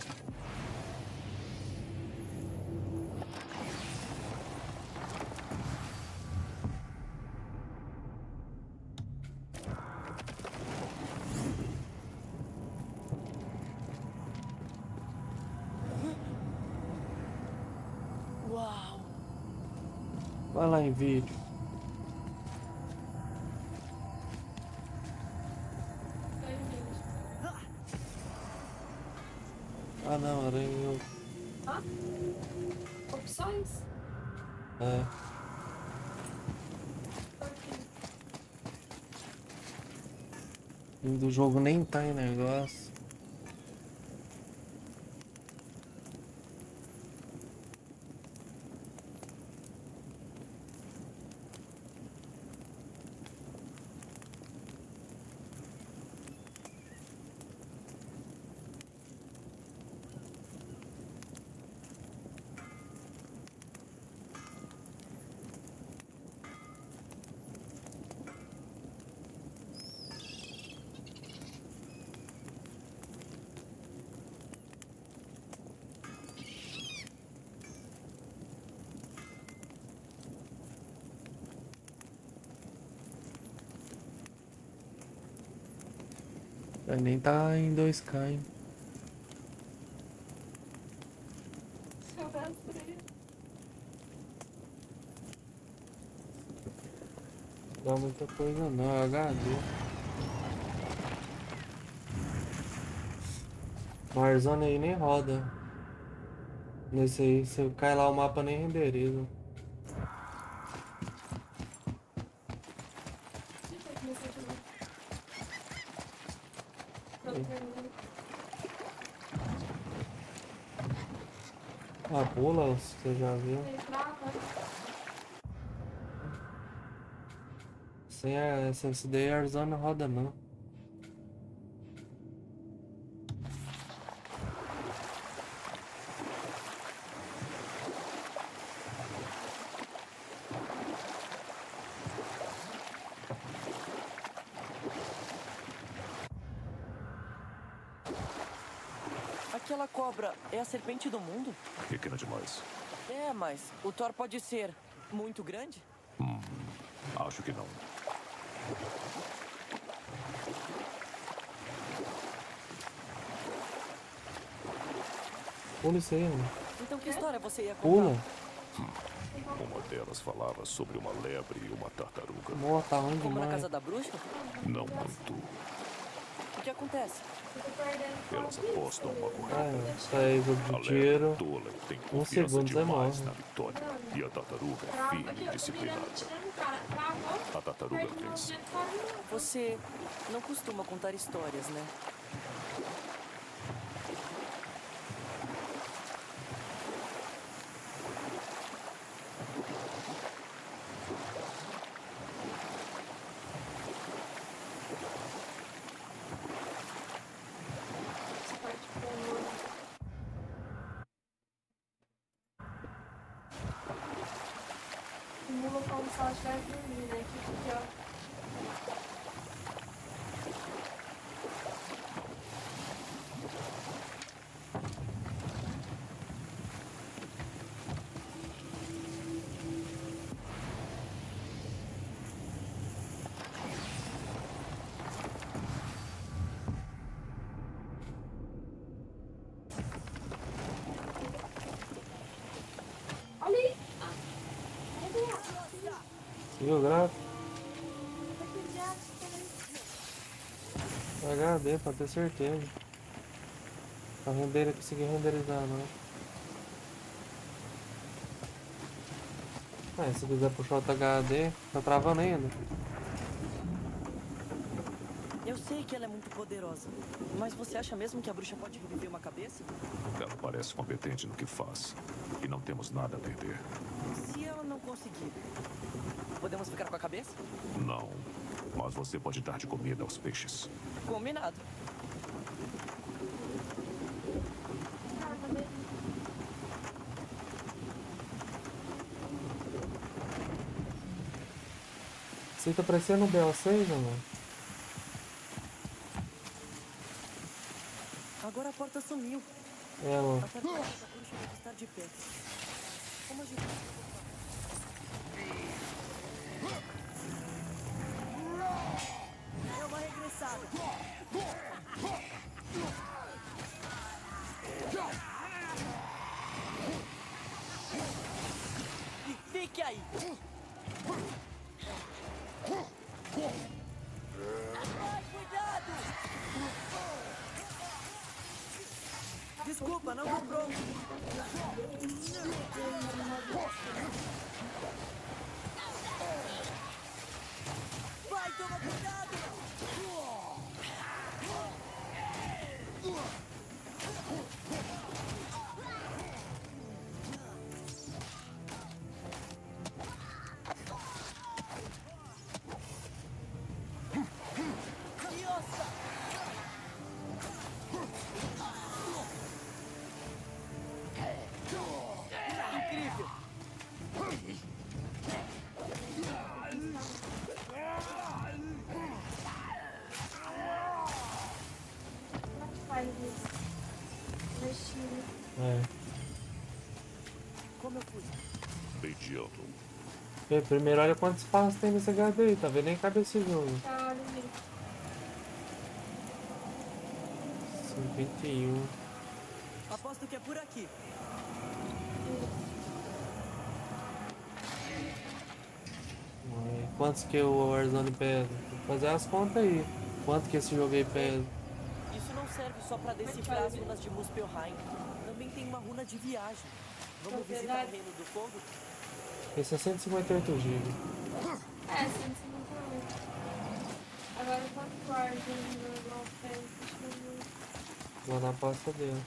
Uau! Vai lá em vídeo. Tô em vídeo. Ah não, era em outro. Hã? Opções? É. Tô aqui. Do jogo nem tá em negócio. Nem tá em 2K, hein? Eu gastei. Não dá muita coisa não, HD. Warzone aí nem roda. Nesse aí, se cai lá o mapa nem renderiza. Deixa eu começar de novo. Tô terminando. Ah, pula, você já viu. Tem trava? Sem a SSD, a Warzone não roda não. Aquela cobra é a serpente do mundo? Pequena demais. É, mas o Thor pode ser muito grande? Acho que não. Pula isso aí, mano. Então que história você ia contar? Pula. Uma delas falava sobre uma lebre e uma tartaruga. Nossa, tá ruim Como na demais. casa da bruxa? Não muito. O que acontece? Eu tô perdendo Elas apostam uma corrida. Isso aí, jogo A de lebre tiro. é tola e tem Um confiança segundo você demais morre. na vitória. E a tartaruga é Trava. firme Aqui, e eu tô disciplinada. mirando, tirando o cara. Travou. A tartaruga Perde o vence. movimento, parou. Você não costuma contar histórias, né? Essa parte boa. Simula como se ela estivesse dormindo, né? Que pior. Olha aí. Ah. Viu o gráfico? HD, pra ter certeza. Pra conseguir renderizar, não. Se quiser puxar outro HD, tá travando ainda. Eu sei que ela é muito poderosa, mas você acha mesmo que a bruxa pode reviver uma cabeça? Ela parece competente no que faz. E não temos nada a perder. Se ela não conseguir, podemos ficar com a cabeça? Não. Mas você pode dar de comida aos peixes. Combinado. Você tá parecendo um BO6, mano? Agora a porta sumiu. É, ó. A tartaruga da bruxa deve estar de pé. Como a gente... É uma regressada. E fique aí. Ai, cuidado! Desculpa, não tô pronto. Vai, toma cuidado! Nossa! Incrível! Como é que faz isso? Vestido. É. Como eu fui? Mediano. Primeiro olha quantos espaços tem nesse HD aí, tá vendo? Nem cabe esse jogo. Tá, ali. 51. Aposto que é por aqui. Quantos que o Warzone pesa? Tem que fazer as contas aí. Quanto que esse jogo aí pesa? Isso não serve só pra decifrar as runas de Muspelheim. Também tem uma runa de viagem. Vamos visitar o Reino do Fogo? Esse é 158 GB. É, 158. Agora quanto guarda no Final Fantasy? Lá na pasta dele.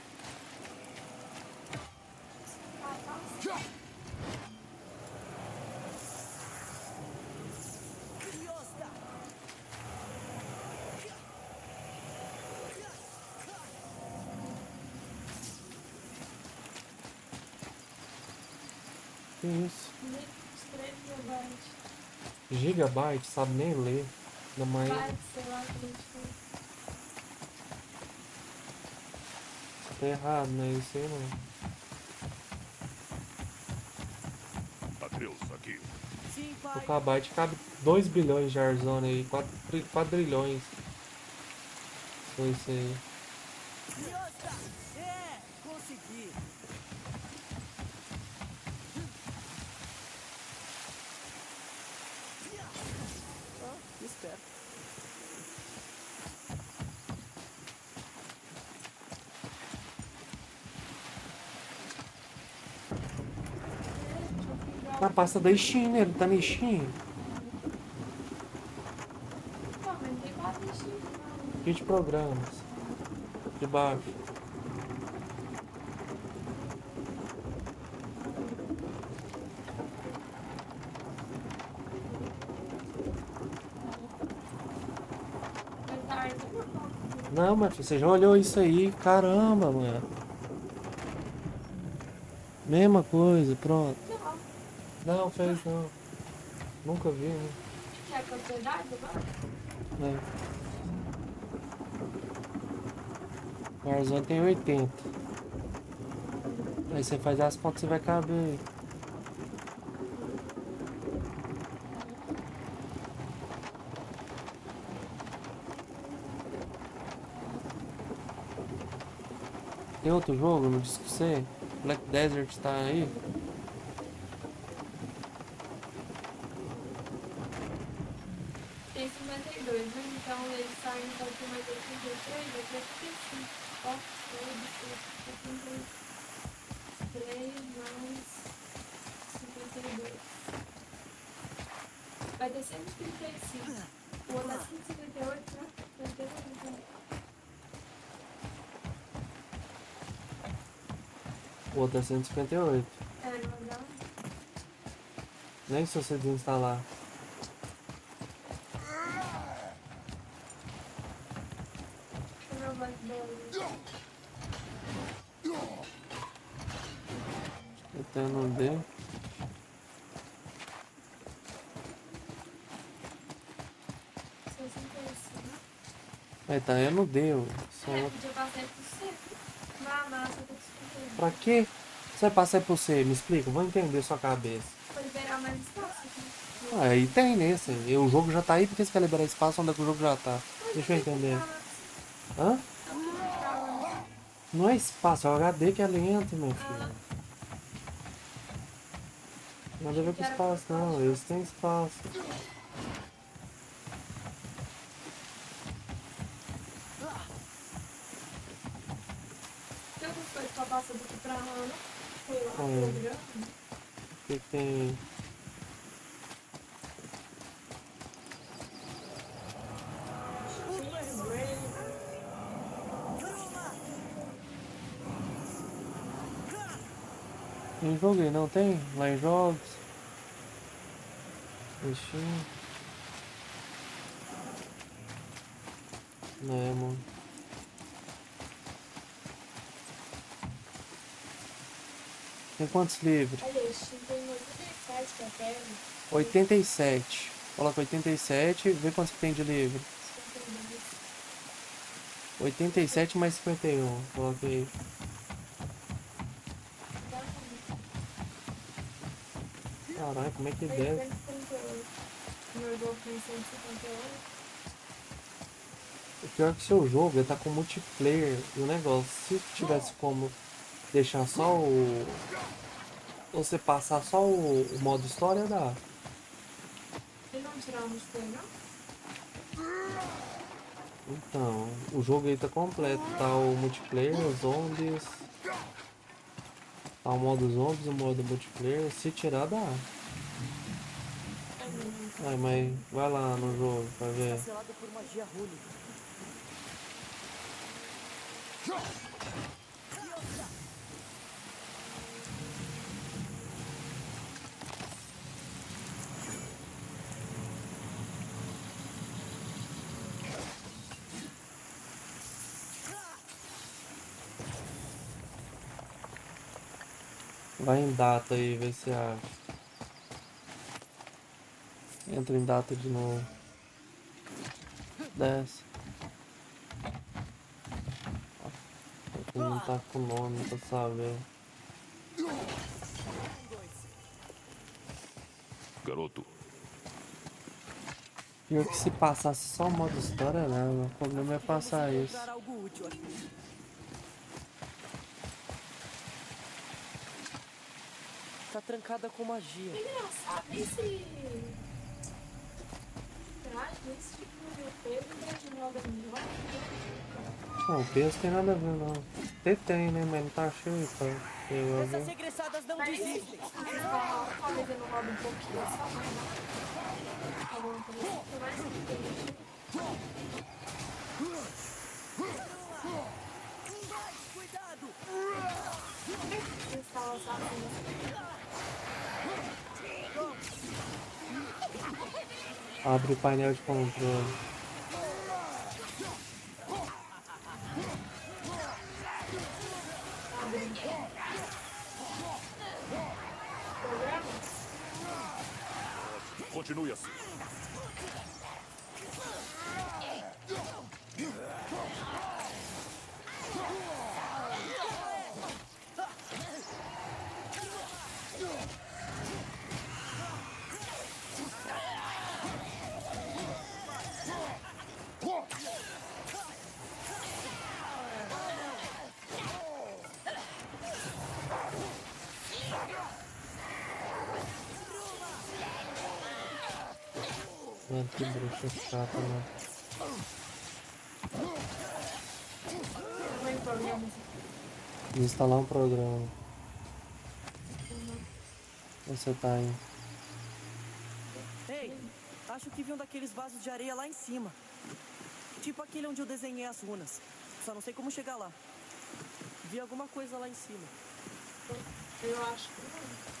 Que isso? 3 gigabytes. Gigabyte, sabe nem ler. Ainda mais. Bytes, sei lá como é que chama. tá errado, né? Isso aí não. Atreus, aqui. Sim, No pai. Kbyte cabe 2 bilhões de Arzoni aí, 4 quadrilhões. Foi isso aí. Yosta! É! Consegui! Ah, que esperto. Na pasta da Steam, né? Ele tá na Steam. Pô, mas não tem quase vestido, não. Aqui de programas. De baixo. Mas tá ainda Não, mas você já olhou isso aí? Caramba, mano. Mesma coisa, pronto. Não, fez não. Nunca vi, né? que é a quantidade agora? É. O Warzone tem 80. Aí você faz as contas, você vai caber. Tem outro jogo, não disse que você? Black Desert tá aí? Tem 52, né? Então eles saem um pouco mais 83, vai ter 35. Ó, 3 mais 52. Vai ter 135. O outro é 158, né? Vai ter 158. O outro é 158. É, não dá. Nem se você desinstalar. Deixa eu ver o Black Desert. Até não deu. Aí tá, eu não deu. Só... É, podia passar por C. Na massa do 51. Pra quê? Você vai passar por você? Me explica, vou entender sua cabeça. Pra liberar mais espaço aqui. Ah, aí tem nesse. E o jogo já tá aí, por que você quer liberar espaço onde é que o jogo já tá? Deixa eu entender. Hã? Não é espaço, é o HD que é lento, meu filho. Nada a ver com espaço, não. Eles têm espaço. Tem outras coisas pra passar daqui pra lá, né? Foi lá, É. programa. O que tem? Em jogo aí, não tem? Lá em jogos. Steam. Não é, mano. Tem quantos livros? Olha, esse tem 87 que é perna. 87. Coloca 87 e vê quantos que tem de livro. 52. 87 mais 51. Coloca aí. Caralho, como é que deve? 138. Meu jogo tem 158. O pior é que o seu jogo ele tá com multiplayer e o negócio. Se tivesse como deixar só o. Você passar só o modo história, dá. Ele não tirar o mistério, não? Então, o jogo aí tá completo. Tá o multiplayer, os zombies. Tá o modo zombies, o modo multiplayer. Se tirar, dá. Ai, mas vai lá no jogo pra ver. Selado por magia rúnica. Vai em data aí, vê se acha. Entra em data de novo. Desce. não tá com nome pra saber. Garoto, Pior que se passasse só o modo história, né? O problema é passar isso. Algo útil aqui. Tá trancada com magia. Que engraçado. Esse... Será que esse tipo de peso não joga melhor? Não, o peso tem nada a ver, não. Até tem, né? Mas não tá cheio, tá? Eu Essas vou... regressadas não Mas desistem. talvez eu não roube um pouquinho, só mais. Alguma coisa assim, por mais que tenha. Cuidado! Instalar os atos. Abre o painel de controle. continue assim. Mano, que bruxa chata, mano. Instalar um programa. Você tá aí. Ei, acho que vi um daqueles vasos de areia lá em cima. Tipo aquele onde eu desenhei as runas. Só não sei como chegar lá. Vi alguma coisa lá em cima. Eu acho que não.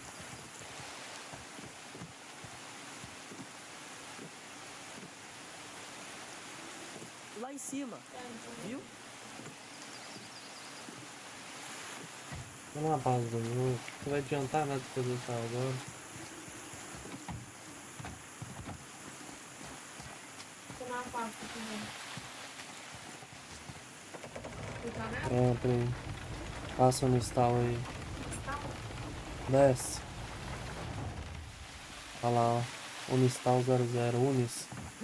Lá em cima, viu? Tô na base do jogo. Não vai adiantar nada fazer isso agora. Tô na pasta também. Você tá vendo? Pronto aí. Passa no install aí. Instala? Desce. Olha lá, ó. Unistal 00, Unis.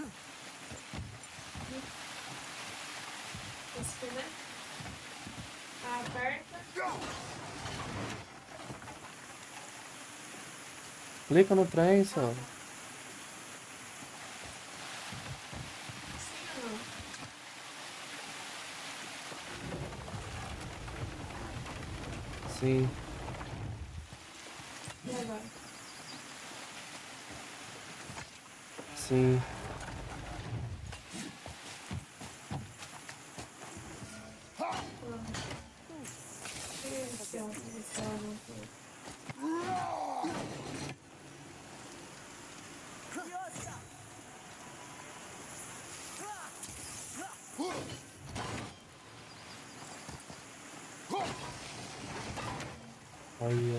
Esse, né? Aperta. Clica no trem, só. Sim ou não? Sim. E agora? Sim. Olha.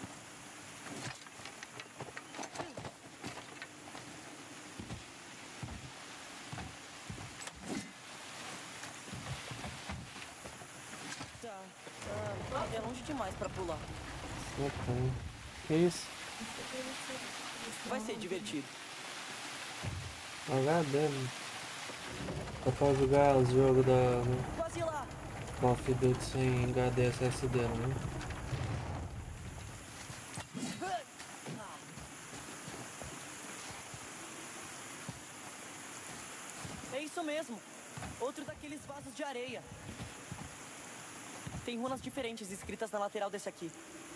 Tá. É longe demais pra pular. Ok. Que isso? Vai ser divertido. HD, mano. Dá pra jogar os jogos da Quase lá. Call of Duty sem HD SSD, né? É isso mesmo. Outro daqueles vasos de areia. Tem runas diferentes escritas na lateral desse aqui.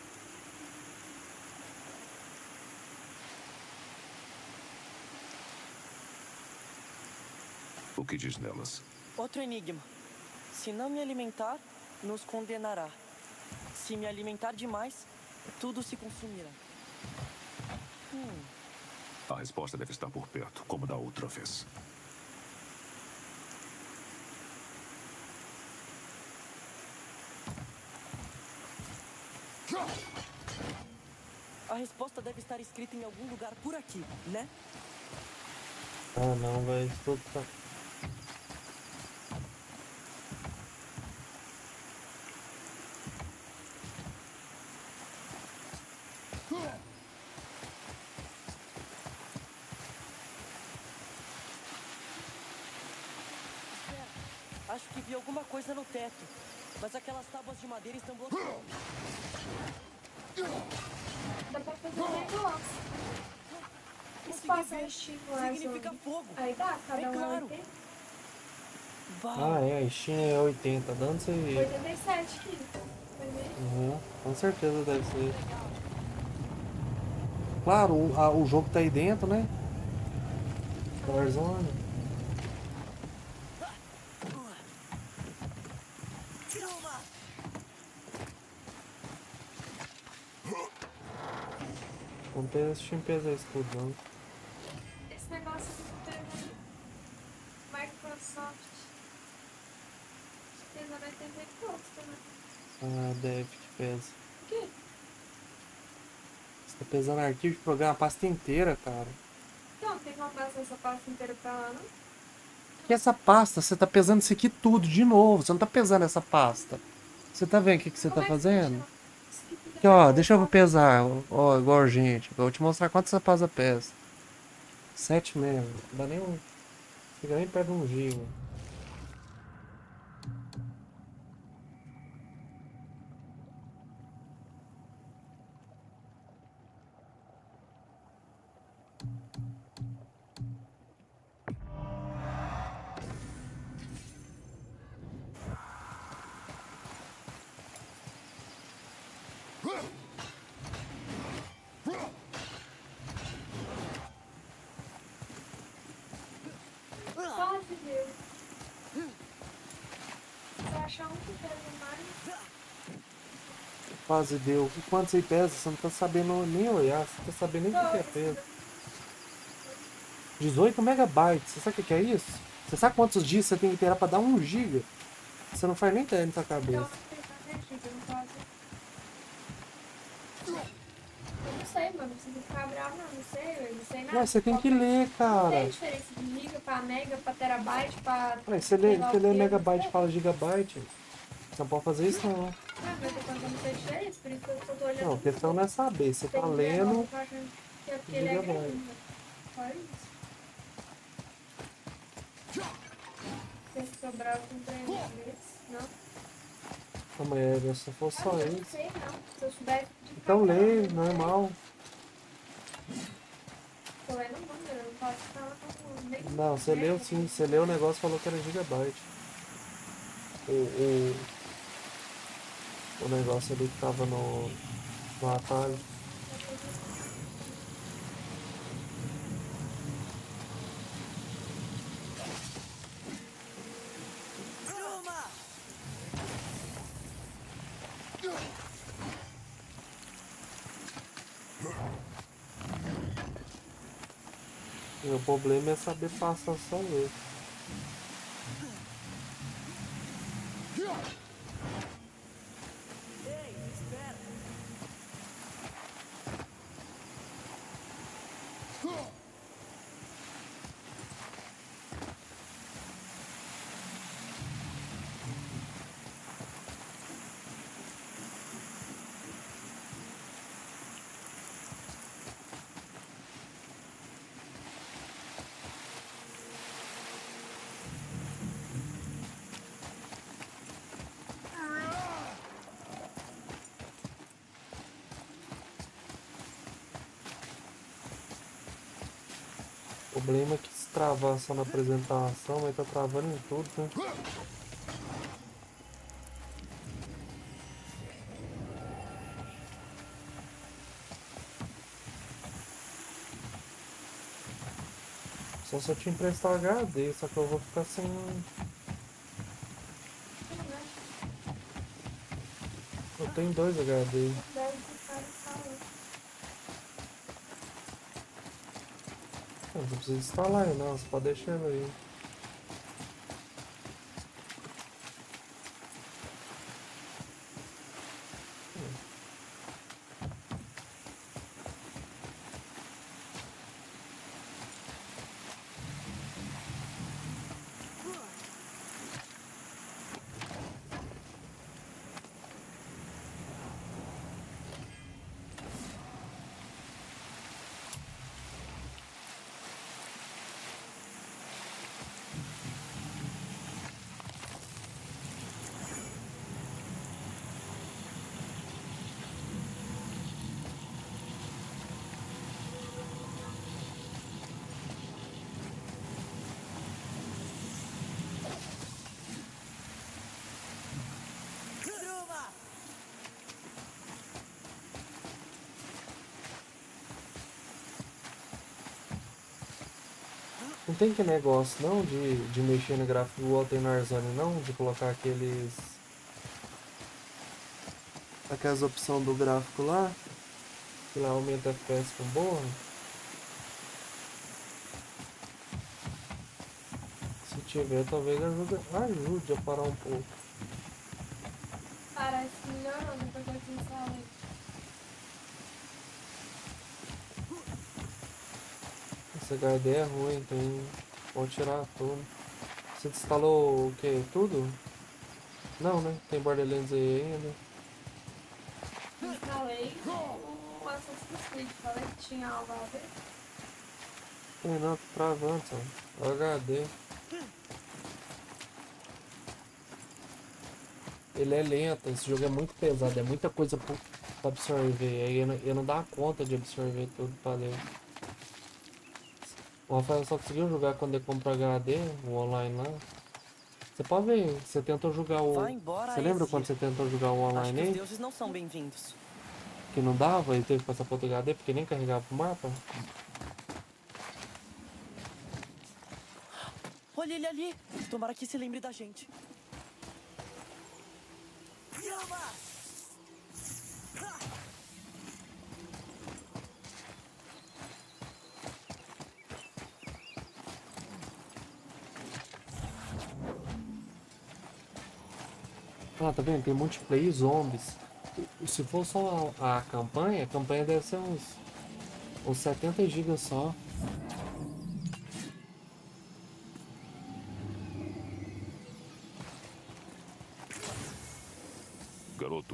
O que diz nelas? Outro enigma. Se não me alimentar, nos condenará. Se me alimentar demais, tudo se consumirá. A resposta deve estar por perto, como da outra vez. A resposta deve estar escrita em algum lugar por aqui, né? Ah não, velho. Tudo tá... Acho que vi alguma coisa no teto. Mas aquelas tábuas de madeira estão bloqueadas. Dá pra fazer um negócio. Espaço estímulo Significa fogo. Aí dá, cada É um claro. 80. Ah, é, a Steam é 80, dando isso aí. 87 aqui. Foi ver? Uhum, com certeza deve ser. Claro, o jogo tá aí dentro, né? Warzone. Não tem Steam pesa escudo, não. Esse negócio aqui tem Microsoft. Pesa 80 e poucos também. Ah, deve que pesa. O quê? Você tá pesando arquivo de programa, a pasta inteira, cara. Então, tem como passar essa pasta inteira pra lá, não? Que essa pasta, você tá pesando isso aqui tudo de novo. Você não tá pesando essa pasta. Você tá vendo o que você tá fazendo? Aqui, ó, deixa eu pesar. Ó, igual gente. Eu vou te mostrar quanto essa pasta pesa. 7 mesmo. Não dá nem um. Fica nem perto de 1 giga. Quase deu. Você achar um que pesa mais? Quase deu. E quanto você pesa? Você não tá sabendo nem olhar. Você tá sabendo nem o que é peso. 18 megabytes. Você sabe o que é isso? Você sabe quantos dias você tem que ter pra dar 1 giga? Você não faz nem ideia na sua cabeça. Eu não sei, mano. Não precisa ficar bravo, não sei. Eu não sei nada. Mas você tem que ler, Não cara. tem diferença de giga pra mega, pra terabyte, pra... Ué, você lê megabyte e fala gigabyte. Você não pode fazer isso não. Ah, mas eu tô contando que é diferença, por isso que eu tô olhando. Não, a questão não é saber. Você tá lendo. Eu tô achando que é porque ele é gigabyte. grande. Só isso. Se sobrar com 3 vezes, não? Não, mas se for só Eu não isso. sei, não. Se eu soubesse de Então cada lê, um, normal. tô lendo o número, eu não posso falar com nem. Não, você leu sim. Você leu o negócio e falou que era gigabyte. O negócio ali que tava no atalho. O problema é saber passar só ler. O problema é que se travar só na apresentação, vai estar travando em tudo, né? Só se eu te emprestar HD, só que eu vou ficar sem. Eu tenho 2 HD. Não precisa instalar aí não, você pode deixar ele aí. tem que negócio não de mexer no gráfico igual tem no Warzone não, de colocar aquelas opções do gráfico lá, que lá aumenta FPS com boa. Se tiver, talvez ajude a parar um pouco. Parece que melhorou depois que eu instalei. Esse HD é ruim, pode tirar tudo. Você instalou o que? Tudo? Não, né? Tem Borderlands aí ainda. Instalei o Assassin's Creed, falei que tinha algo a ver. Não, tô travando, sabe? HD. Ele é lento, esse jogo é muito pesado, é muita coisa pra absorver. Aí eu não dá conta de absorver tudo pra ler. O Rafael só conseguiu jogar quando ele comprou HD, o online lá. Você pode ver, você tentou jogar o... Vai embora, Você lembra Ezio. quando você tentou jogar o Acho online que os aí? deuses não são bem-vindos. Que não dava, ele teve que passar para outro HD porque nem carregava o mapa. Olha ele ali! Tomara que se lembre da gente. Ah, tá vendo? Tem multiplayer e zombies. Se for só a campanha deve ser uns 70 GB só. Garoto,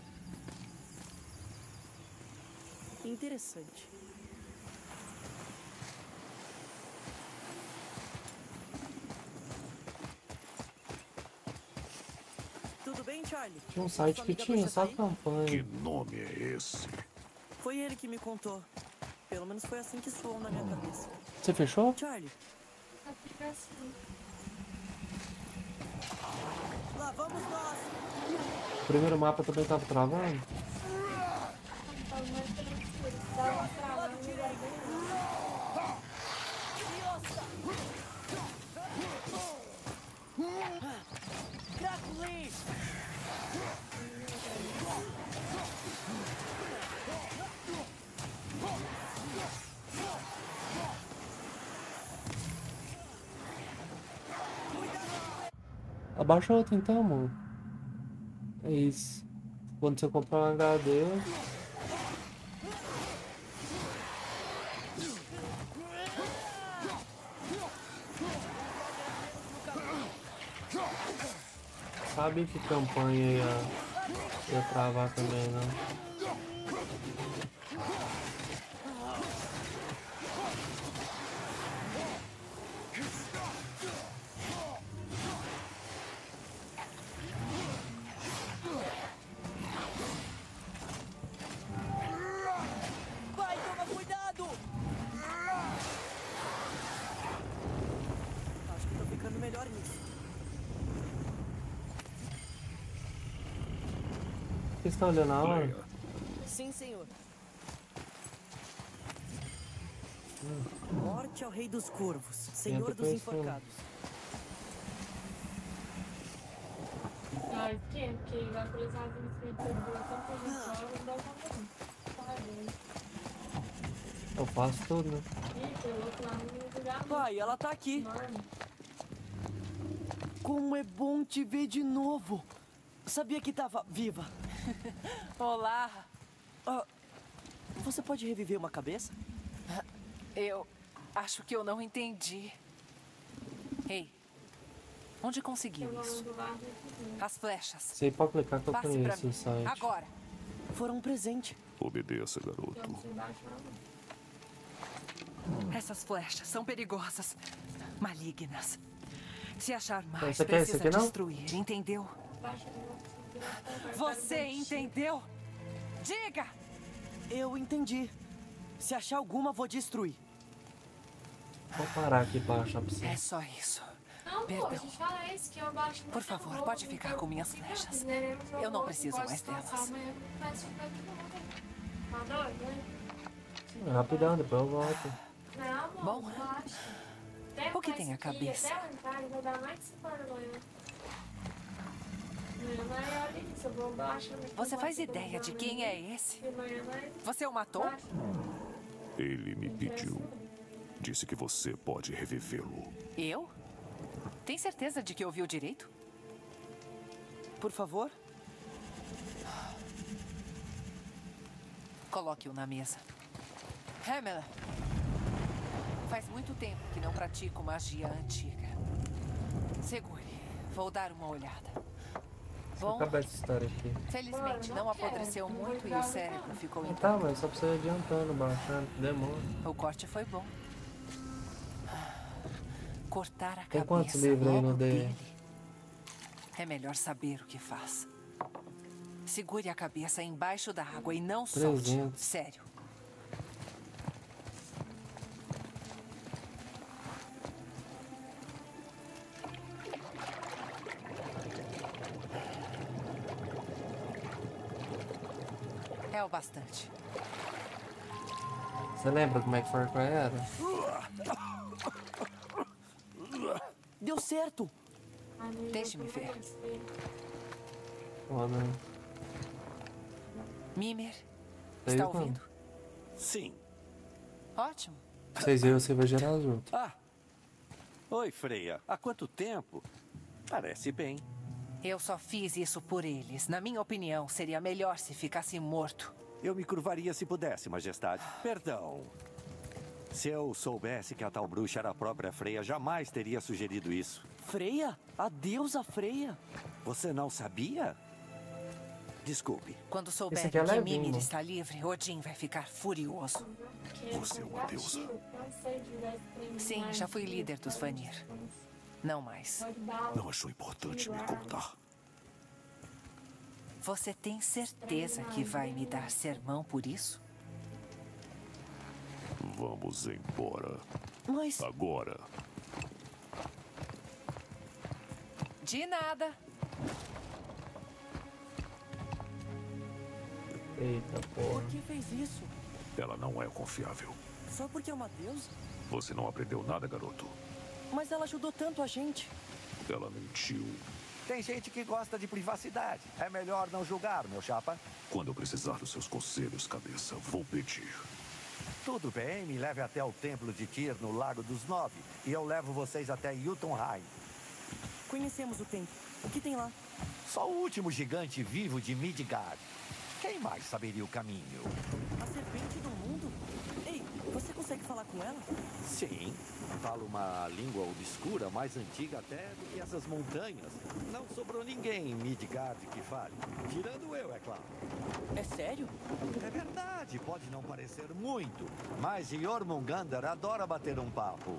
Interessante. Tudo bem, Charlie? Tinha um site que tinha só campanha. que nome é esse? Foi ele que me contou. Pelo menos foi assim que soou na minha cabeça. Você fechou? Charlie, Aplicação. lá vamos nós! O primeiro mapa também tava travando. Tava mais tranquilo. Dá uma travada no lugar bem alto. Crackling! Abaixa outro então, mano. É isso. Quando você comprar um HD. Sabe que campanha ia travar também, não? Vai, toma cuidado! Acho que tô ficando melhor nisso. Você está olhando a hora? Leia. Sim, senhor. Morte ao rei dos corvos, senhor dos enforcados. Ah, esquenta, porque vai atualizar as inscrições do tanto de jogos, dá uma Eu faço tudo, né? Ih, pelo outro lado não lugar Pai, ela tá aqui. enorme. Como é bom te ver de novo. Sabia que tava viva. Olá, Ah, você pode reviver uma cabeça? eu acho que eu não entendi. Ei, onde conseguiu isso? As flechas. Você pode clicar que eu Passe pra conheço mim, o site. agora. Foram um presente. Obedeça, garoto. Essas flechas são perigosas, malignas. Se achar mais, Você quer esse precisa aqui, não? destruir, entendeu? Você entendeu? Diga! Eu entendi. Se achar alguma, vou destruir. Vou parar aqui pra achar pra você. É só isso. Não, pô, Perdão. a gente fala isso que eu baixo no Por favor, jogo, pode ficar então, com minhas se flechas. quiserem, Eu não vou- preciso posso mais passar delas. amanhã, mas fica de novo. Tá doido, né? Rapidão, depois eu volto. Não, amor, Bom. relaxa. O que tem a cabeça? Até lá em casa vai dar mais de 5 horas da manhã. Amanhã não é hora disso, eu vou baixar. Você faz ideia de quem é esse? Você o matou? Ele me pediu. Disse que você pode revivê-lo. Eu? Tem certeza de que ouviu direito? Por favor? Coloque-o na mesa. Hammer, faz muito tempo que não pratico magia antiga. Segure, vou dar uma olhada. Bom, Acaba essa história aqui. felizmente não apodreceu muito e o cérebro ficou Tá, intacto. mas só pra você ir adiantando, baixando, demora. O corte foi bom. Cortar a Tem quantos cabeça livros aí no logo D? dele. É melhor saber o que faz. Segure a cabeça embaixo da água e não solte. 300. Sério. É o bastante. Você lembra como é que Far Cry era? Deu certo! Deixe-me ver. Foda, né? Mimer, Tá está aí, mano? ouvindo? Sim. Ótimo. Vocês e você vai gerar junto. Ah! Oi, Freya. Há quanto tempo? Parece bem. Eu só fiz isso por eles. Na minha opinião, seria melhor se ficasse morto. Eu me curvaria se pudesse, Majestade. Perdão. Se eu soubesse que a tal bruxa era a própria Freya, jamais teria sugerido isso. Freya? A deusa Freya? Você não sabia? Desculpe. Quando Esse souber aqui é que levinho, Mimir mano. está livre, Odin vai ficar furioso. Você é uma deusa. Sim, já fui líder dos Vanir. Não mais. Não achou importante me contar? Você tem certeza que vai me dar sermão por isso? Vamos embora. Mas... Agora. De nada. Eita porra. Por que fez isso? Ela não é confiável. Só porque é uma deusa? Você não aprendeu nada, garoto. Mas ela ajudou tanto a gente. Ela mentiu. Tem gente que gosta de privacidade. É melhor não julgar, meu chapa. Quando eu precisar dos seus conselhos, cabeça, vou pedir. Tudo bem, me leve até o templo de Tyr, no Lago dos Nove. E eu levo vocês até Jotunheim. Conhecemos o templo. O que tem lá? Só o último gigante vivo de Midgard. Quem mais saberia o caminho? A serpente do mundo? Ei, você consegue falar com ela? Sim. Falo uma língua obscura mais antiga até do que essas montanhas. Não sobrou ninguém em Midgard que fale. Tirando eu, é claro. É sério? É verdade, pode não parecer muito. Mas Jormungandr adora bater um papo.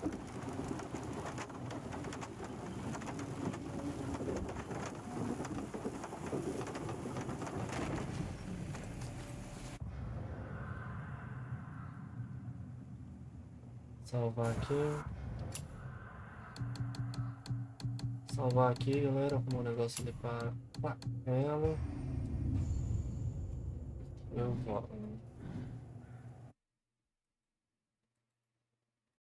Salvar aqui. Salvar aqui, galera. Arrumar um negócio ali para ela. Eu volto.